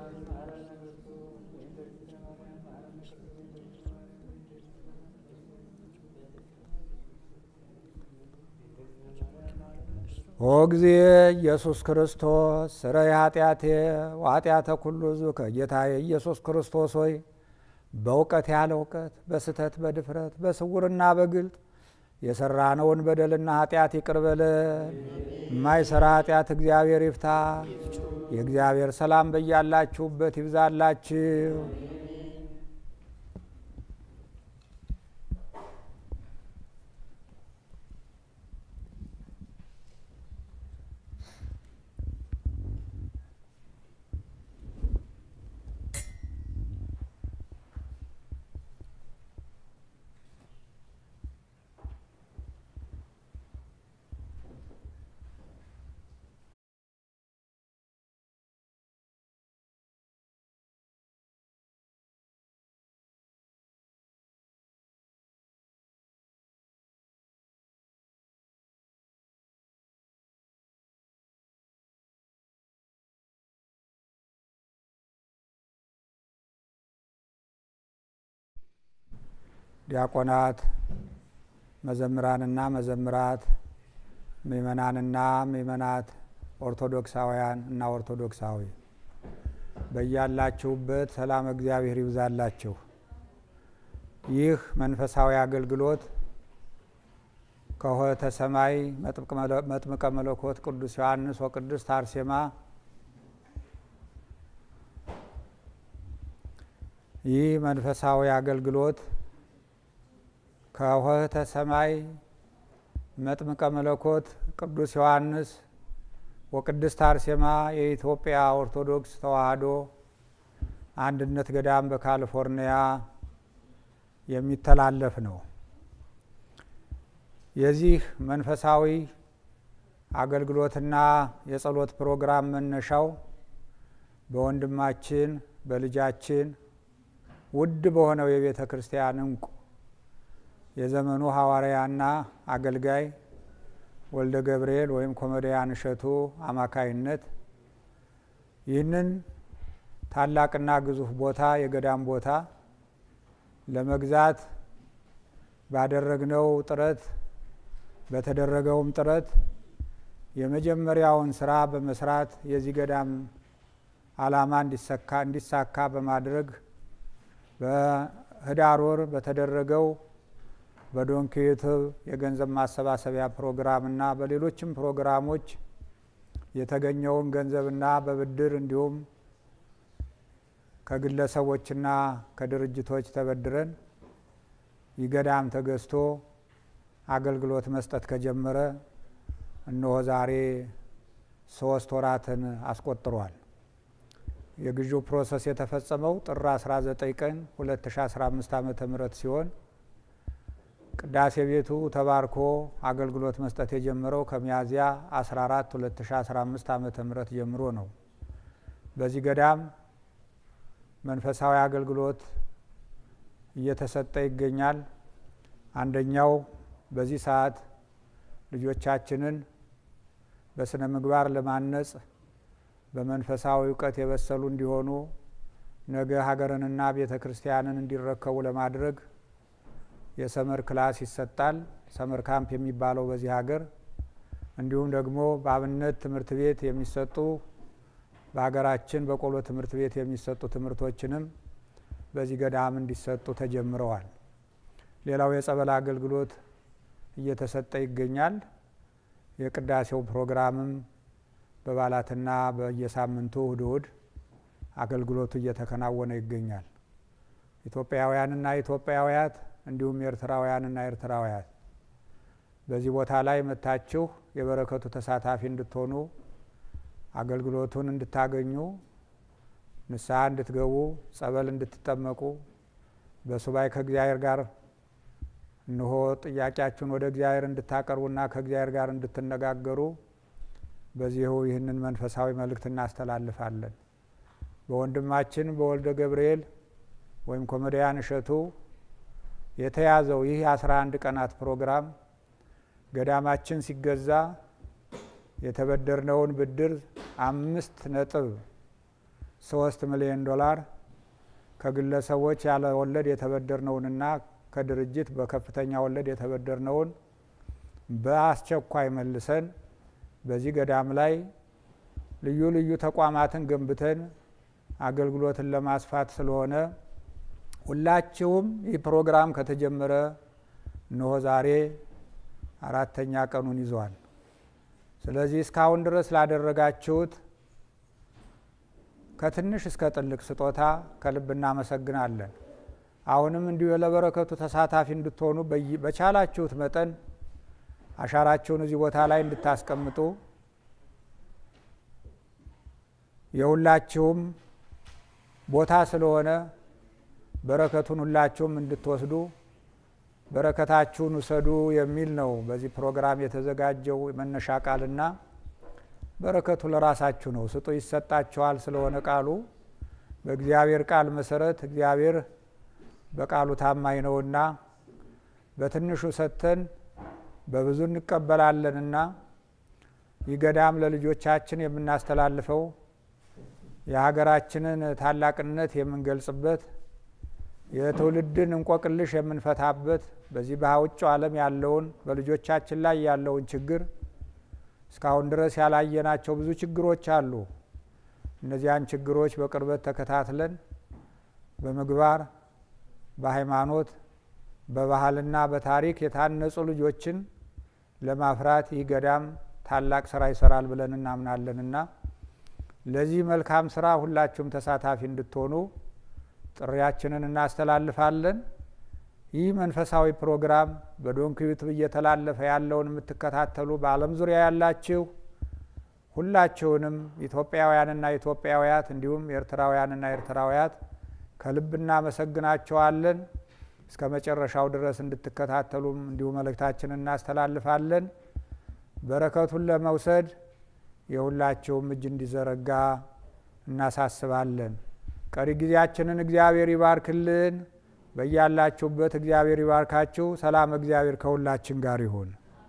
ኦ እግዚእ ኢየሱስ ክርስቶስ ስረይ ኃጢአቴ ወኃጢአተ ኩሉ ሕዝብ ከጌታዬ ኢየሱስ ክርስቶስ ሆይ በእውቀት ያለ እውቀት በስተት በድፍረት በስውርና በግልጥ የሰራነውን በደልና ኃጢአት ይቅር በለን። የማይሰራ ኃጢአት እግዚአብሔር ይፍታ። የእግዚአብሔር ሰላም በያላችሁበት ይብዛላችሁ። ዲያቆናት፣ መዘምራንና መዘምራት፣ ምእመናንና ምእመናት፣ ኦርቶዶክሳውያን እና ኦርቶዶክሳዊ በያላችሁበት ሰላም እግዚአብሔር ይብዛላችሁ። ይህ መንፈሳዊ አገልግሎት ከሆተ ሰማይ መጥምቀ መለኮት ቅዱስ ዮሐንስ ወቅድስት አርሴማ ይህ መንፈሳዊ አገልግሎት ከሆተ ሰማይ መጥምቀ መለኮት ቅዱስ ዮሐንስ ወቅድስት አርሴማ የኢትዮጵያ ኦርቶዶክስ ተዋሕዶ አንድነት ገዳም በካሊፎርኒያ የሚተላለፍ ነው። የዚህ መንፈሳዊ አገልግሎትና የጸሎት ፕሮግራም መነሻው በወንድማችን በልጃችን ውድ በሆነው የቤተ ክርስቲያን እንቁ የዘመኑ ሐዋርያና አገልጋይ ወልደ ገብርኤል ወይም ኮሜዲያን እሸቱ አማካይነት ይህንን ታላቅና ግዙፍ ቦታ የገዳም ቦታ ለመግዛት ባደረግነው ጥረት በተደረገውም ጥረት የመጀመሪያውን ስራ በመስራት የዚህ ገዳም ዓላማ እንዲሳካ እንዲሳካ በማድረግ በህዳር ወር በተደረገው በዶንኪ ዩቲዩብ የገንዘብ ማሰባሰቢያ ፕሮግራምና በሌሎችም ፕሮግራሞች የተገኘውን ገንዘብና በብድር እንዲሁም ከግለሰቦችና ከድርጅቶች ተበድረን ይገዳም ተገዝቶ አገልግሎት መስጠት ከጀመረ እነሆ ዛሬ ሶስት ወራትን አስቆጥሯል። የግዢው ፕሮሰስ የተፈጸመው ጥር አስራ ዘጠኝ ቀን ሁለት ሺህ አስራ አምስት ዓመተ ምህረት ሲሆን ቅዳሴ ቤቱ ተባርኮ አገልግሎት መስጠት የጀመረው ከሚያዝያ አስራ አራት ሁለት ሺህ አስራ አምስት ዓመተ ምህረት ጀምሮ ነው። በዚህ ገዳም መንፈሳዊ አገልግሎት እየተሰጠ ይገኛል። አንደኛው በዚህ ሰዓት ልጆቻችንን በስነ ምግባር ለማነጽ በመንፈሳዊ እውቀት የበሰሉ እንዲሆኑ ነገ ሀገርንና ቤተ ክርስቲያንን እንዲረከቡ ለማድረግ የሰመር ክላስ ይሰጣል። ሰመር ካምፕ የሚባለው በዚህ ሀገር እንዲሁም ደግሞ በአብነት ትምህርት ቤት የሚሰጡ በሀገራችን በቆሎ ትምህርት ቤት የሚሰጡ ትምህርቶችንም በዚህ ገዳም እንዲሰጡ ተጀምረዋል። ሌላው የጸበል አገልግሎት እየተሰጠ ይገኛል። የቅዳሴው ፕሮግራምም በባላትና በየሳምንቱ እሁድ እሁድ አገልግሎቱ እየተከናወነ ይገኛል። ኢትዮጵያውያንና ኢትዮጵያውያት እንዲሁም ኤርትራውያንና ኤርትራውያት በዚህ ቦታ ላይ መታችሁ የበረከቱ ተሳታፊ እንድትሆኑ አገልግሎቱን እንድታገኙ ንስሐ እንድትገቡ ጸበል እንድትጠመቁ በሱባኤ ከእግዚአብሔር ጋር እነሆ ጥያቄያችሁን ወደ እግዚአብሔር እንድታቀርቡና ከእግዚአብሔር ጋር እንድትነጋገሩ በዚሁ ይህንን መንፈሳዊ መልእክት እናስተላልፋለን። በወንድማችን በወልደ ገብርኤል ወይም ኮሜዲያን እሸቱ የተያዘው ይህ አስራ አንድ ቀናት ፕሮግራም ገዳማችን ሲገዛ የተበደርነውን ብድር አምስት ነጥብ ሶስት ሚሊዮን ዶላር ከግለሰቦች ያለ ወለድ የተበደርነውንና ከድርጅት በከፍተኛ ወለድ የተበደርነውን በአስቸኳይ መልሰን በዚህ ገዳም ላይ ልዩ ልዩ ተቋማትን ገንብተን አገልግሎትን ለማስፋት ስለሆነ ሁላችሁም ይህ ፕሮግራም ከተጀመረ እነሆ ዛሬ አራተኛ ቀኑን ይዟል። ስለዚህ እስካሁን ድረስ ላደረጋችሁት ከትንሽ እስከ ትልቅ ስጦታ ከልብ እናመሰግናለን። አሁንም እንዲሁ ለበረከቱ ተሳታፊ እንድትሆኑ በቻላችሁት መጠን አሻራችሁን እዚህ ቦታ ላይ እንድታስቀምጡ የሁላችሁም ቦታ ስለሆነ በረከቱን ሁላችሁም እንድትወስዱ በረከታችሁን ውሰዱ የሚል ነው በዚህ ፕሮግራም የተዘጋጀው መነሻ ቃልና በረከቱ ለራሳችሁ ነው። ስጡ ይሰጣችኋል ስለሆነ ቃሉ በእግዚአብሔር ቃል መሰረት እግዚአብሔር በቃሉ ታማኝ ነውና በትንሹ ሰጥተን በብዙ እንቀበላለንና ይገዳም ለልጆቻችን የምናስተላልፈው የሀገራችንን ታላቅነት የምንገልጽበት የትውልድን እንቆቅልሽ የምንፈታበት በዚህ በውጭው ዓለም ያለውን በልጆቻችን ላይ ያለውን ችግር እስካሁን ድረስ ያላየናቸው ብዙ ችግሮች አሉ። እነዚያን ችግሮች በቅርበት ተከታትለን በምግባር በሃይማኖት በባህልና በታሪክ የታነጹ ልጆችን ለማፍራት ይህ ገዳም ታላቅ ስራ ይሰራል ብለን እናምናለንና ለዚህ መልካም ስራ ሁላችሁም ተሳታፊ እንድትሆኑ ጥሪያችንን እናስተላልፋለን። ይህ መንፈሳዊ ፕሮግራም በዶንኪ ዩቲዩብ እየተላለፈ ያለውን የምትከታተሉ በዓለም ዙሪያ ያላችሁ ሁላችሁንም ኢትዮጵያውያንና ኢትዮጵያውያት እንዲሁም ኤርትራውያንና ኤርትራውያት ከልብ እናመሰግናችኋለን። እስከ መጨረሻው ድረስ እንድትከታተሉም እንዲሁ መልእክታችንን እናስተላልፋለን። በረከቱን ለመውሰድ የሁላችሁም እጅ እንዲዘረጋ እናሳስባለን። ቀሪ ጊዜያችንን እግዚአብሔር ይባርክልን። በያላችሁበት እግዚአብሔር ይባርካችሁ። ሰላም እግዚአብሔር ከሁላችን ጋር ይሁን።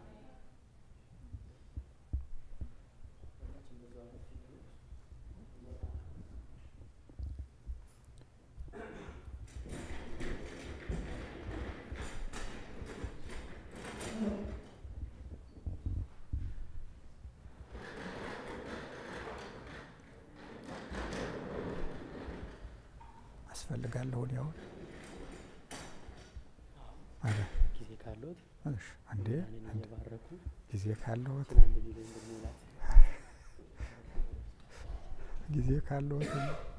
አስፈልጋለሁ ያው አረ ጊዜ ካለዎት እሺ አንዴ አንዴ ባረኩ ጊዜ ካለዎት ጊዜ ካለዎት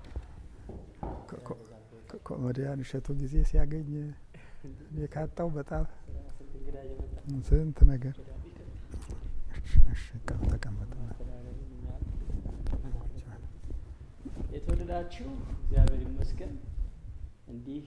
ኮሜዲያን እሸቱ ጊዜ ሲያገኝ እኔ ካጣው በጣም ስንት ነገር እሺ ተቀመጥና የተወደዳችሁ እግዚአብሔር ይመስገን እንዲህ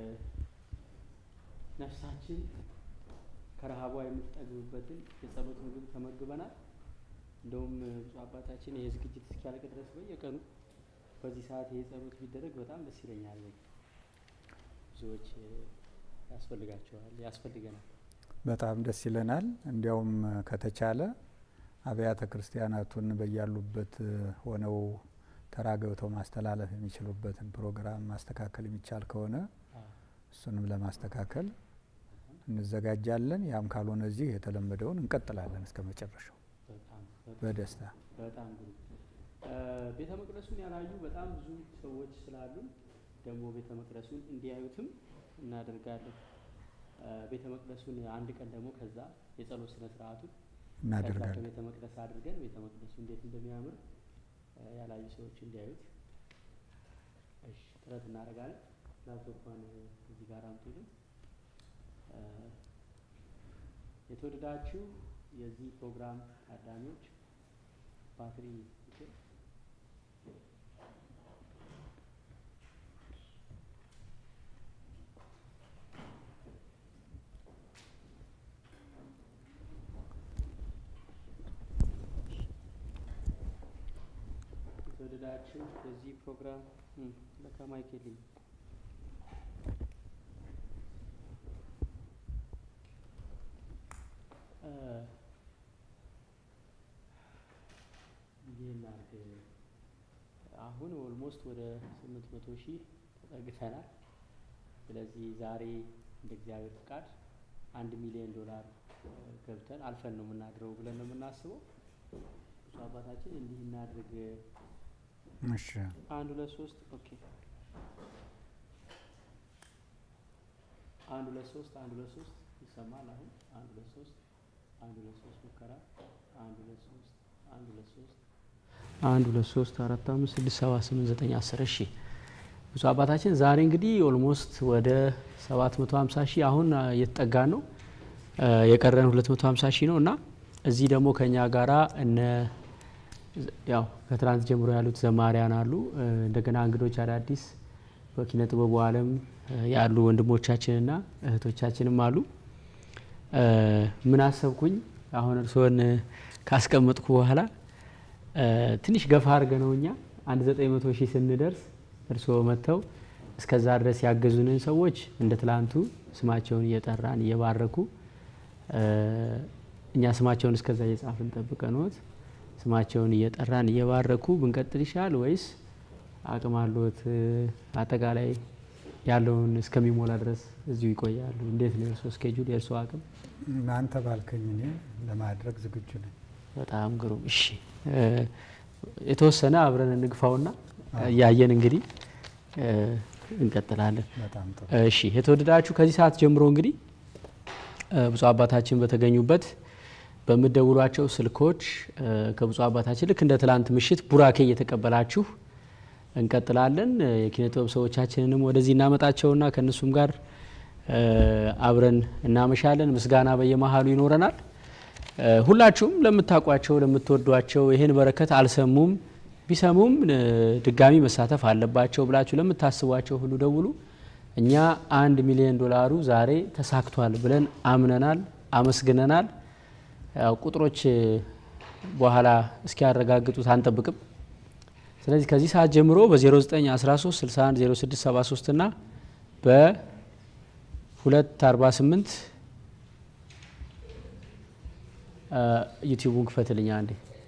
ነፍሳችን ከረሃቧ የምትጠግብበትን የጸሎት ምግብ ተመግበናል። እንደውም ብፁዕ አባታችን ይሄ ዝግጅት እስኪያልቅ ድረስ በየቀኑ በዚህ ሰዓት ይሄ ጸሎት ቢደረግ በጣም ደስ ይለኛል። ብዙዎች ያስፈልጋቸዋል ያስፈልገናል። በጣም ደስ ይለናል። እንዲያውም ከተቻለ አብያተ ክርስቲያናቱን በያሉበት ሆነው ተራገብተው ማስተላለፍ የሚችሉበትን ፕሮግራም ማስተካከል የሚቻል ከሆነ እሱንም ለማስተካከል እንዘጋጃለን። ያም ካልሆነ እዚህ የተለመደውን እንቀጥላለን እስከ መጨረሻው በደስታ። በጣም ግሩም። ቤተ መቅደሱን ያላዩ በጣም ብዙ ሰዎች ስላሉ ደግሞ ቤተ መቅደሱን እንዲያዩትም እናደርጋለን። ቤተ መቅደሱን አንድ ቀን ደግሞ ከዛ የጸሎት ስነ ስርዓቱን እናደርጋለን። ቤተ መቅደስ አድርገን ቤተ መቅደሱ እንዴት እንደሚያምር ያላዩ ሰዎች እንዲያዩት እሺ ጥረት እናደርጋለን። ላፕቶፑን እዚህ ጋር አምጡልን። የተወደዳችሁ የዚህ ፕሮግራም ታዳሚዎች ባትሪ የተወደዳችሁ የዚህ ፕሮግራም ለከማይኬልኝ ይሄናርግ አሁን ኦልሞስት ወደ ስምንት መቶ ሺህ ተጠግተናል። ስለዚህ ዛሬ እንደ እግዚአብሔር ፍቃድ አንድ ሚሊዮን ዶላር ገብተን አልፈን ነው የምናድረው ብለን ነው የምናስበው። ብፁዕ አባታችን እንዲህ እናድርግ። እሺ አንድ ሁለት ሶስት ኦኬ አንድ ሁለት ሶስት አንድ ሁለት ሶስት ይሰማል። አሁን አንድ ሁለት ሶስት አንድ ሁለት ሶስት ሙከራ አንድ ሁለት ሶስት አንድ ሁለት ሶስት አንድ ሁለት ሶስት አራት አምስት ስድስት ሰባት ስምንት ዘጠኝ አስር እሺ ብፁዕ አባታችን ዛሬ እንግዲህ ኦልሞስት ወደ ሰባት መቶ ሃምሳ ሺህ አሁን እየተጠጋን ነው። የቀረን ሁለት መቶ ሃምሳ ሺህ ነው እና እዚህ ደግሞ ከኛ ጋራ እነ ያው ከትላንት ጀምሮ ያሉት ዘማሪያን አሉ። እንደገና እንግዶች አዳዲስ በኪነ ጥበቡ ዓለም ያሉ ወንድሞቻችንና እህቶቻችንም አሉ። ምን አሰብኩኝ አሁን እርስዎን ካስቀመጥኩ በኋላ ትንሽ ገፋ አድርገነውኛ አንድ ዘጠኝ መቶ ሺህ ስንደርስ እርስዎ መጥተው እስከዛ ድረስ ያገዙንን ሰዎች እንደ ትላንቱ ስማቸውን እየጠራን እየባረኩ እኛ ስማቸውን እስከዛ እየጻፍን ጠብቀንዎት ስማቸውን እየጠራን እየባረኩ ብንቀጥል ይሻል ወይስ አቅም አለዎት? አጠቃላይ ያለውን እስከሚሞላ ድረስ እዚሁ ይቆያሉ? እንዴት ነው የእርስዎ ስኬጁል የእርስዎ አቅም? እናንተ ባልከኝ እኔ ለማድረግ ዝግጁ ነኝ። በጣም ግሩም። እሺ የተወሰነ አብረን እንግፋውና ያየን እንግዲህ እንቀጥላለን። በጣም ጥሩ። እሺ የተወደዳችሁ ከዚህ ሰዓት ጀምሮ እንግዲህ ብፁዕ አባታችን በተገኙበት በመደውሏቸው ስልኮች ከብፁዕ አባታችን ልክ እንደ ትላንት ምሽት ቡራኬ እየተቀበላችሁ እንቀጥላለን። የኪነ ጥበብ ሰዎቻችንንም ወደዚህ እናመጣቸውና ከነሱም ጋር አብረን እናመሻለን። ምስጋና በየመሃሉ ይኖረናል። ሁላችሁም ለምታቋቸው ለምትወዷቸው ይሄን በረከት አልሰሙም ቢሰሙም ድጋሚ መሳተፍ አለባቸው ብላችሁ ለምታስቧቸው ሁሉ ደውሉ። እኛ አንድ ሚሊዮን ዶላሩ ዛሬ ተሳክቷል ብለን አምነናል፣ አመስግነናል። ያው ቁጥሮች በኋላ እስኪያረጋግጡት አንጠብቅም። ስለዚህ ከዚህ ሰዓት ጀምሮ በ0913 61 06 73 እና በ248 ዩቲዩቡን ክፈትልኛ አንዴ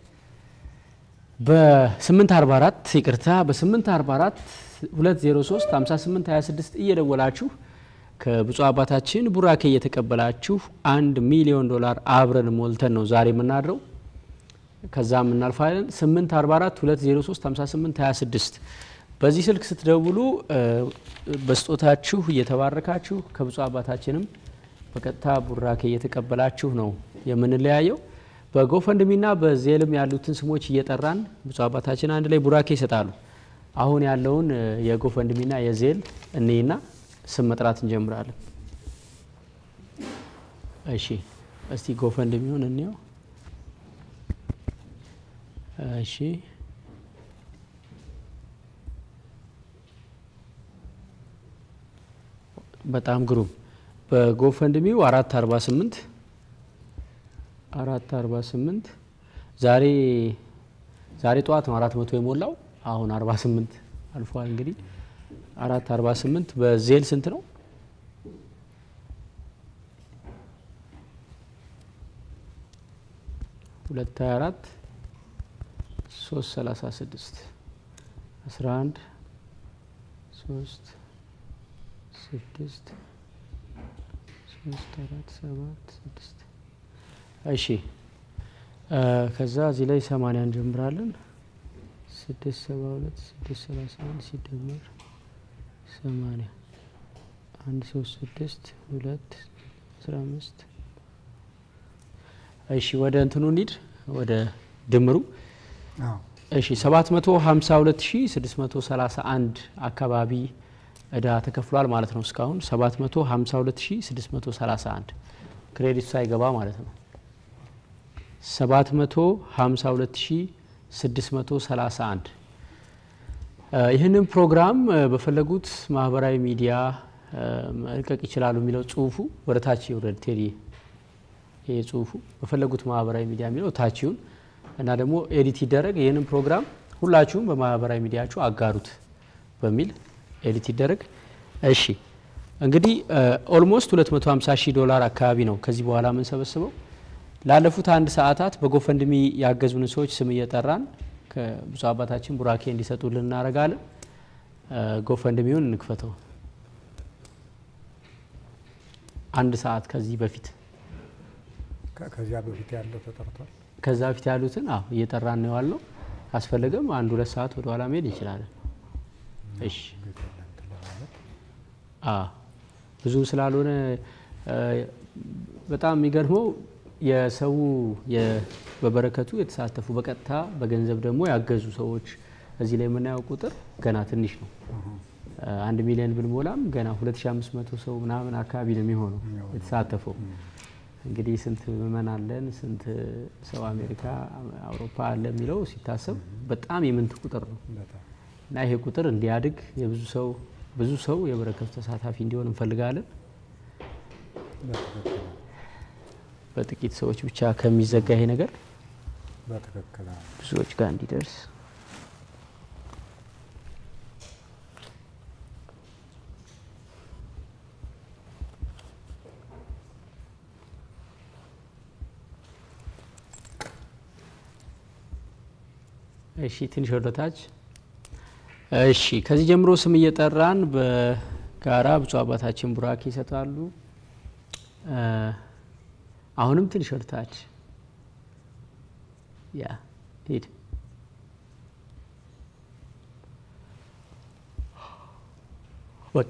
በ844 ይቅርታ በ844 203 58 26 እየደወላችሁ ከብፁዕ አባታችን ቡራኬ እየተቀበላችሁ አንድ ሚሊዮን ዶላር አብረን ሞልተን ነው ዛሬ የምናድረው። ከዛም እናልፋለን። ስምንት አርባ አራት ሁለት ዜሮ ሶስት ሃምሳ ስምንት ሃያ ስድስት በዚህ ስልክ ስትደውሉ በስጦታችሁ እየተባረካችሁ ከብፁዕ አባታችንም በቀጥታ ቡራኬ እየተቀበላችሁ ነው የምንለያየው። በጎፈንድሚና በዜልም ያሉትን ስሞች እየጠራን ብፁዕ አባታችን አንድ ላይ ቡራኬ ይሰጣሉ። አሁን ያለውን የጎፈንድሚና የዜል እኔና ስም መጥራት እንጀምራለን። እሺ እስቲ ጎፈንድሚውን እንየው። እሺ በጣም ግሩም። በጎፈንድሚው አራት አርባ ስምንት አራት አርባ ስምንት ዛሬ ዛሬ ጧት ነው አራት መቶ የሞላው። አሁን አርባ ስምንት አልፏል። እንግዲህ አራት አርባ ስምንት በዜል ስንት ነው? ሁለት ሃያ አራት ሶስት ሰላሳ ስድስት አስራ አንድ ሶስት ስድስት ሶስት አራት ሰባት ስድስት እሺ ከዛ እዚህ ላይ ሰማንያ እንጀምራለን። ስድስት ሰባ ሁለት ስድስት ሰላሳ አንድ ሲደመር ሰማንያ አንድ ሶስት ስድስት ሁለት አስራ አምስት እሺ ወደ እንትኑ እንሂድ ወደ ድምሩ። እሺ ሰባት መቶ ሃምሳ ሁለት ሺህ ስድስት መቶ ሰላሳ አንድ አካባቢ እዳ ተከፍሏል ማለት ነው። እስካሁን ሰባት መቶ ሃምሳ ሁለት ሺህ ስድስት መቶ ሰላሳ አንድ ክሬዲት ሳይገባ ማለት ነው። ሰባት መቶ ሃምሳ ሁለት ሺህ ስድስት መቶ ሰላሳ አንድ ይህንን ፕሮግራም በፈለጉት ማህበራዊ ሚዲያ መልቀቅ ይችላሉ የሚለው ጽሁፉ ወደ ታች ይወርድ። ቴዲ ይሄ ጽሁፉ በፈለጉት ማህበራዊ ሚዲያ የሚለው ታችሁን እና ደግሞ ኤዲት ይደረግ ይህንን ፕሮግራም ሁላችሁም በማህበራዊ ሚዲያችሁ አጋሩት በሚል ኤዲት ይደረግ። እሺ እንግዲህ ኦልሞስት ሁለት መቶ ሃምሳ ሺህ ዶላር አካባቢ ነው ከዚህ በኋላ ምን ሰበስበው ላለፉት አንድ ሰዓታት በጎፈንድሚ ያገዙን ሰዎች ስም እየጠራን ከብፁዕ አባታችን ቡራኬ እንዲሰጡልን እናረጋለን። ጎፈንድሚውን እንክፈተው። አንድ ሰዓት ከዚህ በፊት ከዚያ በፊት ያለው ተጠርቷል። ከዛ በፊት ያሉትን አዎ እየጠራን ነው ያለው። አስፈልገም አንድ ሁለት ሰዓት ወደ ኋላ መሄድ ይችላል። እሺ አ ብዙ ስላልሆነ በጣም የሚገርመው የሰው በበረከቱ የተሳተፉ በቀጥታ በገንዘብ ደግሞ ያገዙ ሰዎች እዚህ ላይ የምናየው ቁጥር ገና ትንሽ ነው። አንድ ሚሊዮን ብንሞላም ገና ሁለት ሺህ አምስት መቶ ሰው ምናምን አካባቢ ነው የሚሆነው የተሳተፈው። እንግዲህ ስንት ምዕመናን አለን፣ ስንት ሰው አሜሪካ አውሮፓ አለ የሚለው ሲታሰብ በጣም የምንት ቁጥር ነው እና ይሄ ቁጥር እንዲያድግ የብዙ ሰው ብዙ ሰው የበረከቱ ተሳታፊ እንዲሆን እንፈልጋለን። በጥቂት ሰዎች ብቻ ከሚዘጋ ይሄ ነገር በትክክል ብዙዎች ጋር እንዲደርስ እሺ ትንሽ ወደታች እሺ ከዚህ ጀምሮ ስም እየጠራን በጋራ ብፁዕ አባታችን ቡራኬ ይሰጣሉ። አሁንም ትንሽ ወደታች ያ ሂድ ወቅ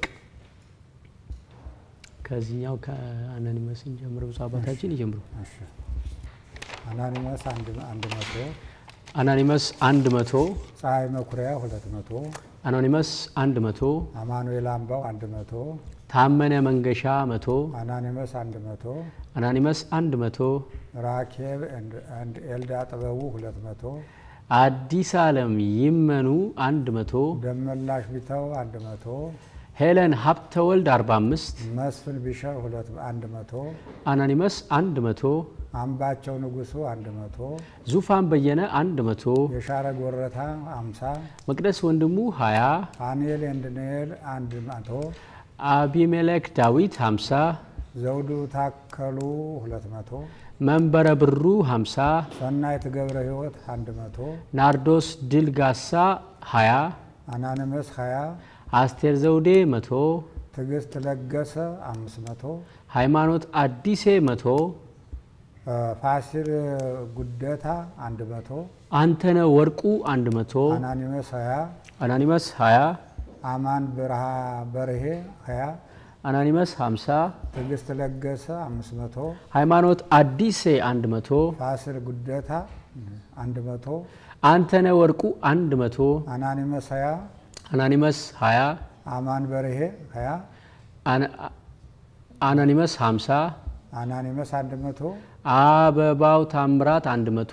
ከዚህኛው ከአናኒመስ ጀምሮ ብፁዕ አባታችን ይጀምሩ። አናኒመስ አንድ መቶ አናኒመስ አንድ መቶ ፀሐይ መኩሪያ ሁለት መቶ አናኒመስ አንድ መቶ አማኑኤል አምባው አንድ መቶ ታመነ መንገሻ መቶ አናኒመስ አንድ መቶ አናኒመስ አንድ መቶ ራኬብ and ኤልዳ ጥበቡ ሁለት መቶ አዲስ ዓለም ይመኑ አንድ መቶ ደመላሽ ቢተው አንድ መቶ ሄለን ሀብተወልድ አርባ አምስት መስፍን ቢሸር አንድ መቶ አናኒመስ አንድ መቶ አምባቸው ንጉሱ አንድ መቶ ዙፋን በየነ አንድ መቶ የሻረ ጎረታ ሃምሳ መቅደስ ወንድሙ ሃያ አኔል እንድኔል አንድ መቶ አቢሜሌክ ዳዊት ሃምሳ ዘውዱ ታከሉ ሁለት መቶ መንበረ ብሩ ሃምሳ ሰናይት ገብረ ህይወት አንድ መቶ ናርዶስ ድልጋሳ ሃያ አናኒመስ ሃያ አስቴር ዘውዴ መቶ ትግስት ለገሰ አምስት መቶ ሃይማኖት አዲሴ መቶ ፋሲል ጉደታ አንድ መቶ አንተነ ወርቁ አንድ መቶ አናኒመስ ሃያ አናኒመስ ሃያ አማን ብርሃ በርሄ ሃያ አናኒመስ ሃምሳ ትግስት ለገሰ አምስት መቶ ሃይማኖት አዲሴ አንድ መቶ ፋሲል ጉደታ አንድ መቶ አንተነ ወርቁ አንድ መቶ አናኒመስ ሃያ አናኒመስ ሃያ አማን በርሄ ሃያ አናኒመስ ሃምሳ አናኒመስ አንድ መቶ አበባው ታምራት አንድ መቶ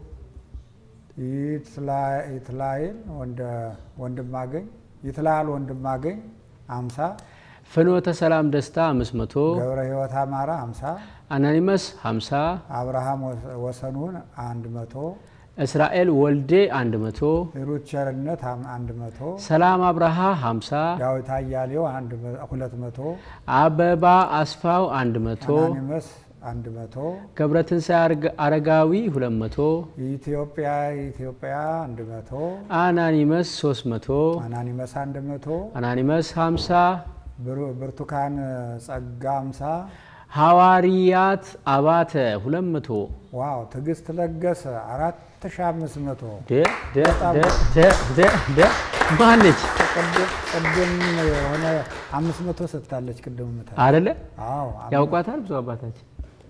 ይትላይል ወንድማገኝ ይትላል ወንድማገኝ ሃምሳ ፍኖተ ሰላም ደስታ አምስት መቶ ገብረ ህይወት አማራ ሃምሳ አናኒመስ ሃምሳ አብርሃም ወሰኑን አንድ መቶ እስራኤል ወልዴ አንድ መቶ ሩት ቸርነት አንድ መቶ ሰላም አብርሃ ሃምሳ ዳዊት አያሌው ሁለት መቶ አበባ አስፋው አንድ መቶ አናኒመስ አንድ መቶ ገብረትንሳኤ አረጋዊ ሁለት መቶ ኢትዮጵያ ኢትዮጵያ አንድ መቶ አናኒመስ ሶስት መቶ አናኒመስ አንድ መቶ አናኒመስ ሃምሳ ብርቱካን ጸጋ ሃምሳ ሐዋርያት አባተ ሁለት መቶ ዋው ትግስት ለገሰ አራት ሺህ አምስት መቶ ደ ደ ደ ደ ደ ማነች ቅድም የሆነ አምስት መቶ ሰጥታለች ቅድም መታ አይደለ አዎ ያውቋታል ብዙ አባታችን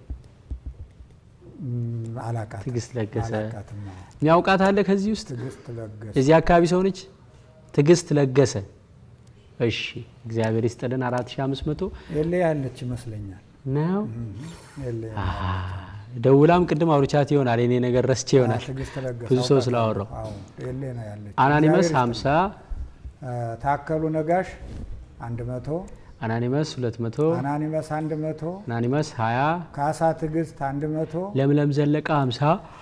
አላቃት ትግስት ለገሰ ያውቃት አለ ከዚህ ውስጥ ትግስት ለገሰ እዚህ አካባቢ ሰው ነች ትግስት ለገሰ እሺ እግዚአብሔር ይስጥልን አራት ሺህ አምስት መቶ ኤሌ ያለች ይመስለኛል ነው ኤሌ ደውላም ቅድም አውርቻት ይሆናል እኔ ነገር ረስቼ ይሆናል ብዙ ሰው ስላወራው አዎ ኤሌ ነው ያለች አናኒመስ ሃምሳ ታከሉ ነጋሽ አንድ መቶ አናኒመስ ሁለት መቶ አናኒመስ አንድ መቶ አናኒመስ ሃያ ካሳ ትግስት አንድ መቶ ለምለም ዘለቀ ሃምሳ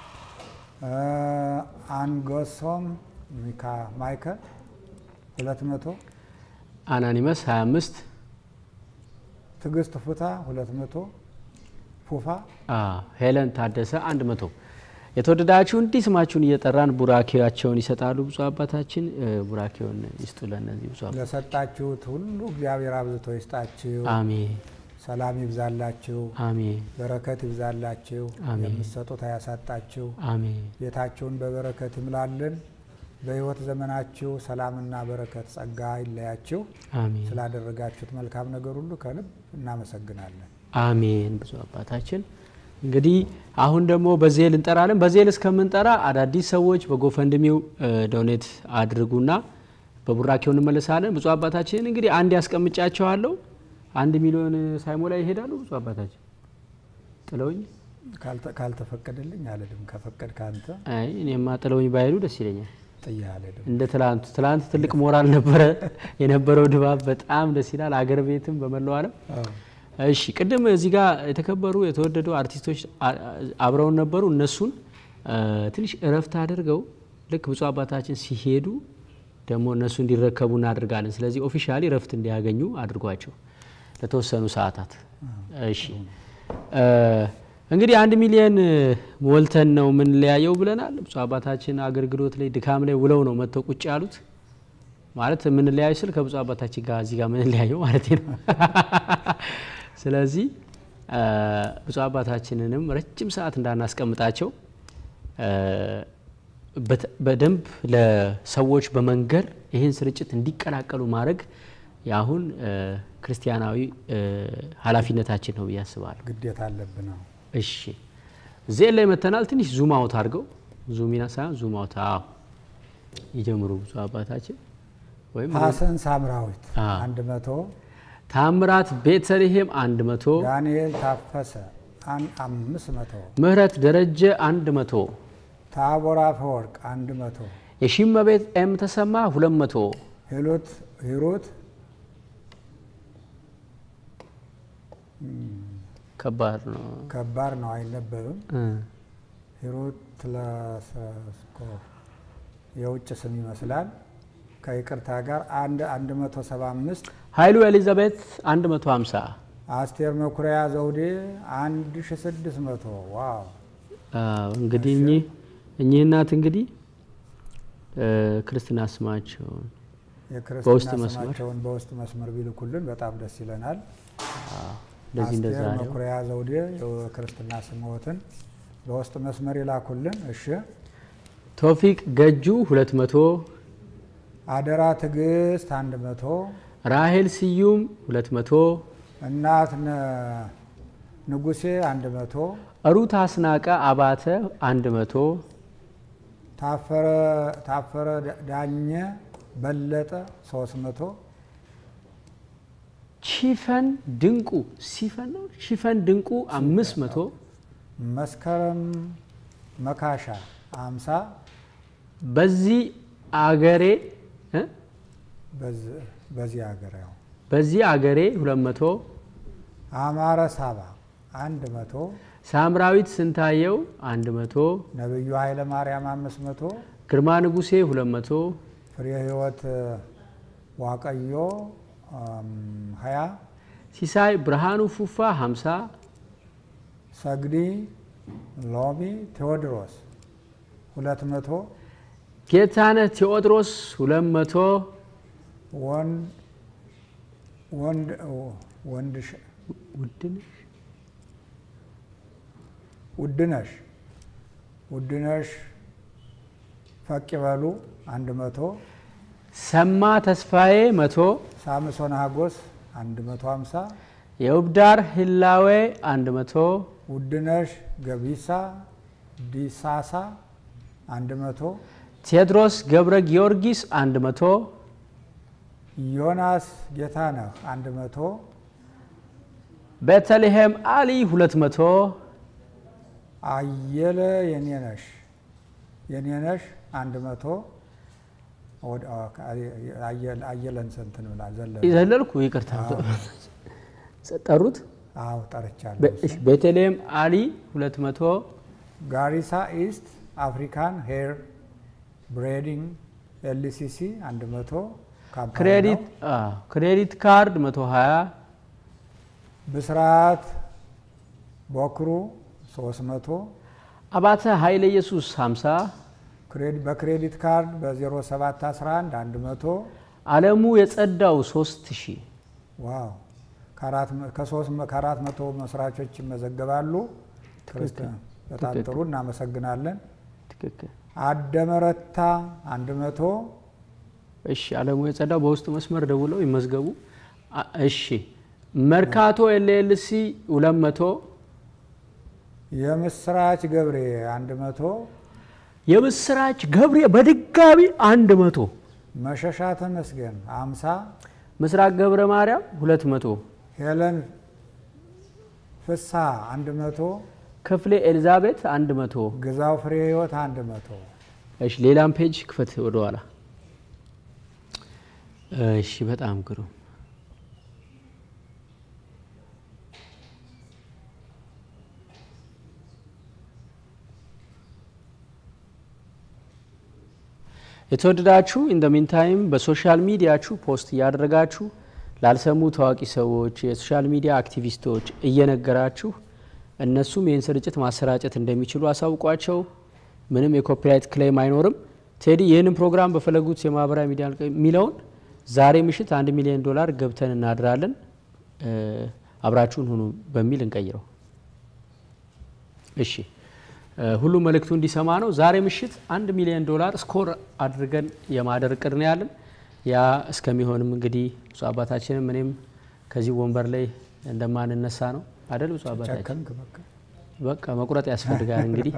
አንጎሶም ሚካ ማይከል ሁለት መቶ አናኒመስ ሃያ አምስት ትግስት ፉታ ሁለት መቶ ፉፋ አ ሄለን ታደሰ አንድ መቶ የተወደዳችሁ እንዲህ ስማችሁን እየጠራን ቡራኬያቸውን ይሰጣሉ ብፁዕ አባታችን ቡራኬውን ይስጡልን እነዚህ ብፁዕ አባታችን ለሰጣችሁት ሁሉ እግዚአብሔር አብዝቶ ይስጣችሁ አሜን ሰላም ይብዛላችሁ አሜን በረከት ይብዛላችሁ የምትሰጡት ያሳጣችሁ አሜን ቤታችሁን በበረከት ይምላልን በህይወት ዘመናችሁ ሰላምና በረከት ጸጋ ይለያችሁ አሜን ስላደረጋችሁት መልካም ነገር ሁሉ ከልብ እናመሰግናለን አሜን ብፁዕ አባታችን እንግዲህ አሁን ደግሞ በዜል እንጠራለን በዜል እስከምንጠራ አዳዲስ ሰዎች በጎፈንድሚው ዶኔት አድርጉና በቡራኬው እንመለሳለን ብፁዕ አባታችን እንግዲህ አንድ ያስቀምጫቸዋለሁ አንድ ሚሊዮን ሳይሞላ ይሄዳሉ ብፁዕ አባታችን ጥለውኝ ካልተፈቀደልኝ አለድም ከፈቀድ ካንተ አይ እኔማ ጥለውኝ ባይሉ ደስ ይለኛል ጥያለድም እንደ ትላንት ትላንት ትልቅ ሞራል ነበር የነበረው ድባብ በጣም ደስ ይላል አገር ቤትም በመላው ዓለም እሺ ቅድም እዚህ ጋር የተከበሩ የተወደዱ አርቲስቶች አብረውን ነበሩ እነሱን ትንሽ እረፍት አድርገው ልክ ብፁዕ አባታችን ሲሄዱ ደግሞ እነሱ እንዲረከቡ እናደርጋለን ስለዚህ ኦፊሻሊ እረፍት እንዲያገኙ አድርጓቸው ለተወሰኑ ሰዓታት እሺ እንግዲህ አንድ ሚሊዮን ሞልተን ነው ምን ለያየው ብለናል ብፁዕ አባታችን አገልግሎት ላይ ድካም ላይ ውለው ነው መተው ቁጭ ያሉት ማለት ምን ለያይ ስል ከብፁዕ አባታችን ጋር እዚህ ጋር ምን ለያየው ማለት ነው ስለዚህ ብፁዕ አባታችንንም ረጅም ሰዓት እንዳናስቀምጣቸው በደንብ ለሰዎች በመንገር ይህን ስርጭት እንዲቀላቀሉ ማድረግ ያሁን ክርስቲያናዊ ኃላፊነታችን ነው ያስባል ግዴታ አለብን እሺ ዜል ላይ መተናል ትንሽ ዙም አውት አድርገው ዙሚና ሳይሆን ዙም አውት አዎ ይጀምሩ ብዙ አባታችን ወይም ሐሰን ሳምራዊት አንድ መቶ ታምራት ቤተልሔም አንድ መቶ ዳንኤል ታፈሰ አምስት መቶ ምህረት ደረጀ አንድ መቶ ታቦራ ፈወርቅ አንድ መቶ የሺመቤት ኤም ተሰማ ሁለት መቶ ሂሩት ሂሩት ከባድ ነው ከባድ ነው አይነበብም ሂሩት ለሰስኮ የውጭ ስም ይመስላል ከይቅርታ ጋር አንድ አንድ መቶ ሰባ አምስት ኃይሉ ኤሊዛቤት አንድ መቶ ሃምሳ አስቴር መኩሪያ ዘውዴ አንድ ሺህ ስድስት መቶ ዋው እንግዲህ እኚህ እኚህ እናት እንግዲህ ክርስትና ስማቸውን በውስጥ መስመር በውስጥ መስመር ቢልኩልን በጣም ደስ ይለናል ለዚህ እንደዛ አስቴር መኩሪያ ዘውዴ የክርስትና ስሞትን በውስጥ መስመር ይላኩልን እሺ ቶፊቅ ገጁ ሁለት መቶ አደራ ትግስት አንድ መቶ ራሄል ስዩም ሁለት መቶ እናት ንጉሴ አንድ መቶ ሩት አስናቀ አባተ አንድ መቶ ታፈረ ታፈረ ዳኘ በለጠ ሶስት መቶ ቺፈን ድንቁ ሲፈን ነው ቺፈን ድንቁ አምስት መቶ መስከረም መካሻ ሃምሳ በዚህ አገሬ በዚህ አገሬ ያው በዚህ አገሬ ሁለት መቶ አማረ ሳባ አንድ መቶ ሳምራዊት ስንታየው አንድ መቶ ነብዩ ኃይለ ማርያም አምስት መቶ ግርማ ንጉሴ ሁለት መቶ ፍሬ ህይወት ዋቀዮ ሀያ ሲሳይ ብርሃኑ ፉፋ ሃምሳ ሰግዲ ሎሚ ቴዎድሮስ ሁለት መቶ ጌታነህ ቴዎድሮስ ሁለት መቶ ወንድ ወንድ ወንድሽ ውድነሽ ውድነሽ ውድነሽ ፈቅ ይበሉ አንድ መቶ ሰማ ተስፋዬ መቶ ሳምሶን ሀጎስ አንድ መቶ ሃምሳ የውብዳር ህላዌ አንድ መቶ ውድነሽ ገቢሳ ዲሳሳ አንድ መቶ ቴድሮስ ገብረ ጊዮርጊስ አንድ መቶ ዮናስ ጌታነህ አንድ መቶ ቤተልሔም አሊ ሁለት መቶ አየለ የኔነሽ የኔነሽ አንድ መቶ አየለን ሰንተን ብላ ዘለ ይዘለልኩ ይቅርታ ጠሩት አው ጠርቻለሁ እሺ ቤተልሔም አሊ ሁለት መቶ ጋሪሳ ኢስት አፍሪካን ሄር ብሬዲንግ ኤልሲሲ አንድ መቶ ክሬዲት አ ክሬዲት ካርድ መቶ ሃያ ብስራት ቦክሩ ሶስት መቶ አባተ ኃይለ ኢየሱስ ሃምሳ ክሬዲት በክሬዲት ካርድ በ0711 አንድ መቶ ዓለሙ የጸዳው ሶስት ሺህ ዋው ከአራት ከሶስት ከአራት መቶ መስራቾች ይመዘገባሉ ክርስቲያን በጣም ጥሩ እናመሰግናለን ትክክል አደመረታ አንድ መቶ እሺ ዓለሙ የጸዳው በውስጥ መስመር ደውለው ይመዝገቡ እሺ መርካቶ ኤልኤልሲ ሁለት መቶ የምስራች ገብሬ አንድ መቶ የምስራች ገብሬ በድጋሚ አንድ መቶ መሸሻ ተመስገን ሃምሳ ምስራቅ ገብረ ማርያም ሁለት መቶ ሄለን ፍሳ አንድ መቶ ክፍሌ ኤልዛቤት አንድ መቶ ግዛው ፍሬ ህይወት አንድ መቶ እሺ ሌላም ፔጅ ክፈት ወደ ኋላ እሺ በጣም ግሩም የተወደዳችሁ ኢን ዘ ሚን ታይም በሶሻል ሚዲያችሁ ፖስት ያደረጋችሁ ላልሰሙ ታዋቂ ሰዎች የሶሻል ሚዲያ አክቲቪስቶች እየነገራችሁ እነሱም ይህን ስርጭት ማሰራጨት እንደሚችሉ አሳውቋቸው ምንም የኮፒራይት ክሌም አይኖርም ቴዲ ይህንን ፕሮግራም በፈለጉት የማህበራዊ ሚዲያ ሚለውን ዛሬ ምሽት አንድ ሚሊዮን ዶላር ገብተን እናድራለን አብራችሁን ሁኑ በሚል እንቀይረው እሺ ሁሉ መልእክቱ እንዲሰማ ነው ዛሬ ምሽት አንድ ሚሊዮን ዶላር ስኮር አድርገን የማደር ቅር ነው ያለን ያ እስከሚሆንም እንግዲህ ሱ አባታችንም እኔም ከዚህ ወንበር ላይ እንደማንነሳ ነው አይደል ሱ አባታችን በቃ መቁረጥ ያስፈልጋል እንግዲህ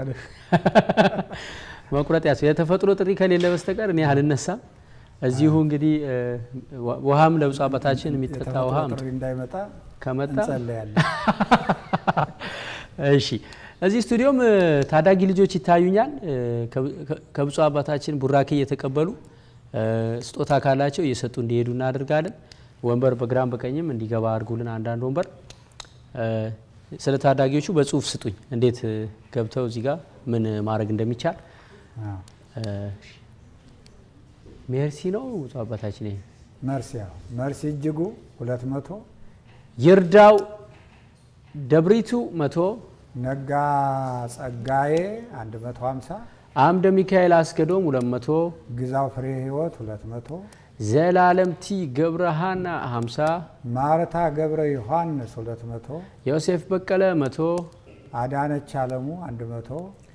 መቁረጥ ያስፈልጋል የተፈጥሮ ጥሪ ከሌለ በስተቀር እኔ አልነሳም እዚሁ እንግዲህ ውሃም ለብዙ አባታችን የሚጠጣ ውሃ ጥሪ እንዳይመጣ ከመጣ እንጸልያለን እሺ እዚህ ስቱዲዮም ታዳጊ ልጆች ይታዩኛል ከብዙ አባታችን ቡራኬ እየተቀበሉ ስጦታ ካላቸው እየሰጡ እንዲሄዱ እናደርጋለን ወንበር በግራም በቀኝም እንዲገባ አድርጉልን አንዳንድ ወንበር ስለ ታዳጊዎቹ በጽሁፍ ስጡኝ እንዴት ገብተው እዚህ ጋር ምን ማድረግ እንደሚቻል ሜርሲ ነው አባታችን ይሄ መርሲ ያው መርሲ እጅጉ ሁለት መቶ ይርዳው ደብሪቱ መቶ ነጋ ጸጋዬ አንድ መቶ ሃምሳ አምደ ሚካኤል አስገዶም ሁለት መቶ ግዛው ፍሬ ህይወት ሁለት መቶ ዘላለምቲ ገብረሃና ሃምሳ ማርታ ገብረ ዮሐንስ ሁለት መቶ ዮሴፍ በቀለ መቶ አዳነች አለሙ አንድ መቶ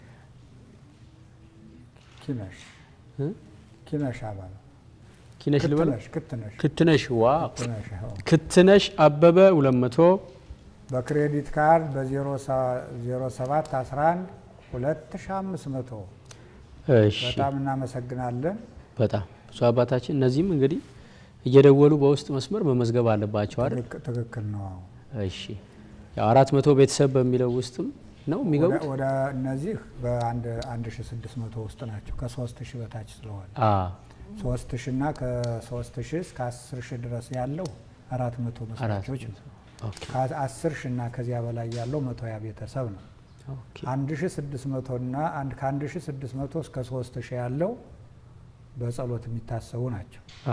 ኪነሽ ኪነሽ አባለ ኪነሽ ልበል ክትነሽ ክትነሽ ዋ ክትነሽ አበበ ሁለት መቶ በክሬዲት ካርድ በ07 11 ሁለት ሺህ አምስት መቶ እሺ በጣም እናመሰግናለን በጣም ሷ አባታችን እነዚህም እንግዲህ እየደወሉ በውስጥ መስመር መመዝገብ አለባቸው አይደል ትክክል ነው እሺ ያው አራት መቶ ቤተሰብ በሚለው ውስጥም ነው የሚገቡት ወደ እነዚህ በአንድ አንድ ሺህ ስድስት መቶ ውስጥ ናቸው ከሶስት ሺህ በታች ስለሆነ አ ሶስት ሺህ እና ከሶስት ሺህ እስከ አስር ሺህ ድረስ ያለው አራት መቶ መስራቾች ነው ኦኬ ከአስር ሺህ እና ከዚያ በላይ ያለው መቶ ሀያ ቤተሰብ ነው ኦኬ አንድ ሺህ ስድስት መቶ እና አንድ ከአንድ ሺህ ስድስት መቶ እስከ ሶስት ሺህ ያለው በጸሎት የሚታሰቡ ናቸው አ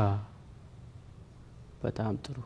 በጣም ጥሩ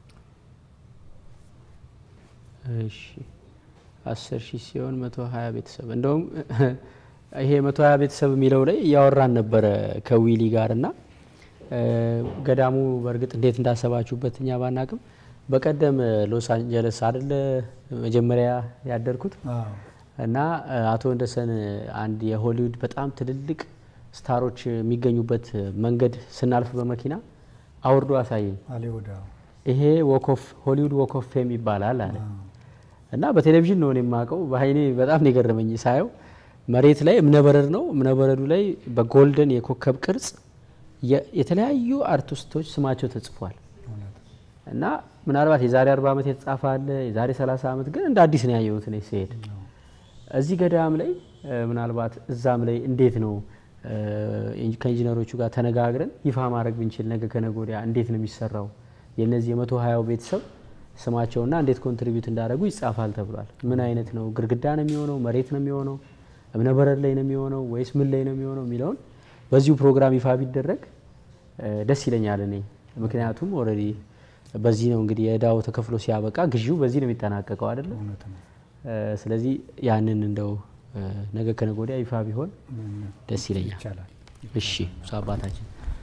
እሺ አስር ሺህ ሲሆን መቶ ሀያ ቤተሰብ እንደውም ይሄ መቶ ሀያ ቤተሰብ የሚለው ላይ ያወራን ነበር ከዊሊ ጋርና ገዳሙ በርግጥ እንዴት እንዳሰባችሁበትኛ ባናቅም በቀደም ሎስ አንጀለስ አይደለ መጀመሪያ ያደርኩት እና አቶ እንደሰን አንድ የሆሊውድ በጣም ትልልቅ ስታሮች የሚገኙበት መንገድ ስናልፍ በመኪና አውርዶ አሳየኝ አሊውዳ ይሄ ወኮፍ ሆሊውድ ወኮፍ ፌም ይባላል አለ እና በቴሌቪዥን ነው የማቀው በአይኔ በጣም ነው የገረመኝ ሳየው መሬት ላይ እምነበረድ ነው እምነበረዱ ላይ በጎልደን የኮከብ ቅርጽ የተለያዩ አርቲስቶች ስማቸው ተጽፏል እና ምናልባት የዛሬ አርባ አመት የተጻፈ አለ የዛሬ ሰላሳ አመት ግን እንደ አዲስ ነው ያየሁት ነው ሲሄድ እዚህ ገዳም ላይ ምናልባት እዛም ላይ እንዴት ነው ከኢንጂነሮቹ ጋር ተነጋግረን ይፋ ማድረግ ብንችል ነገ ከነጎዲያ እንዴት ነው የሚሰራው የነዚህ መቶ ሀያ ቤተሰብ ስማቸውና እንዴት ኮንትሪቢዩት እንዳደረጉ ይጻፋል ተብሏል ምን አይነት ነው ግርግዳ ነው የሚሆነው መሬት ነው የሚሆነው እብነበረድ ላይ ነው የሚሆነው ወይስ ምን ላይ ነው የሚሆነው የሚለውን በዚሁ ፕሮግራም ይፋ ቢደረግ ደስ ይለኛል እኔ ምክንያቱም ኦሬዲ በዚህ ነው እንግዲህ የዳው ተከፍሎ ሲያበቃ ግዢው በዚህ ነው የሚጠናቀቀው አይደል ስለዚህ ያንን እንደው ነገ ከነጎዲያ ይፋ ቢሆን ደስ ይለኛል እሺ ሷባታችን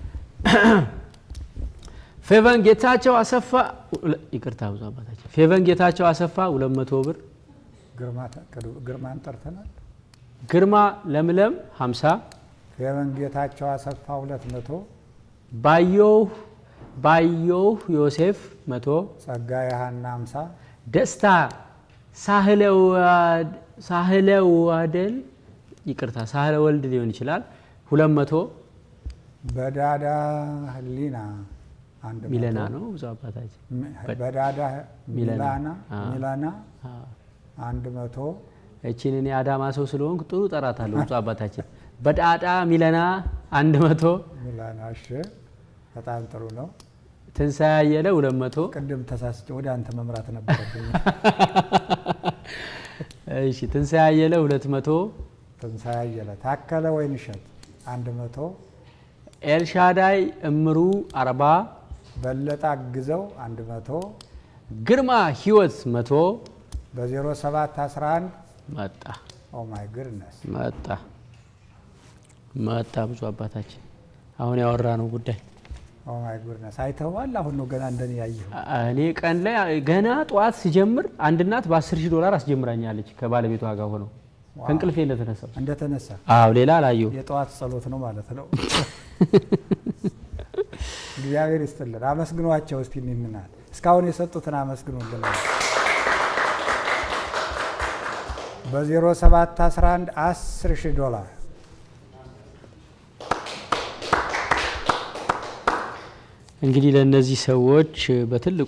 ፌቨን ጌታቸው አሰፋ ይቅርታ ሷባታችን ፌቨን ጌታቸው አሰፋ ሁለት መቶ ብር ግርማታ ግርማን ጠርተናል ግርማ ለምለም ሃምሳ ፌቨን ጌታቸው አሰፋ ሁለት መቶ ባየው ባየው ዮሴፍ መቶ ጸጋዬ ሀና ሃምሳ ደስታ ሳህለው ሳህለው አደል ይቅርታ ሳህለ ወልድ ሊሆን ይችላል ሁለት መቶ በዳዳ ህሊና አንድ ሚለና ነው ዛባታችን በዳዳ ሚላና ሚላና አንድ መቶ እቺን እኔ አዳማ ሰው ስለሆንኩ ጥሩ ጠራታለሁ ዛባታችን በዳዳ ሚለና አንድ መቶ ሚላና እሺ በጣም ጥሩ ነው ትንሳያየለ ሁለት መቶ ቅድም ተሳስቼ ወደ አንተ መምራት ነበርኩኝ እሺ ትንሳያየለ ሁለት መቶ ትንሳያየለ ታከለ ወይንሸት አንድ መቶ ኤልሻዳይ እምሩ አርባ በለጣ ግዘው አንድ መቶ ግርማ ህይወት መቶ በ07 11 መጣ ኦ ማይ ጉድነስ መጣ መጣ ብዙ አባታችን አሁን ያወራ ነው ጉዳይ ኦ ማይ ጉድነስ አይተዋል አሁን ነው ገና እንደኔ ያየው እኔ ቀን ላይ ገና ጧት ሲጀምር አንድ እናት በ10 ሺህ ዶላር አስጀምራኛለች ከባለቤቷ ጋር ሆነው ከእንቅልፌ እንደተነሳው እንደተነሳ አዎ ሌላ አላየው የጧት ጸሎት ነው ማለት ነው እግዚአብሔር ይስጥልን አመስግኗቸው እስቲ እንናል እስካሁን የሰጡትን አመስግኑልን በዜሮ ሰባት አስራ አንድ አስር ሺህ ዶላር እንግዲህ ለነዚህ ሰዎች በትልቁ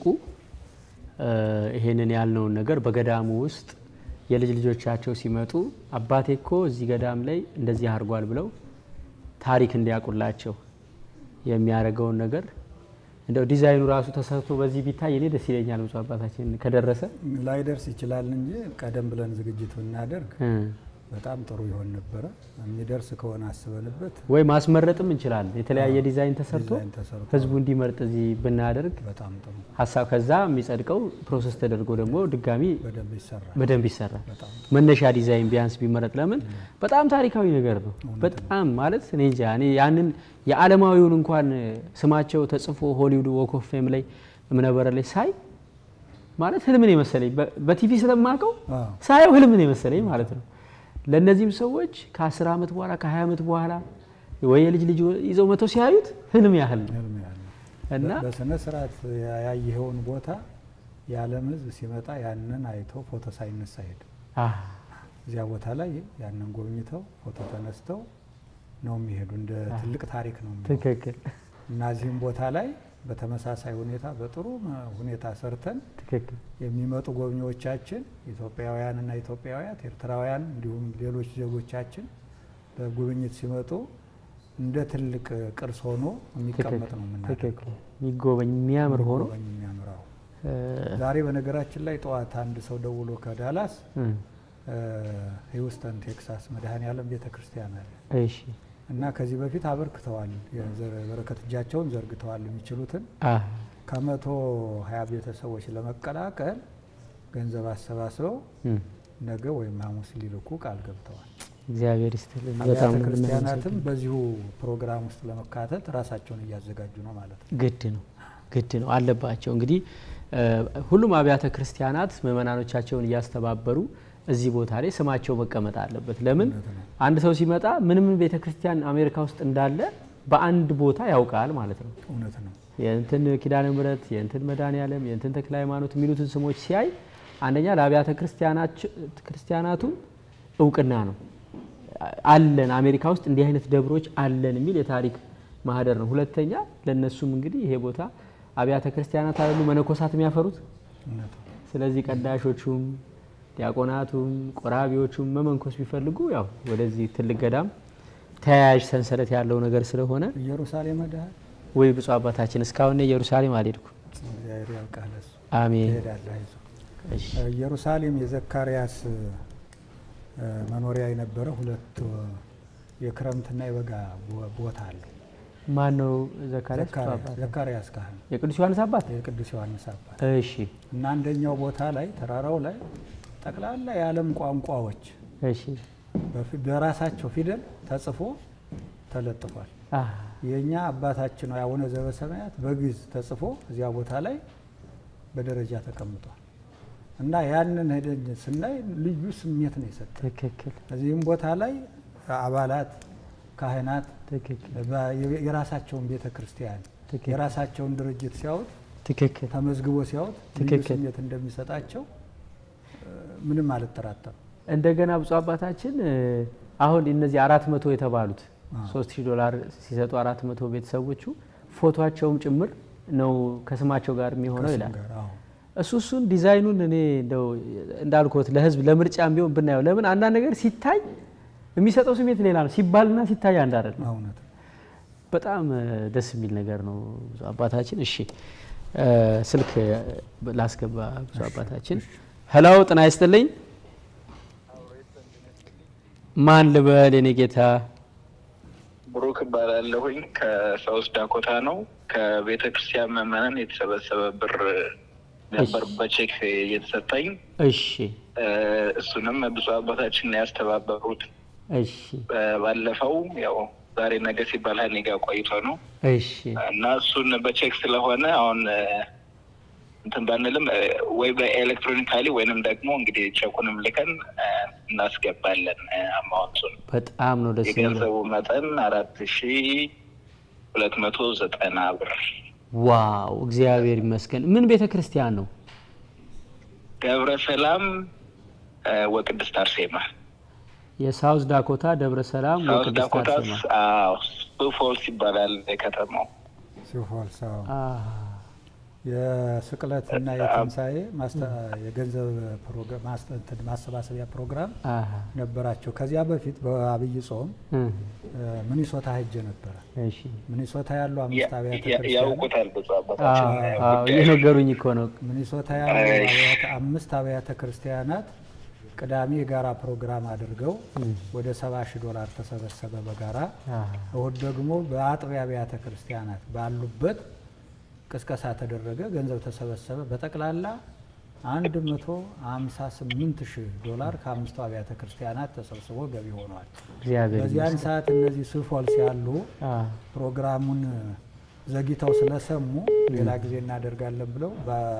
ይሄንን ያልነውን ነገር በገዳሙ ውስጥ የልጅ ልጆቻቸው ሲመጡ አባቴ እኮ እዚህ ገዳም ላይ እንደዚህ አድርጓል ብለው ታሪክ እንዲያቁላቸው የሚያደርገውን ነገር እንደው ዲዛይኑ ራሱ ተሰርቶ በዚህ ቢታይ እኔ ደስ ይለኛል። ብፁዕ አባታችን ከደረሰ ላይ ደርስ ይችላል እንጂ ቀደም ብለን ዝግጅት ብናደርግ በጣም ጥሩ ይሆን ነበር። የሚደርስ ከሆነ አስበንበት ወይ ማስመረጥም እንችላለን። የተለያየ ዲዛይን ተሰርቶ ህዝቡ እንዲመርጥ እዚህ ብናደርግ በጣም ጥሩ ሐሳብ ከዛ የሚጸድቀው ፕሮሰስ ተደርጎ ደግሞ ድጋሚ በደንብ ይሰራል በደንብ ይሰራል። መነሻ ዲዛይን ቢያንስ ቢመረጥ ለምን በጣም ታሪካዊ ነገር ነው። በጣም ማለት እኔ እንጃ እኔ ያንን የዓለማዊውን እንኳን ስማቸው ተጽፎ ሆሊውድ ዎክ ኦፍ ፌም ላይ እምነበረ ላይ ሳይ ማለት ህልምን የመሰለኝ በቲቪ ስለማቀው ሳይው ህልምን የመሰለኝ ማለት ነው። ለነዚህም ሰዎች ከ10 አመት በኋላ ከ20 አመት በኋላ ወይ የልጅ ልጅ ይዘው መተው ሲያዩት ህልም ያህል እና በስነ ስርዓት ያየኸውን ቦታ የዓለም ህዝብ ሲመጣ ያንን አይቶ ፎቶ ሳይነሳ ሄደ። አህ እዚያ ቦታ ላይ ያንን ጎብኝተው ፎቶ ተነስተው ነው የሚሄዱ። እንደ ትልቅ ታሪክ ነው። ትክክል። እና እዚህም ቦታ ላይ በተመሳሳይ ሁኔታ በጥሩ ሁኔታ ሰርተን ትክክል የሚመጡ ጎብኚዎቻችን ኢትዮጵያውያን እና ኢትዮጵያውያት ኤርትራውያን እንዲሁም ሌሎች ዜጎቻችን በጉብኝት ሲመጡ እንደ ትልቅ ቅርስ ሆኖ የሚቀመጥ ነው የምናደርገው። ትክክል የሚጎበኝ የሚያምር ሆኖ የሚያምራው ዛሬ በነገራችን ላይ ጠዋት አንድ ሰው ደውሎ ከዳላስ ሂውስተን ቴክሳስ መድኃኔዓለም ቤተክርስቲያን አለ። እሺ እና ከዚህ በፊት አበርክተዋል የበረከት እጃቸውን ዘርግተዋል የሚችሉትን አህ ከመቶ ሀያ ቤተሰቦች ለመቀላቀል ገንዘብ አሰባስበው ነገ ወይም ሐሙስ ሊልኩ ቃል ገብተዋል። እግዚአብሔር ይስጥልን። በጣም ክርስቲያናትም በዚሁ ፕሮግራም ውስጥ ለመካተት ራሳቸውን እያዘጋጁ ነው ማለት ነው። ግድ ነው ግድ ነው አለባቸው። እንግዲህ ሁሉም አብያተ ክርስቲያናት ምእመናኖቻቸውን እያስተባበሩ እዚህ ቦታ ላይ ስማቸው መቀመጥ አለበት። ለምን አንድ ሰው ሲመጣ ምንም ቤተክርስቲያን አሜሪካ ውስጥ እንዳለ በአንድ ቦታ ያውቃል ማለት ነው። እውነት ነው። የእንትን ኪዳነ ምሕረት የእንትን መድኃኔዓለም የእንትን ተክለ ሃይማኖት የሚሉትን ስሞች ሲያይ አንደኛ ለአብያተ ክርስቲያናቱ እውቅና ነው አለን አሜሪካ ውስጥ እንዲህ አይነት ደብሮች አለን የሚል የታሪክ ማህደር ነው። ሁለተኛ ለነሱም እንግዲህ ይሄ ቦታ አብያተ ክርስቲያናት አይደሉ መነኮሳት የሚያፈሩት። ስለዚህ ቀዳሾቹም ዲያቆናቱም ቆራቢዎቹም መመንኮስ ቢፈልጉ ያው ወደዚህ ትልቅ ገዳም ተያያዥ ሰንሰለት ያለው ነገር ስለሆነ ኢየሩሳሌም ሄደ ወይ ብፁዕ አባታችን እስካሁን ኢየሩሳሌም አልሄድኩም። እግዚአብሔር ያውቃለስ። አሜን። እሺ ኢየሩሳሌም የዘካርያስ መኖሪያ የነበረ ሁለት የክረምትና የበጋ ቦታ አለ። ማን ነው ዘካርያስ? ዘካርያስ ካህን የቅዱስ ዮሐንስ አባት የቅዱስ ዮሐንስ አባት። እሺ እና አንደኛው ቦታ ላይ ተራራው ላይ ጠቅላላ የዓለም ቋንቋዎች እሺ በራሳቸው ፊደል ተጽፎ ተለጥፏል። አህ የኛ አባታችን ነው አቡነ ዘበሰማያት በግዕዝ ተጽፎ እዚያ ቦታ ላይ በደረጃ ተቀምጧል። እና ያንን ሄደን ስናይ ልዩ ስሜት ነው የሰጠው። ትክክል። እዚህም ቦታ ላይ አባላት ካህናት ትክክል የራሳቸውን ቤተክርስቲያን የራሳቸውን ድርጅት ሲያውት ትክክል ተመዝግቦ ሲያውት ልዩ ስሜት እንደሚሰጣቸው ምንም አልጠራጠርም። እንደገና ብፁዕ አባታችን አሁን እነዚህ አራት መቶ የተባሉት ሶስት ሺህ ዶላር ሲሰጡ አራት መቶ ቤተሰቦቹ ፎቶአቸውም ጭምር ነው ከስማቸው ጋር የሚሆነው ይላል። እሱ እሱን ዲዛይኑን እኔ እንደው እንዳልኩት ለህዝብ ለምርጫም ቢሆን ብናየው ለምን አንዳንድ ነገር ሲታይ የሚሰጠው ስሜት ሌላ ነው ሲባልና ሲታይ አንድ አይደለም። እውነት በጣም ደስ የሚል ነገር ነው ብፁዕ አባታችን። እሺ ስልክ ላስገባ ብፁዕ አባታችን። ሄሎ ጤና ይስጥልኝ። ማን ልበል የኔ ጌታ? ብሩክ እባላለሁኝ ከሳውስ ዳኮታ ነው። ከቤተ ክርስቲያን ምዕመናን የተሰበሰበ ብር ነበር በቼክ እየተሰጠኝ። እሺ እሱንም ብፁዕ አባታችን ያስተባበሩት። እሺ ባለፈው ያው ዛሬ ነገ ሲባል እኔ ጋር ቆይቶ ነው። እሺ እና እሱን በቼክ ስለሆነ አሁን እንትን ባንልም ወይ በኤሌክትሮኒካሊ ወይንም ደግሞ እንግዲህ ቼኩንም ልከን እናስገባለን አማውንቱን። በጣም ነው ደስ የሚለው። የገንዘቡ መጠን አራት ሺህ ሁለት መቶ ዘጠና ብር። ዋው እግዚአብሔር ይመስገን። ምን ቤተክርስቲያን ነው? ገብረ ሰላም ወቅድስት አርሴማ የሳውዝ ዳኮታ ደብረ ሰላም ወቅድስት አርሴማ አዎ ሱ ፎልስ ይባላል ከተማው ሱ ፎልስ አዎ የስቅለትና የትንሳኤ የገንዘብ ፕሮግራም ማስተንተን ማሰባሰቢያ ፕሮግራም ነበራቸው። ከዚያ በፊት በአብይ ጾም ሚኒሶታ ሄጄ ነበር። እሺ ሚኒሶታ ያለው አምስት አብያተ ክርስቲያን ያውቁታል በጻባታችን አዎ የነገሩኝ እኮ ነው። ሚኒሶታ ያለው አምስት አብያተ ክርስቲያናት ቅዳሜ የጋራ ፕሮግራም አድርገው ወደ ሰባ ሺህ ዶላር ተሰበሰበ በጋራ። እሁድ ደግሞ በአጥቢያ አብያተ ክርስቲያናት ባሉበት ቅስቀሳ ተደረገ፣ ገንዘብ ተሰበሰበ። በጠቅላላ አንድ መቶ ሃምሳ ስምንት ሺህ ዶላር ከአምስቱ አብያተ ክርስቲያናት ተሰብስቦ ገቢ ሆኗል። በዚያን ሰዓት እነዚህ ሱ ፎልስ ያሉ ፕሮግራሙን ዘግይተው ስለሰሙ ሌላ ጊዜ እናደርጋለን ብለው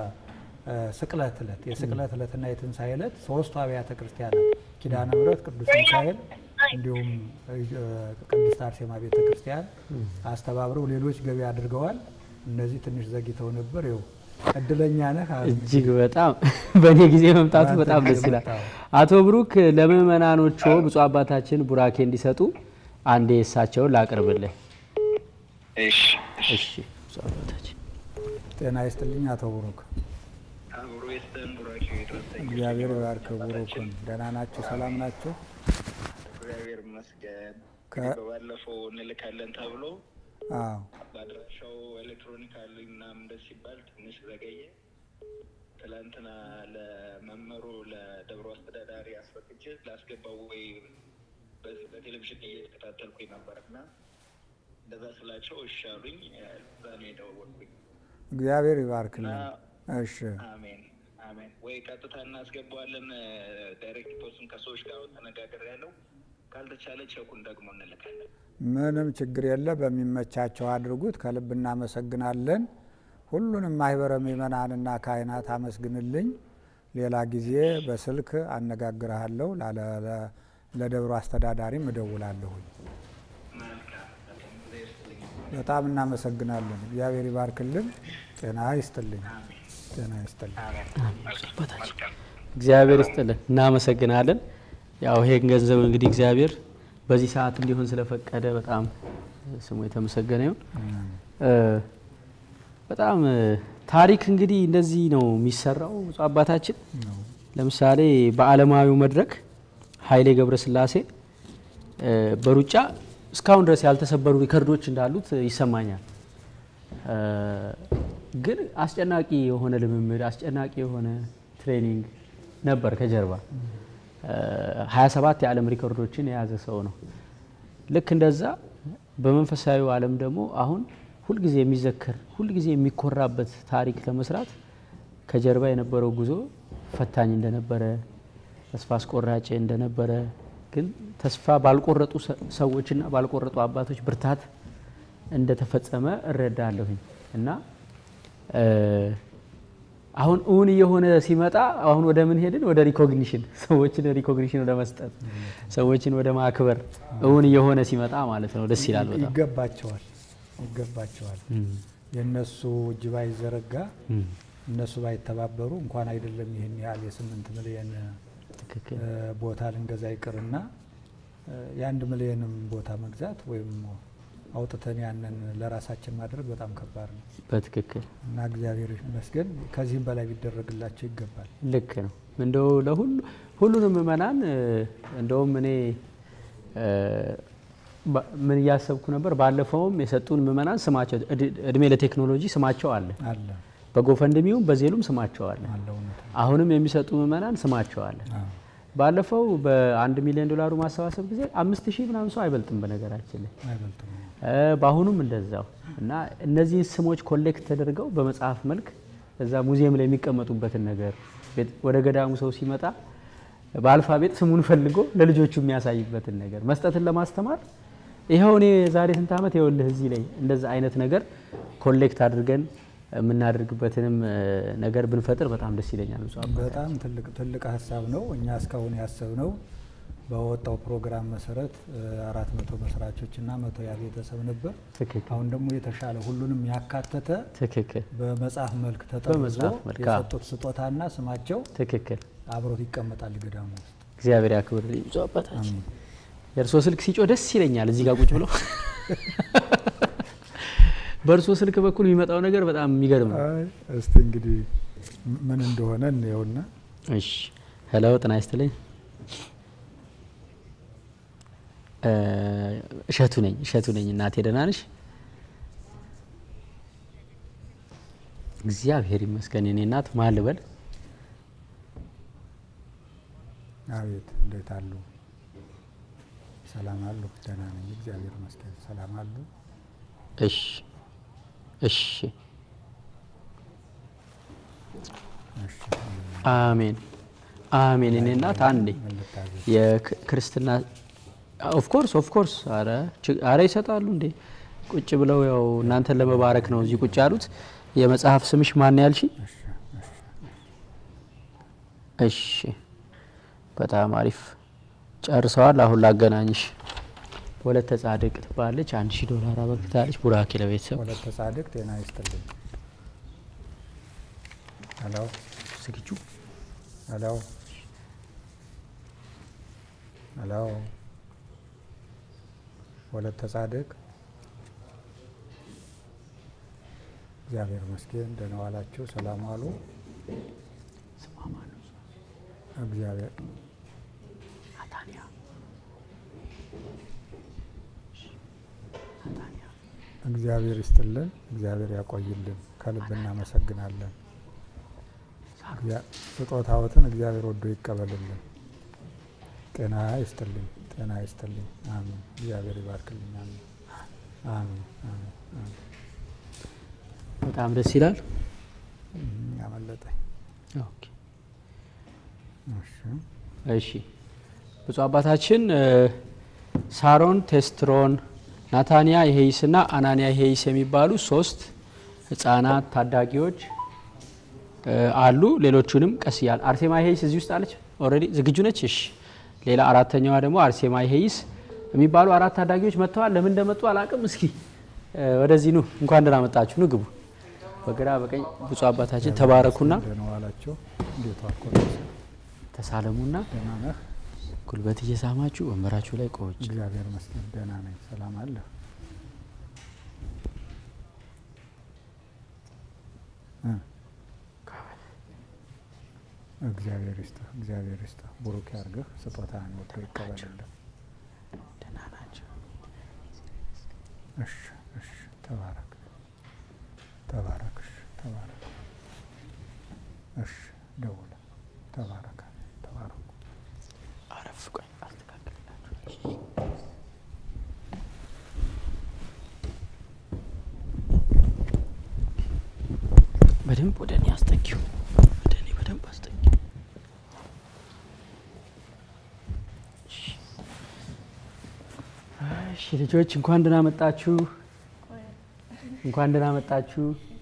በስቅለት ዕለት የስቅለት ዕለትና የትንሳኤ ዕለት ሶስቱ አብያተ ክርስቲያናት ኪዳነ ምሕረት፣ ቅዱስ ሚካኤል እንዲሁም ቅድስት አርሴማ ቤተ ክርስቲያን አስተባብረው ሌሎች ገቢ አድርገዋል። እነዚህ ትንሽ ዘግይተው ነበር። ይኸው እድለኛ ነህ። እጅግ በጣም በእኔ ጊዜ መምጣቱ በጣም ደስ ይላል። አቶ ብሩክ ለምእመናኖቹ ብፁዕ አባታችን ቡራኬ እንዲሰጡ አንዴ እሳቸውን ላቅርብልህ። እሺ እሺ። ብፁዕ አባታችን ጤና ይስጥልኝ አቶ ብሩክ። አብሮ ይስጥልን ቡራኬ ይድረሰኝ። እግዚአብሔር ይባርክ ብሩክን። ደህና ናችሁ? ሰላም ናችሁ? እግዚአብሔር ይመስገን። ባለፈው እንልካለን ተብሎ አዎ ባድራሻው ኤሌክትሮኒካሊ ምናምን ደስ ይባል ትንሽ ዘገየ። ትላንትና ለመመሩ ለደብሮ አስተዳዳሪ አስፈቅጄ ላስገባው ወይ በቴሌቪዥን እየተከታተልኩኝ ነበርና እንደዛ ስላቸው እሺ አሉኝ። ዛሬ ደወልኩኝ። እግዚአብሔር ይባርክልኝ። እሺ አሜን አሜን። ወይ ቀጥታ እናስገባዋለን። ዳይሬክተሩን ከሰዎች ጋር ተነጋግሬያለሁ። ካልተቻለ ቸኩን ደግሞ እንልካለን። ምንም ችግር የለ። በሚመቻቸው አድርጉት። ከልብ እናመሰግናለን። ሁሉንም ማህበረ ምእመናንና ካህናት አመስግንልኝ። ሌላ ጊዜ በስልክ አነጋግርሃለሁ። ለደብሩ አስተዳዳሪም እደውላለሁ። በጣም እናመሰግናለን። እግዚአብሔር ይባርክልን። ጤና ይስጥልኝ። ጤና ይስጥልኝ። እግዚአብሔር ይስጥልን። እናመሰግናለን። ያው ይሄን ገንዘብ እንግዲህ እግዚአብሔር በዚህ ሰዓት እንዲሆን ስለፈቀደ በጣም ስሙ የተመሰገነ ይሁን። በጣም ታሪክ እንግዲህ እንደዚህ ነው የሚሰራው። ብፁዕ አባታችን ለምሳሌ በዓለማዊው መድረክ ኃይሌ ገብረስላሴ በሩጫ እስካሁን ድረስ ያልተሰበሩ ሪከርዶች እንዳሉት ይሰማኛል። ግን አስጨናቂ የሆነ ልምምድ አስጨናቂ የሆነ ትሬኒንግ ነበር ከጀርባ። ሀያ ሰባት የዓለም ሪከርዶችን የያዘ ሰው ነው። ልክ እንደዛ በመንፈሳዊው ዓለም ደግሞ አሁን ሁልጊዜ የሚዘከር ሁልጊዜ የሚኮራበት ታሪክ ለመስራት ከጀርባ የነበረው ጉዞ ፈታኝ እንደነበረ ተስፋ አስቆራጭ እንደነበረ ግን ተስፋ ባልቆረጡ ሰዎችና ባልቆረጡ አባቶች ብርታት እንደተፈጸመ እረዳለሁኝ እና አሁን እውን የሆነ ሲመጣ አሁን ወደ ምን ሄድን? ወደ ሪኮግኒሽን ሰዎችን ሪኮግኒሽን ወደ መስጠት ሰዎችን ወደ ማክበር እውን የሆነ ሲመጣ ማለት ነው። ደስ ይላል። በጣም ይገባቸዋል ይገባቸዋል። የነሱ እጅ ባይዘረጋ እነሱ ባይተባበሩ እንኳን አይደለም ይሄን ያህል የስምንት ሚሊዮን ቦታ ልንገዛ ይቅርና የአንድ ሚሊዮንም ቦታ መግዛት ወይም አውጥተን ያንን ለራሳችን ማድረግ በጣም ከባድ ነው። በትክክል እና እግዚአብሔር ይመስገን ከዚህም በላይ ቢደረግላቸው ይገባል። ልክ ነው። እንደው ለሁሉ ሁሉንም ምእመናን እንደውም እኔ ምን ያሰብኩ ነበር ባለፈውም የሰጡን ምእመናን ስማቸው እድሜ ለቴክኖሎጂ ስማቸው አለ አለ በጎፈንድሚውም በዜሉም ስማቸው አለ። አሁንም የሚሰጡ ምእመናን ስማቸው አለ። ባለፈው በአንድ ሚሊዮን ዶላሩ ማሰባሰብ ጊዜ አምስት ሺህ ምናምን ሰው አይበልጥም በነገራችን ላይ አይበልጥም። በአሁኑም እንደዛው እና እነዚህ ስሞች ኮሌክት ተደርገው በመጽሐፍ መልክ እዛ ሙዚየም ላይ የሚቀመጡበትን ነገር ወደ ገዳሙ ሰው ሲመጣ በአልፋቤት ስሙን ፈልጎ ለልጆቹ የሚያሳይበትን ነገር መስጠትን ለማስተማር ይሄው እኔ ዛሬ ስንት ዓመት ይወልህ እዚህ ላይ እንደዛ አይነት ነገር ኮሌክት አድርገን የምናደርግበትንም ነገር ብንፈጥር በጣም ደስ ይለኛል። በጣም ትልቅ ትልቅ ሀሳብ ነው። እኛ እስካሁን ያሰብነው በወጣው ፕሮግራም መሰረት አራት መቶ መስራቾችና መቶ ያ ቤተሰብ ነበር። አሁን ደግሞ የተሻለ ሁሉንም ያካተተ ትክክል በመጽሐፍ መልክ ተጠርዞ የሰጡት ስጦታና ስማቸው ትክክል አብሮት ይቀመጣል ገዳሙ ውስጥ። እግዚአብሔር ያክብርልኝ ብፁዕ አባታችን። የእርሶ ስልክ ሲጮህ ደስ ይለኛል እዚህ ጋር ቁጭ ብለው። በእርሶ ስልክ በኩል የሚመጣው ነገር በጣም የሚገርም ነው። እስቲ እንግዲህ ምን እንደሆነ እንየውና። እሺ ሄሎ፣ ጤና ይስጥልኝ። እሸቱ ነኝ እሸቱ ነኝ። እናቴ ደህና ነሽ? እግዚአብሔር ይመስገን የኔ እናት። ማን ልበል? አቤት፣ እንዴት አሉ? ሰላም አሉ? ደህና ነኝ እግዚአብሔር ይመስገን። ሰላም አሉ? እሺ እሺ አሜን አሜን። እኔ እናት አንዴ የክርስትና ኦፍ ኮርስ ኦፍ ኮርስ አረ አረ ይሰጣሉ እንዴ ቁጭ ብለው ያው እናንተን ለመባረክ ነው እዚህ ቁጭ ያሉት። የመጽሐፍ ስምሽ ማን ያልሽ? እሺ በጣም አሪፍ ጨርሰዋል። አሁን ላገናኝሽ። ወለተ ጻድቅ ትባላለች። አንድ ሺህ ዶላር አበርክታለች። ቡራኬ ለቤተሰብ። ወለተ ጻድቅ ጤና ይስጥልኝ። ሄሎ ዝግጁ? ሄሎ ሄሎ ወለተ ጻድቅ እግዚአብሔር ይመስገን ደህና ዋላችሁ? ሰላም ዋሉ? እግዚአብሔር ናታንያ እግዚአብሔር ይስጥልን፣ እግዚአብሔር ያቆይልን። ከልብ እናመሰግናለን። ስጦታዎትን እግዚአብሔር ወዶ ይቀበልልን። ጤና ይስጥልኝ፣ ጤና ይስጥልኝ። አሜን። እግዚአብሔር ይባርክልኝ። አሜን አሜን አሜን። በጣም ደስ ይላል። ያመለጠኝ። ኦኬ እሺ። ብፁዕ አባታችን ሳሮን ቴስትሮን፣ ናታንያ ይሄይስና አናንያ ይሄይስ የሚባሉ ሶስት ህፃናት ታዳጊዎች አሉ። ሌሎቹንም ቀስ ይላል። አርሴማ ይሄይስ እዚህ ውስጥ አለች ኦሬዲ ዝግጁ ነች። እሺ ሌላ አራተኛዋ ደግሞ አርሴማ ይሄይስ የሚባሉ አራት ታዳጊዎች መጥተዋል። ለምን እንደመጡ አላውቅም። እስኪ ወደዚህ ኑ፣ እንኳን ደህና መጣችሁ። ኑ ግቡ። በግራ በቀኝ ብፁዕ አባታችን ተባረኩና ተሳለሙና ጉልበት እየሳማችሁ ወንበራችሁ ላይ ቆዩ። እግዚአብሔር ይመስገን ደህና ነኝ። ሰላም አለ? እግዚአብሔር ይስጥህ፣ እግዚአብሔር ይስጥህ። ቡሩክ ያርግህ፣ ስጦታህን ወጥቶ ይቀበልልህ። ደህና ናቸው? እሺ እሺ። ተባረክ ተባረክ። እሺ ተባረክ። እሺ ደውለ ተባረክ። ተባረኩ። አረፍ ቆይ አስተካክልላችሁ። በደንብ ወደ እኔ አስጠጊው፣ ወደ እኔ በደንብ አስጠጊው። እሺ ልጆች እንኳን ደህና መጣችሁ፣ እንኳን ደህና መጣችሁ።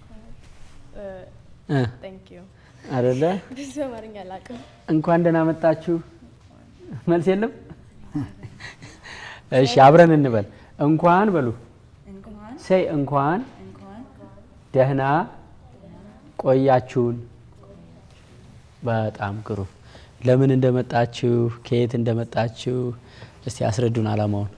ታንክ ዩ አይደለ? ብዙ አማርኛ አላውቅም። እንኳን ደህና መጣችሁ። መልስ የለም? እሺ አብረን እንበል። እንኳን በሉ። ሰይ እንኳን ደህና ቆያችሁን። በጣም ግሩም። ለምን እንደመጣችሁ ከየት እንደመጣችሁ እስቲ አስረዱን አላማውን።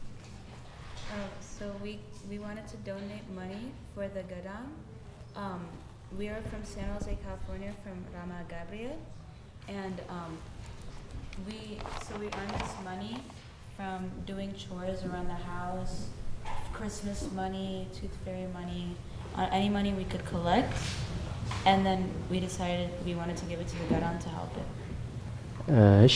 So we we wanted to donate money for the Gadam. Um, we are from San Jose, California, from Rama Gabriel, and um, we so we earn this money from doing chores around the house, Christmas money, tooth fairy money, uh, any money we could collect, and then we decided we wanted to give it to the Gadam to help it. እሺ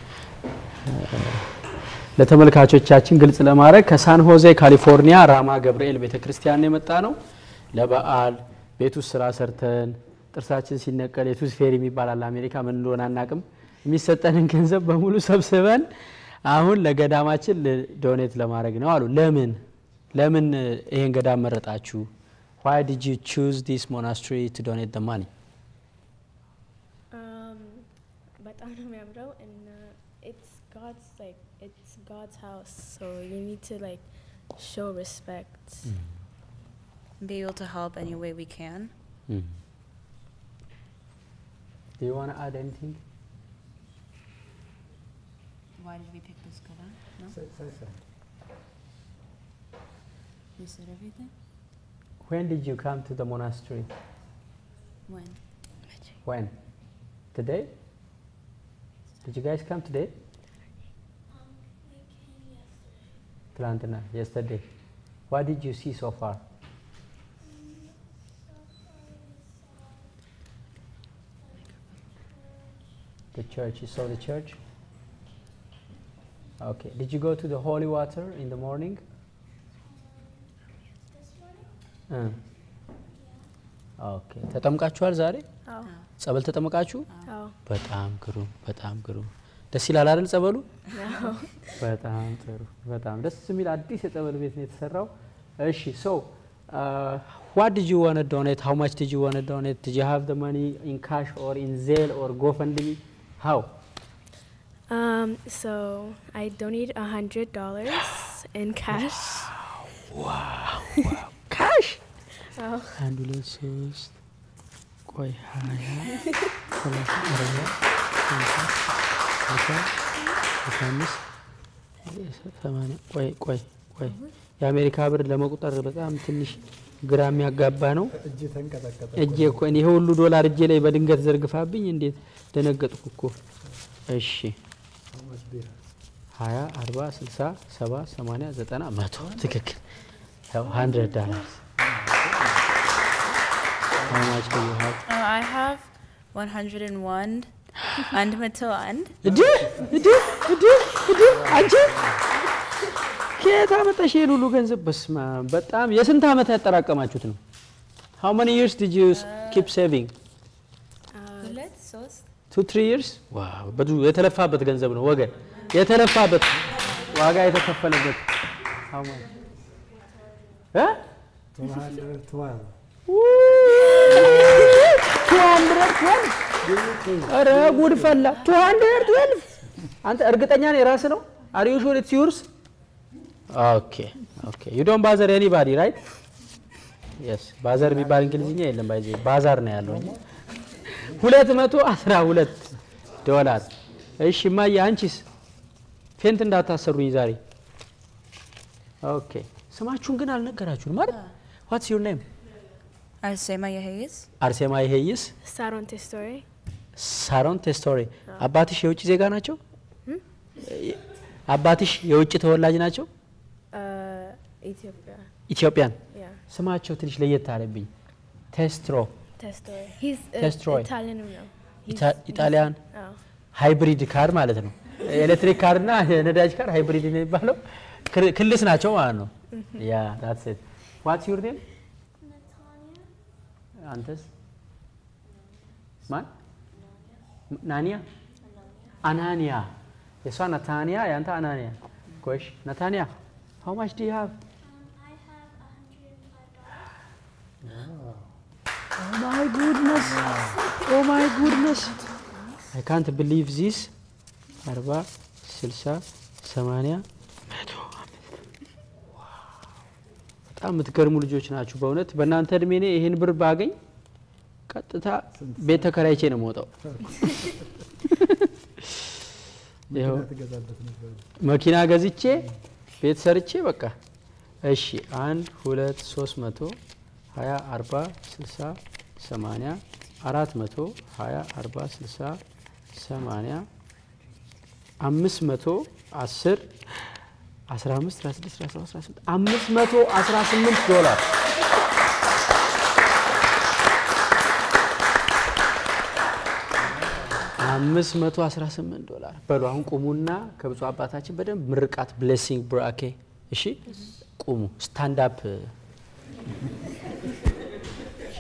ለተመልካቾቻችን ግልጽ ለማድረግ ከሳን ሆዜ ካሊፎርኒያ ራማ ገብርኤል ቤተክርስቲያን የመጣ ነው። ለበዓል ቤት ውስጥ ስራ ሰርተን ጥርሳችን ሲነቀል የቱዝ ፌሪ የሚባል አለ አሜሪካ ምን እንደሆነ አናውቅም። የሚሰጠንን ገንዘብ በሙሉ ሰብስበን አሁን ለገዳማችን ዶኔት ለማድረግ ነው አሉ። ለምን ለምን ይሄን ገዳም መረጣችሁ? Why did you choose this monastery to donate the money? Um, በጣም ነው የሚያምረው and uh, it's God's like it's God's house, so you need to like show respect. Mm. Be able to help any way we can. Mm. Do you want to add anything? why did we pick this Quran? No? Say, say, say. We said everything? When did you come to the monastery? When? When? Today? Did you guys come today? Plantana, yesterday. What did you see so far? The church, you saw the church? Okay. Did you go to the holy water in the morning? Uh. Okay. ተጠምቃችኋል ዛሬ? አዎ። ጸበል ተጠመቃችሁ? አዎ። በጣም ግሩም፣ በጣም ግሩም። ደስ ይላል አይደል ጸበሉ? አዎ። በጣም ጥሩ። በጣም ደስ የሚል አዲስ የጸበል ቤት ነው የተሰራው። እሺ so uh, what did you want to donate? How much did you want to donate? Did you have the money in cash or in Zelle or GoFundMe? How? Um, so I donated a hundred dollars in cash. Wow, wow. Cash? Oh. አንድ ሁለት ሶስት ቆይ ሀያ ሰላሳ አርባ ሃምሳ ስልሳ አስራ አምስት ሰማንያ ቆይ ቆይ ቆይ የአሜሪካ ብር ለመቁጠር በጣም ትንሽ ግራ የሚያጋባ ነው። እጄ ተንቀጠቀጠ። እጄ እኮ እኔ ይሄ ሁሉ ዶላር እጄ ላይ በድንገት ዘርግፋብኝ እንዴት ደነገጥኩ እኮ። እሺ ሀያ አርባ ስልሳ ሰባ ሰማንያ ዘጠና መቶ ትክክል። ያው hundred dollars. How much do you have? Uh, I have one hundred one. አንድ መቶ አንድ እዲ እዲ እዲ እዲ አንቺ ከየት አመጣሽ ይሄን ሁሉ ገንዘብ? በስመ አብ በጣም የስንት አመት ያጠራቀማችሁት ነው? How many years did you keep saving? ሁለት ሶስት two three years? ዋው ብዙ የተለፋበት ገንዘብ ነው ወገን፣ የተለፋበት ዋጋ የተከፈለበት። How much? እ two hundred twelve. two hundred twelve? ኧረ ጉድ ፈላ። two hundred twelve? አንተ እርግጠኛ ነህ የራስህ ነው? Are you sure it's yours? Okay, okay. You don't bother anybody, right? Yes. ባዛር የሚባል እንግሊዝኛ የለም ባይዚ ባዛር ነው ያለው እንጂ ሁለት መቶ አስራ ሁለት ዶላር። እሺ ማያ አንቺስ ፌንት እንዳታሰሩኝ ዛሬ። ኦኬ ስማችሁን ግን አልነገራችሁም ማለት? What's your name? አርሴማ የሄይስ። አርሴማ የሄይስ። ሳሮን ቴስቶሪ። ሳሮን ቴስቶሪ። አባትሽ የውጭ ዜጋ ናቸው? አባትሽ የውጭ ተወላጅ ናቸው? ኢትዮጵያ። ኢትዮጵያን። ስማቸው ትንሽ ለየት አለብኝ። ቴስትሮ። ቴስቶሪ። ሂዝ ኢታሊያን ነው። ኢጣሊያን ሃይብሪድ ካር ማለት ነው። ኤሌክትሪክ ካር እና ነዳጅ ካር ሃይብሪድ ነው የሚባለው። ክልስ ናቸው ማለት ነው። ያ that's it. What's your name? አንተስ? ማን? ናኒያ? አናኒያ። የሷ ናታኒያ ያንተ አናኒያ። ጎሽ ናታኒያ how much do you have? Oh my goodness. Oh my goodness. I can't believe this. አርባ ስልሳ ሰማንያ መቶ በጣም የምትገርሙ ልጆች ናችሁ በእውነት። በእናንተ እድሜ እኔ ይሄን ብር ባገኝ ቀጥታ ቤት ተከራይቼ ነው የምወጣው። ይሄው መኪና ገዝቼ ቤት ሰርቼ በቃ። እሺ አንድ ሁለት ሶስት መቶ ሀያ አርባ ስልሳ ሰማንያ አራት መቶ ሀያ አርባ ስልሳ ሰማንያ አምስት መቶ አስር አስራ አምስት አስራ ስድስት አስራ ሰባት አስራ ስምንት አምስት መቶ አስራ ስምንት ዶላር አምስት መቶ አስራ ስምንት ዶላር። በሉ አሁን ቁሙና ከብፁዕ አባታችን በደንብ ምርቃት ብሌሲንግ ብራኬ። እሺ ቁሙ። ስታንድ አፕ። እሺ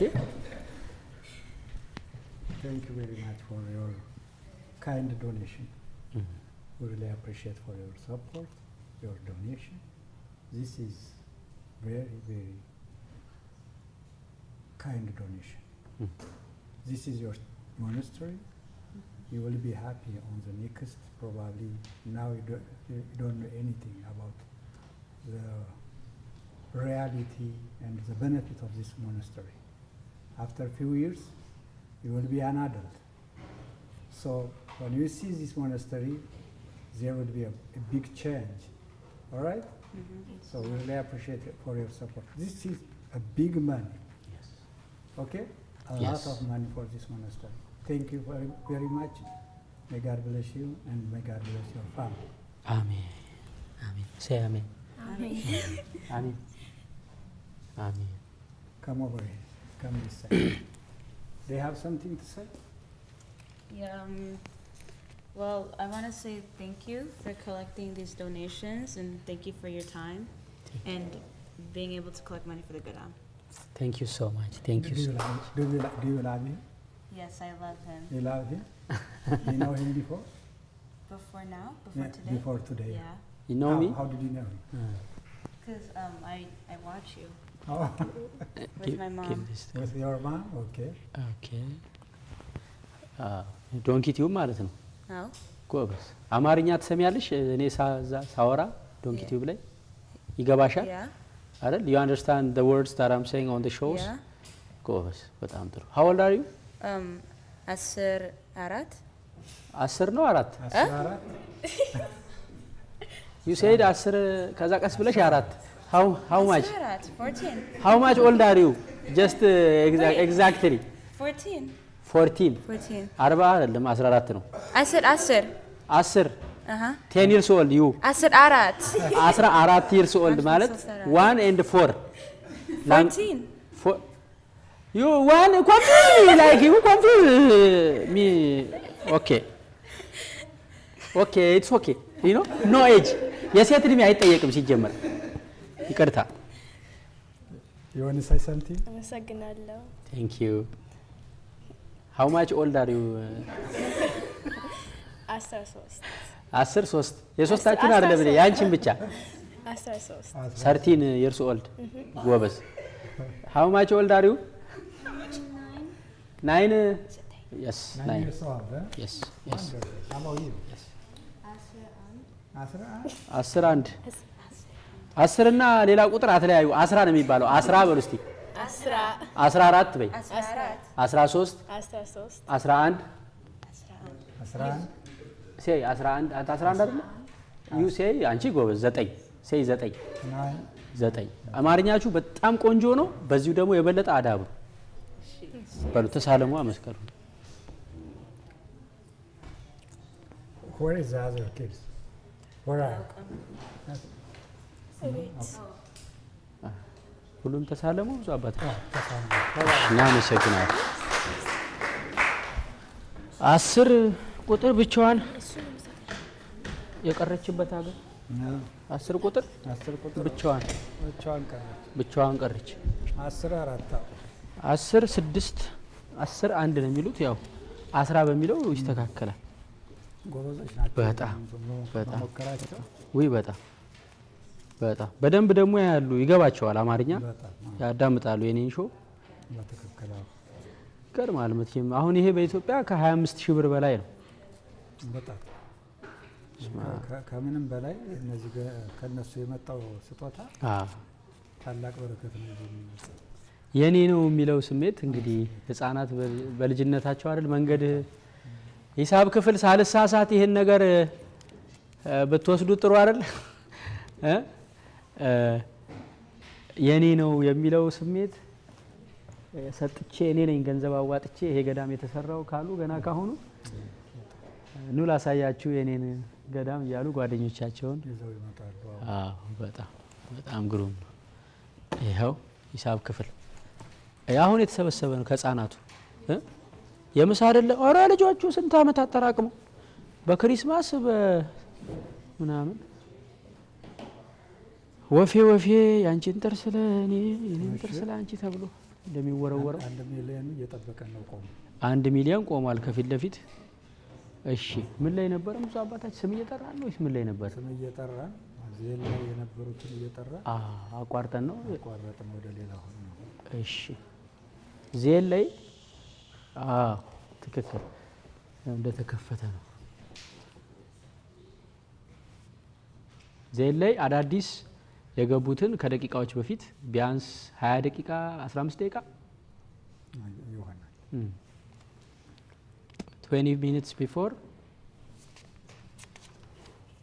Thank you very much for your kind donation. Mm-hmm. We really appreciate for your support, your donation. This is very, very kind donation. Mm-hmm. This is your monastery. You will be happy on the next, probably now you don't, you don't know anything about the reality and the benefit of this monastery. After a few years, you will be an adult. So when you see this monastery, there would be a, a big change. All right? Mhm. So we really appreciate it for your support. This is a big money. Yes. Okay? A Yes. lot of money for this monastery. Thank you very, very much. May God bless you and may God bless your family. Amen. Amen. Say amen. Amen. Amen. Amen. Come over here. Come this side. They have something to say? Yeah, um, well, I want to say thank you for collecting these donations and thank you for your time and being able to collect money for the Gadam. Thank you so much. Thank do you you so love, much. do you, lo- do you love him? Yes, I love him. You love him? You know him before? Before now? Before Yeah, today? before today. Yeah. You know how, me? How did you know him? Because um, I, I watch you Oh. with my mom. With your mom? Okay. Okay. ዶንኪ ቲዩብ ማለት ነው። አዎ። ጎበዝ። አማርኛ ትሰሚያለሽ? እኔ ሳ- ሳወራ ዶንኪ ቲዩብ ላይ ይገባሻል Yeah. አይደል? You understand the words that I'm saying on the shows? Yeah. ጎበዝ። በጣም ጥሩ። How old are you? Um, አስር አራት አስር ነው አራት? አስር አራት? You said አስር ከዛ ቀስ ብለሽ አራት. How how much? አስር አራት fourteen. How much old are you? Just uh, exa- exactly. fourteen. fourteen. fourteen. አርባ አይደለም አስራ አራት ነው። አስር አስር አስር አሃ ten years old you. አስር አራት አስራ አራት years old ማለት one and four. fourteen. Four. You one confuse me like you confuse me. Okay. Okay, it's okay. You know? No age. የሴት እድሜ አይጠየቅም ሲጀመር። ይቅርታ። You want to say something? አመሰግናለሁ። Thank you. How much old are you? አስራ ሶስት አስር ሶስት የሶስታችሁን አይደለም እኔ ያንቺን ብቻ አስራ ሶስት thirteen years old ጎበዝ How much old are you? nine Yes Nine nine years old, huh? Yes yes Wonderful. How about you? Yes. አስራ አንድ? አስር አንድ አስር እና ሌላ ቁጥር አትለያዩ አስራ ነው የሚባለው አስራ በሉ እስቲ አስራ አስራ አራት በይ አስራ አራት አስራ ሶስት አስራ ሶስት አስራ አንድ አስራ አንድ ሴይ አስራ አንድ አንተ አስራ አንድ አይደል ዩ ሴይ አንቺ ጎበዝ ዘጠኝ ሴይ ዘጠኝ Nine. ዘጠኝ አማርኛችሁ በጣም ቆንጆ ነው በዚሁ ደግሞ የበለጠ አዳብ ነው በሉ ተሳለሙ አመስከሩ Where is the other kids? Where are ሁሉም ተሳለሙ ብዙ አባት ተሳለሙ። እናመሰግናለን አስር ቁጥር ብቻዋን የቀረችበት ሀገር አስር ቁጥር አስር ቁጥር ብቻዋን ብቻዋን ቀረች። ብቻዋን ቀረች አስር አራት አስር ስድስት አስር አንድ ነው የሚሉት ያው አስራ በሚለው ይስተካከላል ጎበዞች ናቸው። በጣም በጣም መሞከራቸው ውይ በጣም በጣም በደንብ ደግሞ ያሉ ይገባቸዋል አማርኛ በጣም ያዳምጣሉ የኔን ሾው በትክክል አዎ። ይገርማል መቼም አሁን ይሄ በኢትዮጵያ ከሀያ አምስት ሺህ ብር በላይ ነው በጣም ከ- ከምንም በላይ እነዚህ ገ- ከነሱ የመጣው ስጦታ አዎ ታላቅ በረከት ነው ይዞ የሚመጣው። የኔ ነው የሚለው ስሜት እንግዲህ ህፃናት በ- በልጅነታቸው አይደል መንገድ ሂሳብ ክፍል ሳልሳሳት ይሄን ነገር እ፣ ብትወስዱ ጥሩ አይደል እ? እ፣ የኔ ነው የሚለው ስሜት እ፣ ሰጥቼ እኔ ነኝ ገንዘብ አዋጥቼ ይሄ ገዳም የተሰራው ካሉ ገና ካሁኑ ኑ ላሳያችሁ የኔን ገዳም እያሉ ጓደኞቻቸውን ይዘው ይመጣሉ። አዎ። አዎ በጣም በጣም ግሩም ነው ይኸው ሂሳብ ክፍል እ፣ አሁን የተሰበሰበ ነው ከህፃናቱ እ? የምሳ አይደለ ኧረ ልጆቹ ስንት ዓመት አጠራቅመው በክሪስማስ በምናምን ወፌ ወፌ ያንቺን ጥርስ ለእኔ የኔን ጥርስ ለአንቺ ተብሎ እንደሚወረወረው አንድ ሚሊዮን እየጠበቀን ነው ቆሙ። አንድ ሚሊዮን ቆሟል ከፊት ለፊት እሺ ምን ላይ ነበረ ብዙ አባታችን ስም እየጠራን ነው ወይስ ምን ላይ ነበር ስም እየጠራን ዜል ላይ የነበሩትን እየጠራን አቋርጠን ነው አቋረጥን ወደ ሌላ ሆነ ነው። እሺ ዜል ላይ አዎ ትክክል እንደተከፈተ ነው ዜል ላይ አዳዲስ የገቡትን ከደቂቃዎች በፊት ቢያንስ ሀያ ደቂቃ አስራ አምስት ደቂቃ ይሆናል twenty minutes before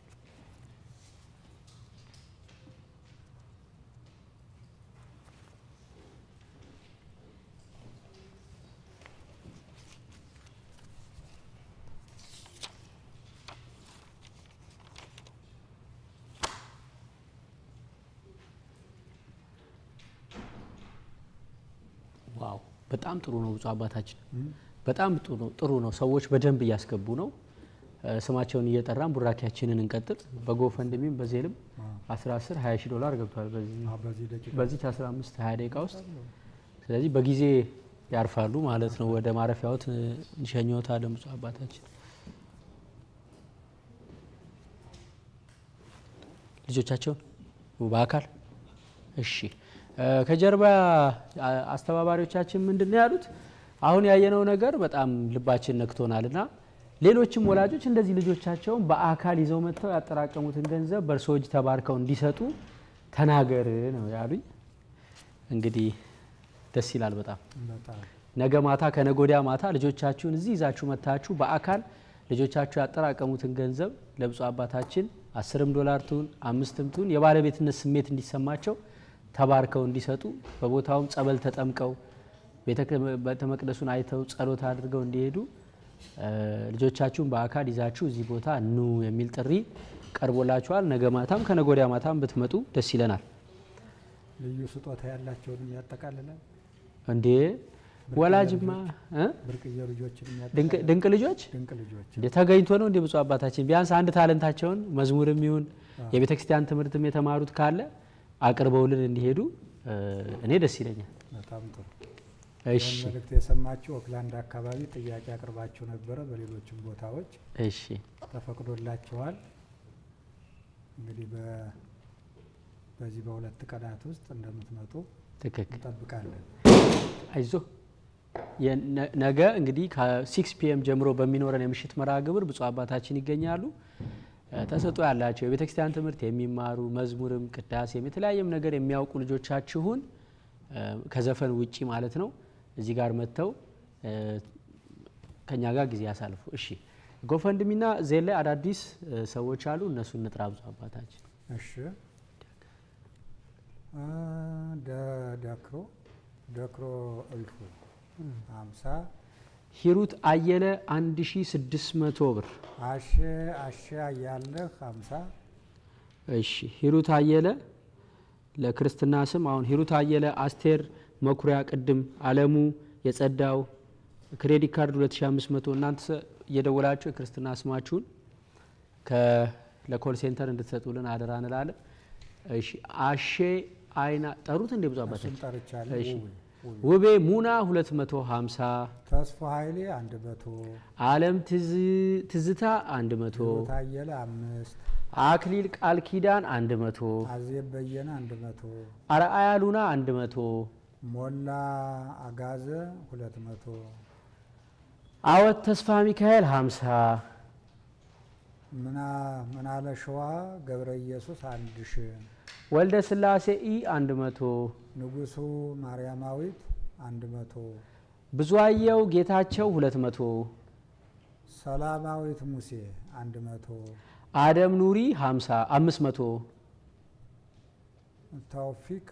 በጣም ጥሩ ነው ብፁዕ አባታችን በጣም ጥሩ ነው ጥሩ ነው ሰዎች በደንብ እያስገቡ ነው ስማቸውን እየጠራን ቡራኪያችንን እንቀጥል በጎፈንድሚም በዜልም አስር አስር ሃያ ሺህ ዶላር ገብቷል በዚህ በዚህ አስራ አምስት ሃያ ደቂቃ ውስጥ ስለዚህ በጊዜ ያርፋሉ ማለት ነው ወደ ማረፊያዎት እንሸኘዎታለን ብፁዕ አባታችን ልጆቻቸው በአካል እሺ ከጀርባ አስተባባሪዎቻችን ምንድነው ያሉት አሁን ያየነው ነገር በጣም ልባችን ነክቶናልና ሌሎችም ወላጆች እንደዚህ ልጆቻቸውን በአካል ይዘው መጥተው ያጠራቀሙትን ገንዘብ በርሶጅ ተባርከው እንዲሰጡ ተናገር ነው ያሉኝ እንግዲህ ደስ ይላል በጣም ነገ ማታ ከነጎዲያ ማታ ልጆቻችሁን እዚህ ይዛችሁ መታችሁ በአካል ልጆቻችሁ ያጠራቀሙትን ገንዘብ ለብፁዕ አባታችን አስርም ዶላር ቱን አምስትም ቱን የባለቤትነት ስሜት እንዲሰማቸው ተባርከው እንዲሰጡ በቦታውም ጸበል ተጠምቀው ቤተ መቅደሱን አይተው ጸሎት አድርገው እንዲሄዱ ልጆቻችሁን በአካል ይዛችሁ እዚህ ቦታ ኑ የሚል ጥሪ ቀርቦላችኋል ነገ ማታም ከነጎዲያ ማታም ብትመጡ ደስ ይለናል ልዩ ስጦታ ያላቸውንም ያጠቃልላል እንዴ ወላጅማ እ ብርቅዬ ልጆችን ድንቅ ድንቅ ልጆች ድንቅ ልጆች እንዴ ተገኝቶ ነው እንዴ ብፁዕ አባታችን ቢያንስ አንድ ታለንታቸውን መዝሙርም ይሁን የቤተክርስቲያን ትምህርትም የተማሩት ካለ አቅርበውልን እንዲሄዱ እኔ ደስ ይለኛል በጣም ጥሩ እሺ መልእክት የሰማችሁ ኦክላንድ አካባቢ ጥያቄ አቅርባችሁ ነበረ በሌሎችም ቦታዎች እሺ ተፈቅዶላችኋል እንግዲህ በ በዚህ በሁለት ቀናት ውስጥ እንደምትመጡ ትክክል እንጠብቃለን አይዞ ነገ እንግዲህ ከ6 ፒኤም ጀምሮ በሚኖረን የምሽት መርሃ ግብር ብፁዕ አባታችን ይገኛሉ ተሰጥቶ ያላቸው የቤተክርስቲያን ትምህርት የሚማሩ መዝሙርም ቅዳሴም የተለያየም ነገር የሚያውቁ ልጆቻችሁን ከዘፈን ውጪ ማለት ነው እዚህ ጋር መተው ከኛ ጋር ጊዜ ያሳልፉ እሺ ጎፈንድሚና ዜል ላይ አዳዲስ ሰዎች አሉ እነሱን እንጥራ ብፁዕ አባታችን እሺ አ ዳክሮ ዳክሮ እልፉ ሃምሳ ሂሩት አየለ አንድ ሺህ ስድስት መቶ ብር አሸ አሸ ያለ ሃምሳ እሺ ሂሩት አየለ ለክርስትና ስም አሁን ሂሩት አየለ አስቴር መኩሪያ ቅድም አለሙ የጸዳው ክሬዲት ካርድ ሁለት ሺህ አምስት መቶ እናንተ እየደወላችሁ የክርስትና ስማችሁን ከለኮል ሴንተር እንድትሰጡልን አደራ እንላለን እሺ አሼ አይና ጠሩት እንደ ብዙ አባታችን ጠርቻለሁ እሺ ውቤ ሙና ሁለት መቶ ሃምሳ ተስፋ ኃይሌ አንድ መቶ ዓለም ትዝታ አንድ መቶ ታየለ አምስት አክሊል ቃል ኪዳን አንድ መቶ አዜብ በየነ አንድ መቶ አርአያ ሉና አንድ መቶ ሞላ አጋዘ ሁለት መቶ አወት ተስፋ ሚካኤል ሃምሳ ምና ምናለ ሸዋ ገብረ ኢየሱስ አንድ ሺህ ወልደ ስላሴ ኢ አንድ መቶ ንጉሱ ማርያማዊት አንድ መቶ ብዙአየው ጌታቸው ሁለት መቶ ሰላማዊት ሙሴ አንድ መቶ አደም ኑሪ ሃምሳ አምስት መቶ ተውፊክ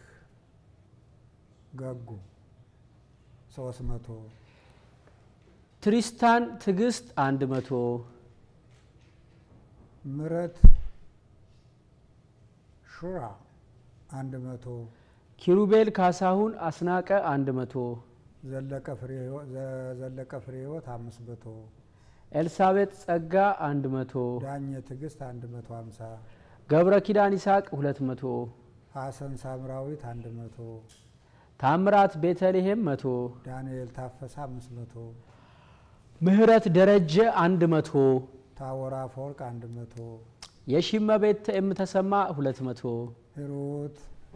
ገጉ ሶስት መቶ ትሪስታን ትግስት አንድ መቶ ምረት ሹራ አንድ መቶ ኪሩቤል ካሳሁን አስናቀ አንድ መቶ ዘለቀ ፍሬ ዘለቀ ፍሬዎት አምስት መቶ ኤልሳቤጥ ጸጋ አንድ መቶ ዳኘ ትግስት አንድ መቶ ሃምሳ ገብረ ኪዳን ይስሐቅ ሁለት መቶ ሐሰን ሳምራዊት አንድ መቶ ታምራት ቤተልሔም መቶ ዳንኤል ታፈሳ አምስት መቶ ምህረት ደረጀ አንድ መቶ ታወራ ፎርቅ አንድ መቶ የሺመቤት እምተሰማ ሁለት መቶ ሂሩት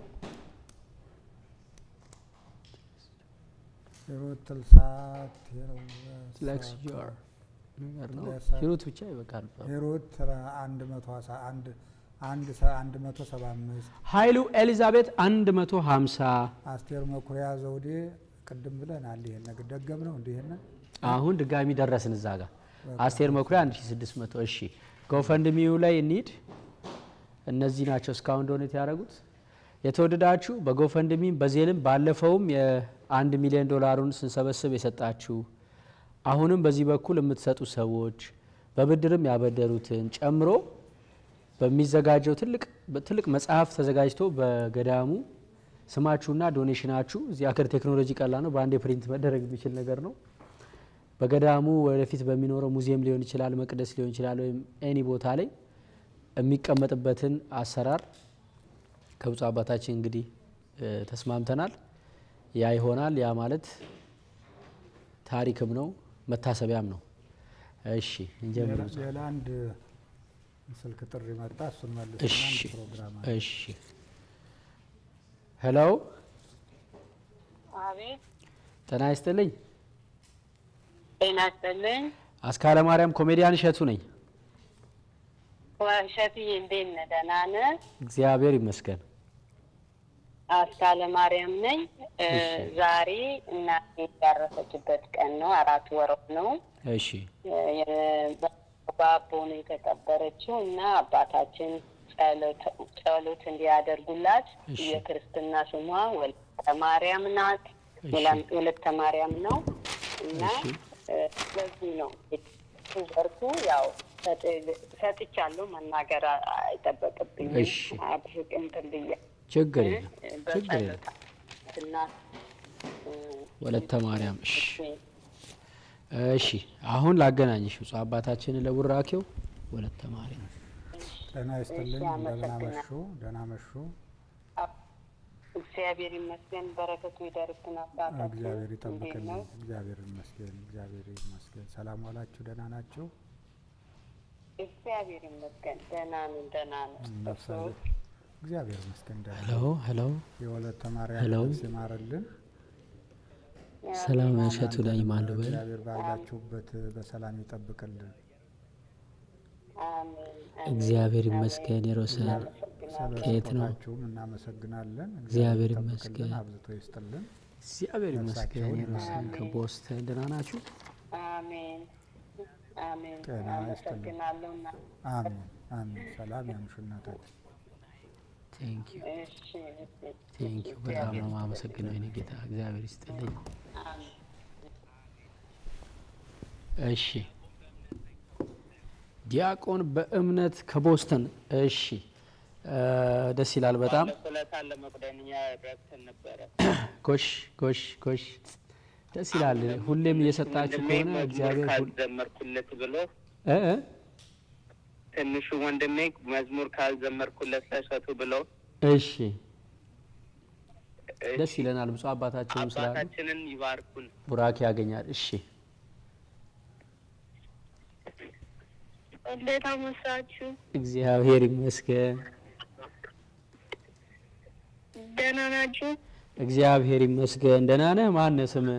ሂሩት ትልሳት ፍሌክስ ጆር ሂሩት ብቻ ይበቃል ሂሩት አንድ መቶ አንድ አንድ አንድ መቶ ሰባ አምስት ኃይሉ ኤሊዛቤት አንድ መቶ ሃምሳ አስቴር መኩሪያ ዘውዴ ቅድም ብለናል ይሄን ነገር ደገም ነው እንዴ ይሄን አሁን ድጋሚ ደረስን እዛ ጋር አስቴር መኩሪያ አንድ ሺህ ስድስት መቶ እሺ ጎፈንድሚው ላይ እንሂድ እነዚህ ናቸው እስካሁን ዶኔት ያደረጉት የተወደዳችሁ በጎፈንድሚ በዜልም ባለፈውም የአንድ ሚሊዮን ዶላሩን ስንሰበስብ የሰጣችሁ አሁንም በዚህ በኩል የምትሰጡ ሰዎች በብድርም ያበደሩትን ጨምሮ በሚዘጋጀው ትልቅ ትልቅ መጽሐፍ ተዘጋጅቶ በገዳሙ ስማችሁና ዶኔሽናችሁ እዚህ አገር ቴክኖሎጂ ቀላል ነው በአንድ ፕሪንት መደረግ የሚችል ነገር ነው በገዳሙ ወደፊት በሚኖረው ሙዚየም ሊሆን ይችላል መቅደስ ሊሆን ይችላል ወይም ኤኒ ቦታ ላይ የሚቀመጥበትን አሰራር ከብዙ አባታችን እንግዲህ ተስማምተናል ያ ይሆናል ያ ማለት ታሪክም ነው መታሰቢያም ነው እሺ እንጀምር ሌላ አንድ ስልክ ጥሪ መጣ እሱን መልሰናል ፕሮግራም እሺ ሄሎ አቤት ጤና ይስጥልኝ ጤና ይስጥልኝ አስካለ ማርያም ኮሜዲያን እሸቱ ነኝ ወሸትዬ እንዴት ነህ ደህና ነህ እግዚአብሔር ይመስገን አስካለ ማርያም ነኝ ዛሬ እናቴ ያረፈችበት ቀን ነው አራት ወር ነው እሺ ባቦ ነው የተቀበረችው እና አባታችን ጸሎት ጸሎት እንዲያደርጉላት የክርስትና ስሟ ወለተ ማርያም ናት ወለተ ማርያም ነው እና ስለዚህ ነው ወርቱ ያው ሰጥቻለሁ መናገር አይጠበቅብኝም አብሽቅም ትልያ ችግር የለም ችግር የለም ወለተ ማርያም እሺ እሺ አሁን ላገናኝሽ ብፁዕ አባታችን ለቡራኬው ወለተ ማርያም ጤና ይስጥልኝ እንደምን አመሹ ደህና አመሹ እግዚአብሔር ይመስገን በረከቱ ይደርብን አባታችን እግዚአብሔር ይጠብቅልን እግዚአብሔር ይመስገን እግዚአብሔር ይመስገን ሰላም ዋላችሁ ደህና ናችሁ እግዚአብሔር ይመስገን ደህና ነን ደህና ነን እግዚአብሔር ይመስገን ደህና ሄሎ ሄሎ የወለተ ማርያም ሲማርልን ሰላም እሸቱ ላይ ማልበል እግዚአብሔር ባላችሁበት በሰላም ይጠብቅልን አሜን እግዚአብሔር ይመስገን የሮሰን ከየት ነው እናመሰግናለን እግዚአብሔር ይመስገን አብዝቶ ይስጥልን እግዚአብሔር ይመስገን የሮሰን ከቦስተን ደህና ናችሁ አሜን አሜን እናመሰግናለሁ አሜን አሜን ሰላም ያምሹ እናታችን ቴንክ ዩ ቴንክ ዩ በጣም ነው ማመሰግነው የኔ ጌታ እግዚአብሔር ይስጥልኝ እሺ ዲያቆን በእምነት ከቦስተን እሺ ደስ ይላል በጣም ስለታለ መቅደንኛ ረክተን ነበር ጎሽ ጎሽ ጎሽ ደስ ይላል ሁሌም እየሰጣችሁ ከሆነ እግዚአብሔር ሁሉ ዘመርኩለት ብሎ እ እ ትንሹ ወንድሜ መዝሙር ካልዘመርኩለት ለሰቱ ብሎ እሺ ደስ ይለናል ብፁዕ አባታችንም ስላሉ አባታችንን ይባርኩን ቡራኬ ያገኛል እሺ እንዴት አመሳችሁ እግዚአብሔር ይመስገን ደህና ናችሁ እግዚአብሔር ይመስገን ደህና ነህ ማን ስምህ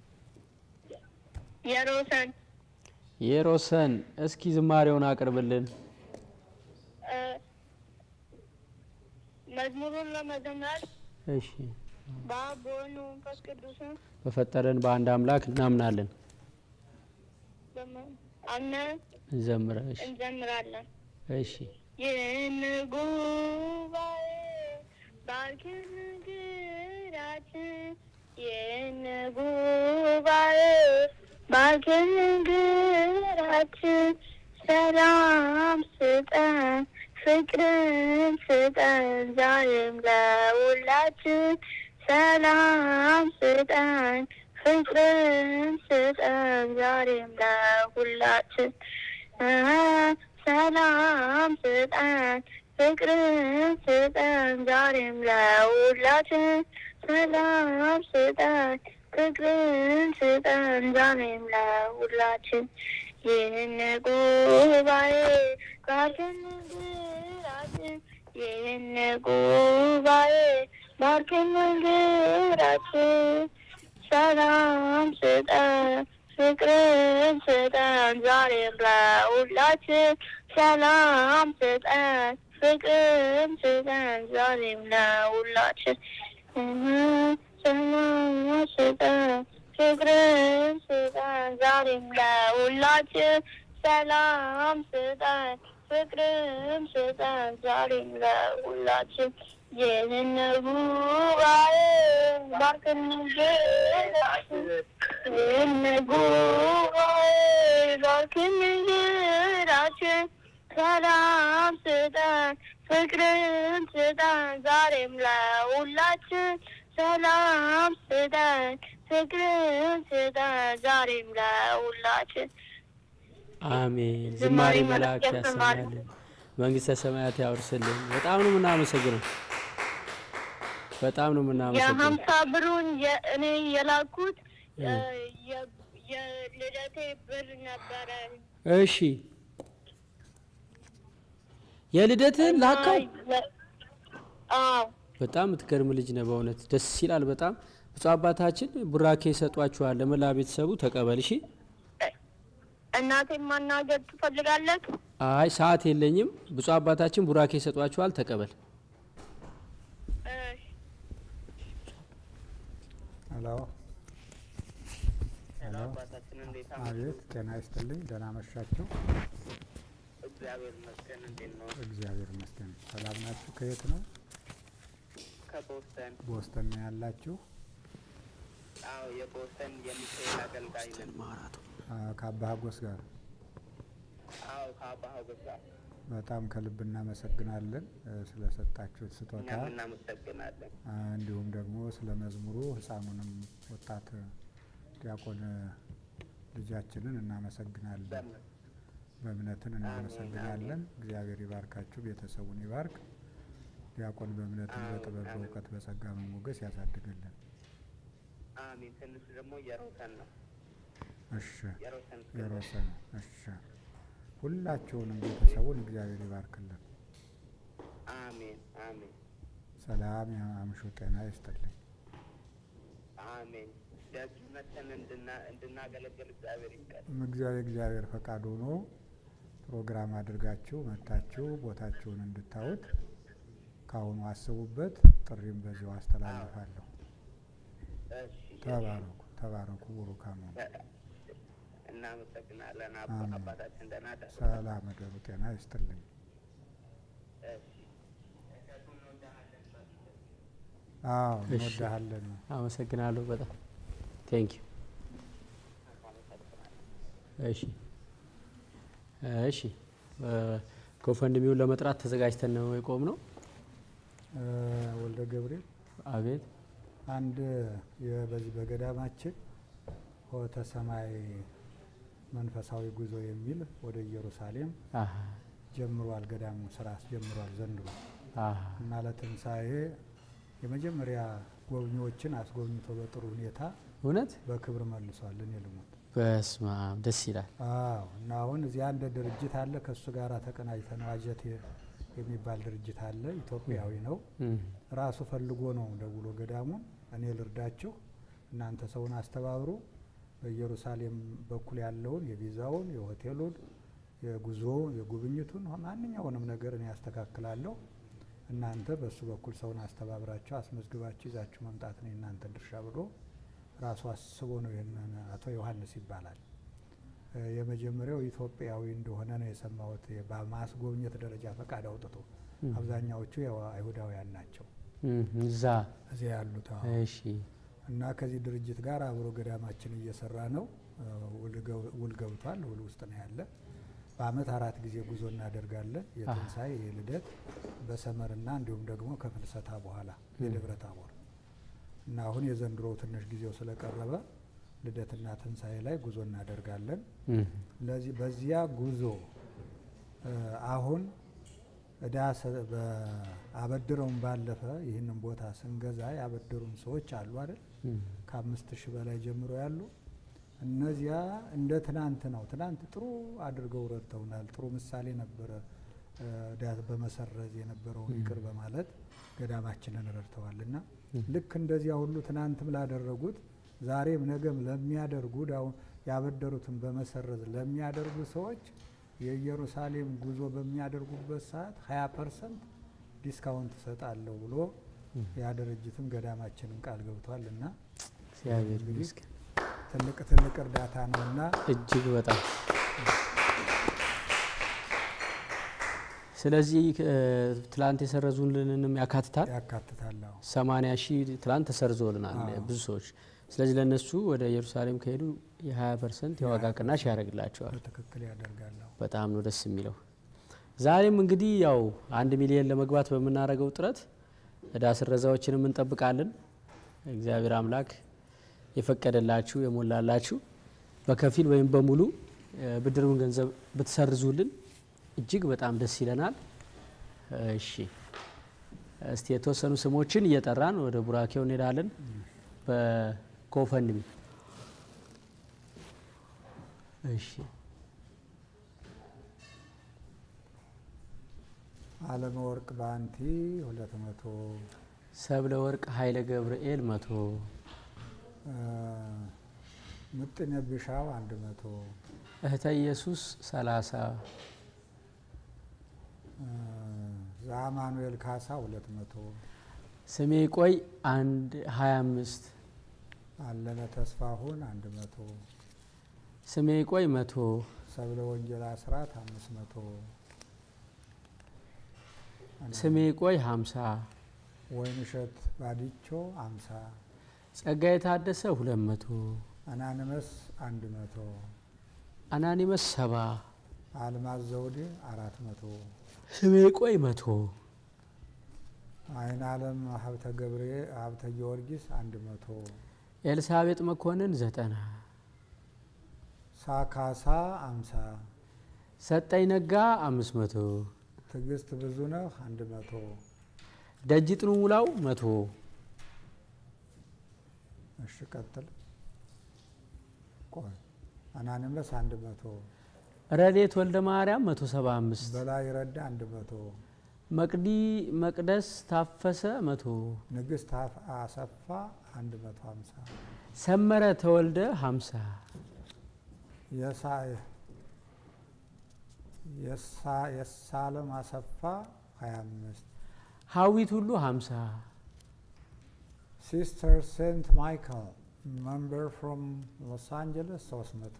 የሮሰን የሮሰን እስኪ ዝማሬውን አቅርብልን መዝሙሩን ለመዘመር እሺ በአብ በወልድ በመንፈስ ቅዱስ በፈጠረን በአንድ አምላክ እናምናለን አምነን እንዘምራለን እንዘምራለን እሺ ይህን ጉባኤ ባርክን ግራችን ይህን ጉባኤ ባርክን ግራችን ሰላም ስጠን ፍቅርን ስጠን ዛሬም ለሁላችን ሰላም ስጠን ፍቅርን ስጠን ዛሬም ለሁላችን ሰላም ስጠን ፍቅርን ስጠን ዛሬም ለሁላችን ሰላም ስጠን ፍቅርን ስጠን ዛሬም ለሁላችን ይህን ጉባኤ ባርክን ግራችን ይህን ጉባኤ ባርክን ግራችን ሰላም ስጠን ፍቅርን ስጠን ዛሬም ለሁላችን ሰላም ስጠን ፍቅርን ስጠን ዛሬም ለሁላችን ሰላም ስጠን ፍቅርን ስጠን ዛሬም ለሁላችን ሰላም ስጠን ፍቅርን ስጠን ዛሬም ለሁላችን ይህን ጉባኤ ባርክን ግራችን ይህን ጉባኤ ባርክን ግራችን ሰላም ስጠን ፍቅርን ስጠን ዛሬም ለሁላችን ሰላም ስጠን ፍቅርን ስጠን ዛሬም ለሁላችን። አሜን። ዝማሬ መላእክት ያሰማልን፣ መንግስተ ሰማያት ያወርስልን። በጣም ነው የምናመሰግነው። በጣም ነው የምናመሰግነው። የሀምሳ ብሩን እኔ የላኩት የልደቴ ብር ነበረ። እሺ የልደትን ላከው? አዎ። በጣም የምትገርም ልጅ ነው በእውነት ደስ ይላል በጣም። ብፁዕ አባታችን ቡራኬ ሰጧችኋል ለመላ ቤተሰቡ ተቀበል። እሺ እናቴን ማናገር ትፈልጋለህ? አይ ሰዓት የለኝም። ብፁዕ አባታችን ቡራኬ ሰጧችኋል ተቀበል። ሄሎ ሄሎ። አቤት ጤና ይስጥልኝ። ደህና መሻችሁ? እግዚአብሔር ይመስገን። እንዴት ነው? እግዚአብሔር ይመስገን። ሰላም ናችሁ? ከየት ነው? ከቦስተን። ቦስተን ነው ያላችሁ? አዎ የቦስተን የሚካኤል አገልጋይ ነን። ከአባ ሀጎስ ጋር? አዎ ከአባ ሀጎስ ጋር። በጣም ከልብ እናመሰግናለን ስለሰጣችሁት ስጦታ። እኛም እናመሰግናለን። እንዲሁም ደግሞ ስለ መዝሙሩ ህፃኑንም ወጣት ዲያቆን ልጃችንን እናመሰግናለን። በእምነትን እናመሰግናለን። እግዚአብሔር ይባርካችሁ፣ ቤተሰቡን ይባርክ። ዲያቆን በእምነትን በጥበብ በእውቀት በጸጋ በሞገስ ያሳድግልን። አሜን። ትንሹ ደግሞ የሮሰን ነው። እሺ የሮሰን ነው። እሺ ሁላችሁንም ቤተሰቡን እግዚአብሔር ይባርክልን። አሜን አሜን። ሰላም ያምሹ፣ ጤና ይስጥልኝ። አሜን። ደጅ መተን እንድናገለግል እግዚአብሔር ይፍቀድ። እግዚአብሔር እግዚአብሔር ፈቃድ ሆኖ ፕሮግራም አድርጋችሁ መታችሁ ቦታችሁን እንድታዩት ካሁኑ አስቡበት። ጥሪም በዚሁ አስተላልፋለሁ። ተባረኩ ተባረኩ። ቡሩካን ነው። እናመሰግናለን አባታችን። ደህና ደሩ። ሰላም እደሩ። ጤና ይስጥልኝ። አዎ እንወዳሃለን። አመሰግናለሁ በጣም ቴንክ ዩ። እሺ እሺ ጎፈንድሚውን ለመጥራት ተዘጋጅተን ነው የቆም ነው። ወልደ ገብርኤል አቤት። አንድ በዚህ በገዳማችን ሆተ ሰማይ መንፈሳዊ ጉዞ የሚል ወደ ኢየሩሳሌም ጀምሯል። ገዳሙ ስራ አስጀምሯል ዘንድሮ እና ለትንሳኤ የመጀመሪያ ጎብኚዎችን አስጎብኝቶ በጥሩ ሁኔታ እውነት በክብር መልሷል። እኔ ልሞት በስመ አብ ደስ ይላል። አዎ እና አሁን እዚያ አንድ ድርጅት አለ ከሱ ጋር ተቀናጅተን ዋጀት የሚባል ድርጅት አለ። ኢትዮጵያዊ ነው። ራሱ ፈልጎ ነው ደውሎ ገዳሙን እኔ ልርዳችሁ እናንተ ሰውን አስተባብሩ፣ በኢየሩሳሌም በኩል ያለውን የቪዛውን፣ የሆቴሉን፣ የጉዞ የጉብኝቱን ማንኛውንም ነገር እኔ ያስተካክላለሁ፣ እናንተ በሱ በኩል ሰውን አስተባብራችሁ አስመዝግባችሁ ይዛችሁ መምጣት ነው እናንተ ድርሻ ብሎ ራሱ አስቦ ነው። ይሄንን አቶ ዮሐንስ ይባላል። የመጀመሪያው ኢትዮጵያዊ እንደሆነ ነው የሰማሁት። በማስጎብኘት ደረጃ ፈቃድ አውጥቶ አብዛኛዎቹ አይሁዳውያን ናቸው እዛ እዚያ ያሉት። እሺ እና ከዚህ ድርጅት ጋር አብሮ ገዳማችን እየሰራ ነው። ውል ገብቷል። ውል ውስጥ ነው ያለ። በአመት አራት ጊዜ ጉዞ እናደርጋለን። የትንሳኤ የልደት በሰመርና እንዲሁም ደግሞ ከፍልሰታ በኋላ የደብረ ታቦር እና አሁን የዘንድሮው ትንሽ ጊዜው ስለቀረበ ልደትና ትንሳኤ ላይ ጉዞ እናደርጋለን። ለዚህ በዚያ ጉዞ አሁን እዳ አበድረውን ባለፈ ይህንን ቦታ ስንገዛ ያበደሩን ሰዎች አሉ አይደል? ከአምስት ሺህ በላይ ጀምሮ ያሉ እነዚያ እንደ ትናንት ነው። ትናንት ጥሩ አድርገው ረድተውናል። ጥሩ ምሳሌ ነበረ። እዳ በመሰረዝ የነበረውን ይቅር በማለት ገዳማችንን ረድተዋልና ልክ እንደዚያ ሁሉ ትናንትም ላደረጉት ዛሬም ነገም ለሚያደርጉ ያበደሩትን በመሰረዝ ለሚያደርጉ ሰዎች የኢየሩሳሌም ጉዞ በሚያደርጉበት ሰዓት ሀያ ፐርሰንት ዲስካውንት እሰጣለሁ ብሎ ያ ድርጅትም ገዳማችንን ቃል ገብቷል እና እግዚአብሔር ይመስገን ትልቅ ትልቅ እርዳታ ነውና እጅግ በጣም ስለዚህ ትላንት የሰረዙልንንም ያካትታል ያካትታል። ሰማንያ ሺህ ትላንት ተሰርዞልናል ብዙ ሰዎች። ስለዚህ ለነሱ ወደ ኢየሩሳሌም ከሄዱ የ20% የዋጋ ቅናሽ ያደርግላቸዋል። በትክክል ያደርጋል። በጣም ነው ደስ የሚለው። ዛሬም እንግዲህ ያው አንድ ሚሊዮን ለመግባት በመናረገው ጥረት እዳ ስረዛዎችንም እንጠብቃለን። እግዚአብሔር አምላክ የፈቀደላችሁ የሞላላችሁ በከፊል ወይም በሙሉ ብድሩን ገንዘብ ብትሰርዙልን እጅግ በጣም ደስ ይለናል። እሺ እስቲ የተወሰኑ ስሞችን እየጠራን ወደ ቡራኬው እንሄዳለን። በኮፈንሚ እሺ አለም ወርቅ ባንቲ ሁለት መቶ ሰብለ ወርቅ ኃይለ ገብርኤል መቶ ምጥን ቢሻው አንድ መቶ እህተ ኢየሱስ ሰላሳ ዛማኑኤል ካሳ ሁለት መቶ ስሜ ቆይ አንድ ሀያ አምስት አለለ ተስፋሁን አንድ መቶ ስሜ ቆይ መቶ ሰብለ ወንጌል አስራት አምስት መቶ ስሜ ቆይ ሀምሳ ወይንሸት ባዲቾ አምሳ ጸጋዬ ታደሰ ሁለት መቶ አናንመስ አንድ መቶ አናኒመስ ሰባ አልማዝ ዘውዴ አራት መቶ ስሜ ቆይ መቶ አይን አለም ሀብተ ገብርኤል ሀብተ ጊዮርጊስ አንድ መቶ ኤልሳቤጥ መኮንን ዘጠና ሳካሳ አምሳ ሰጠኝ ነጋ አምስት መቶ ትግስት ብዙነህ አንድ መቶ ደጅጥኑ ሙላው መቶ እሺ ቀጥል ቆይ አናንመስ አንድ መቶ ረዴት ወልደ ማርያም መቶ ሰባ አምስት በላይ ረዳ አንድ መቶ መቅዲ መቅደስ ታፈሰ መቶ ንግስት አሰፋ አንድ መቶ ሀምሳ ሰመረ ተወልደ ሀምሳ የሳ የሳ የሳለም አሰፋ ሀያ አምስት ሀዊት ሁሉ ሀምሳ ሲስተር ሴንት ማይክል member from Los Angeles ሶስት መቶ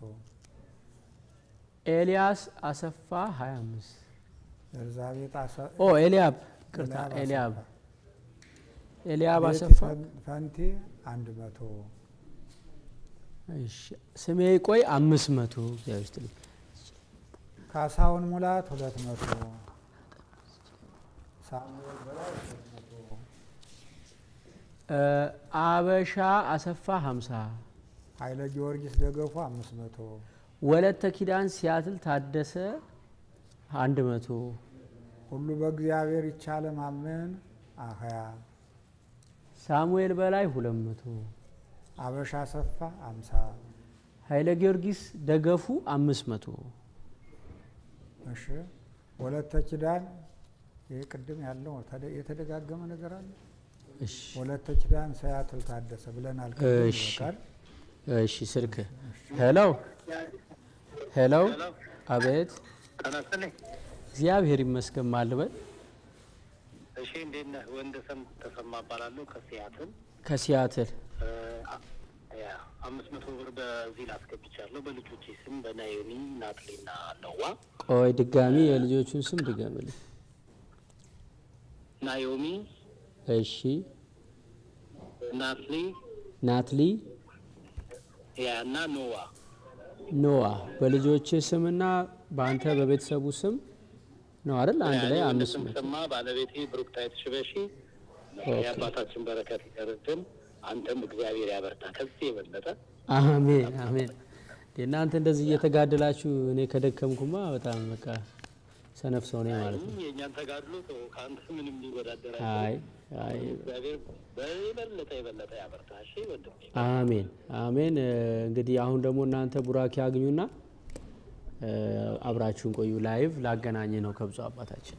ኤልያስ አሰፋ ሀያ አምስት ኤልዛቤት አሰፋ ኦ ኤልያብ ቅርታ ኤልያብ ኤልያብ አሰፋ ፈንቲ አንድ መቶ እሺ ስሜ ቆይ አምስት መቶ ያውስጥል ካሳውን ሙላት ሁለት መቶ ሳሙኤል በላይ ሁለት መቶ አበሻ አሰፋ ሀምሳ ኃይለ ጊዮርጊስ ደገፉ አምስት መቶ ወለተ ኪዳን ሲያትል ታደሰ አንድ መቶ ሁሉ በእግዚአብሔር ይቻለ ማመን አህያ ሳሙኤል በላይ ሁለት መቶ አበሻ አሰፋ አምሳ ኃይለ ጊዮርጊስ ደገፉ አምስት መቶ እሺ ወለተ ኪዳን ይሄ ቅድም ያለው የተደጋገመ ነገር አለ። እሺ ወለተ ኪዳን ሲያትል ታደሰ ብለናል። እሺ እሺ ስልክ ሄሎ ሄሎ አቤት እግዚአብሔር ይመስገን ማልበል እሺ እንዴት ነህ? ወንደሰን ተሰማ እባላለሁ ከሲያትል ከሲያትል ያ አምስት መቶ ብር በዚህ ላስገብቻለሁ በልጆቼ ስም በናዮሚ ናትሊና ነዋ። ቆይ ድጋሚ የልጆቹን ስም ድገምልኝ። ናዮሚ እሺ ናትሊ ናትሊ ያ እና ኖዋ ኖዋ በልጆች ስምና በአንተ በቤተሰቡ ስም ነው አይደል? አንድ ላይ አምስት መቶ ስማ ባለቤቴ ብሩክታይት ሽበሺ የአባታችን በረከት ይደርብን። አንተም እግዚአብሔር ያበርታ ከዚህ የበለጠ አሜን አሜን። እናንተ እንደዚህ እየተጋደላችሁ እኔ ከደከምኩማ በጣም በቃ ሰነፍ ሰው ነኝ ማለት ነው። የኛን ተጋድሎ ከአንተ ምንም ሊወዳደር አይ አይ እግዚአብሔር በበለጠ የበለጠ ያበርታ። እሺ ወንድሜ አሜን አሜን። እንግዲህ አሁን ደግሞ እናንተ ቡራኪ አግኙና አብራችሁን ቆዩ። ላይቭ ላገናኝ ነው ከብዙ አባታችን።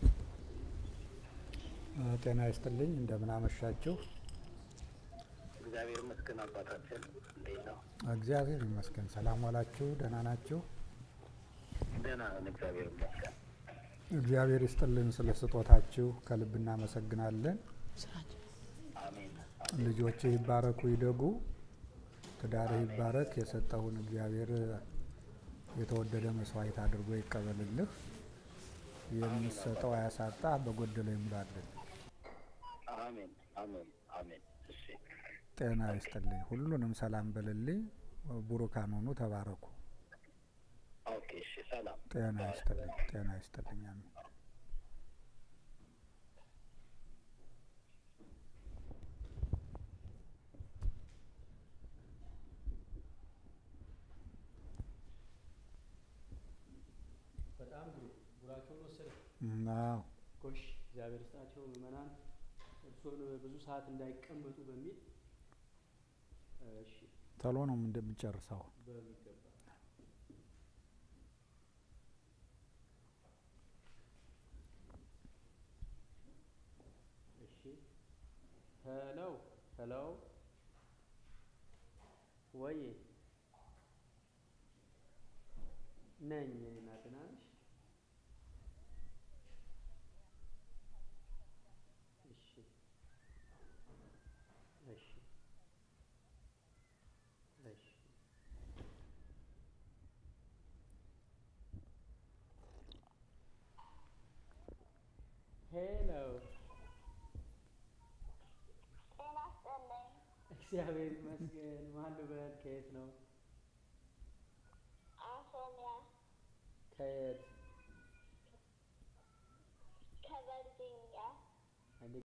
ጤና ይስጥልኝ እንደምን አመሻችሁ? እግዚአብሔር ይመስገን አባታችን እንዴት ነው? እግዚአብሔር ይመስገን። ሰላም ዋላችሁ? ደህና ናችሁ? ደህና ነን እግዚአብሔር ይመስገን። እግዚአብሔር ይስጥልን ስለ ስጦታችሁ ከልብ እናመሰግናለን። አሜን። ልጆችህ ይባረኩ ይደጉ፣ ትዳርህ ይባረክ። የሰጠውን እግዚአብሔር የተወደደ መስዋዕት አድርጎ ይቀበልልህ። የምትሰጠው አያሳጣ፣ በጎደለ ይሙላልን። አሜን አሜን አሜን። እሺ ጤና ይስጥልኝ። ሁሉንም ሰላም በልልኝ። ቡሩካን ሆኑ፣ ተባረኩ። ኦኬ እሺ ሰላም። ጤና ይስጥልኝ ጤና ይስጥልኝ። አሜን አዎ ጎሽ እግዚአብሔር ይስጣቸው ምእመናን እርሶን ብዙ ሰዓት እንዳይቀመጡ በሚል እሺ ቶሎ ነው እንደምንጨርሰው በሚገባ እሺ ሄሎ ሄሎ ወይ ነኝ ናትናሽ እሺ እሺ እሺ ሄሎ እግዚአብሔር ይመስገን ማን ልበል ከየት ነው አሶሚያ ከየት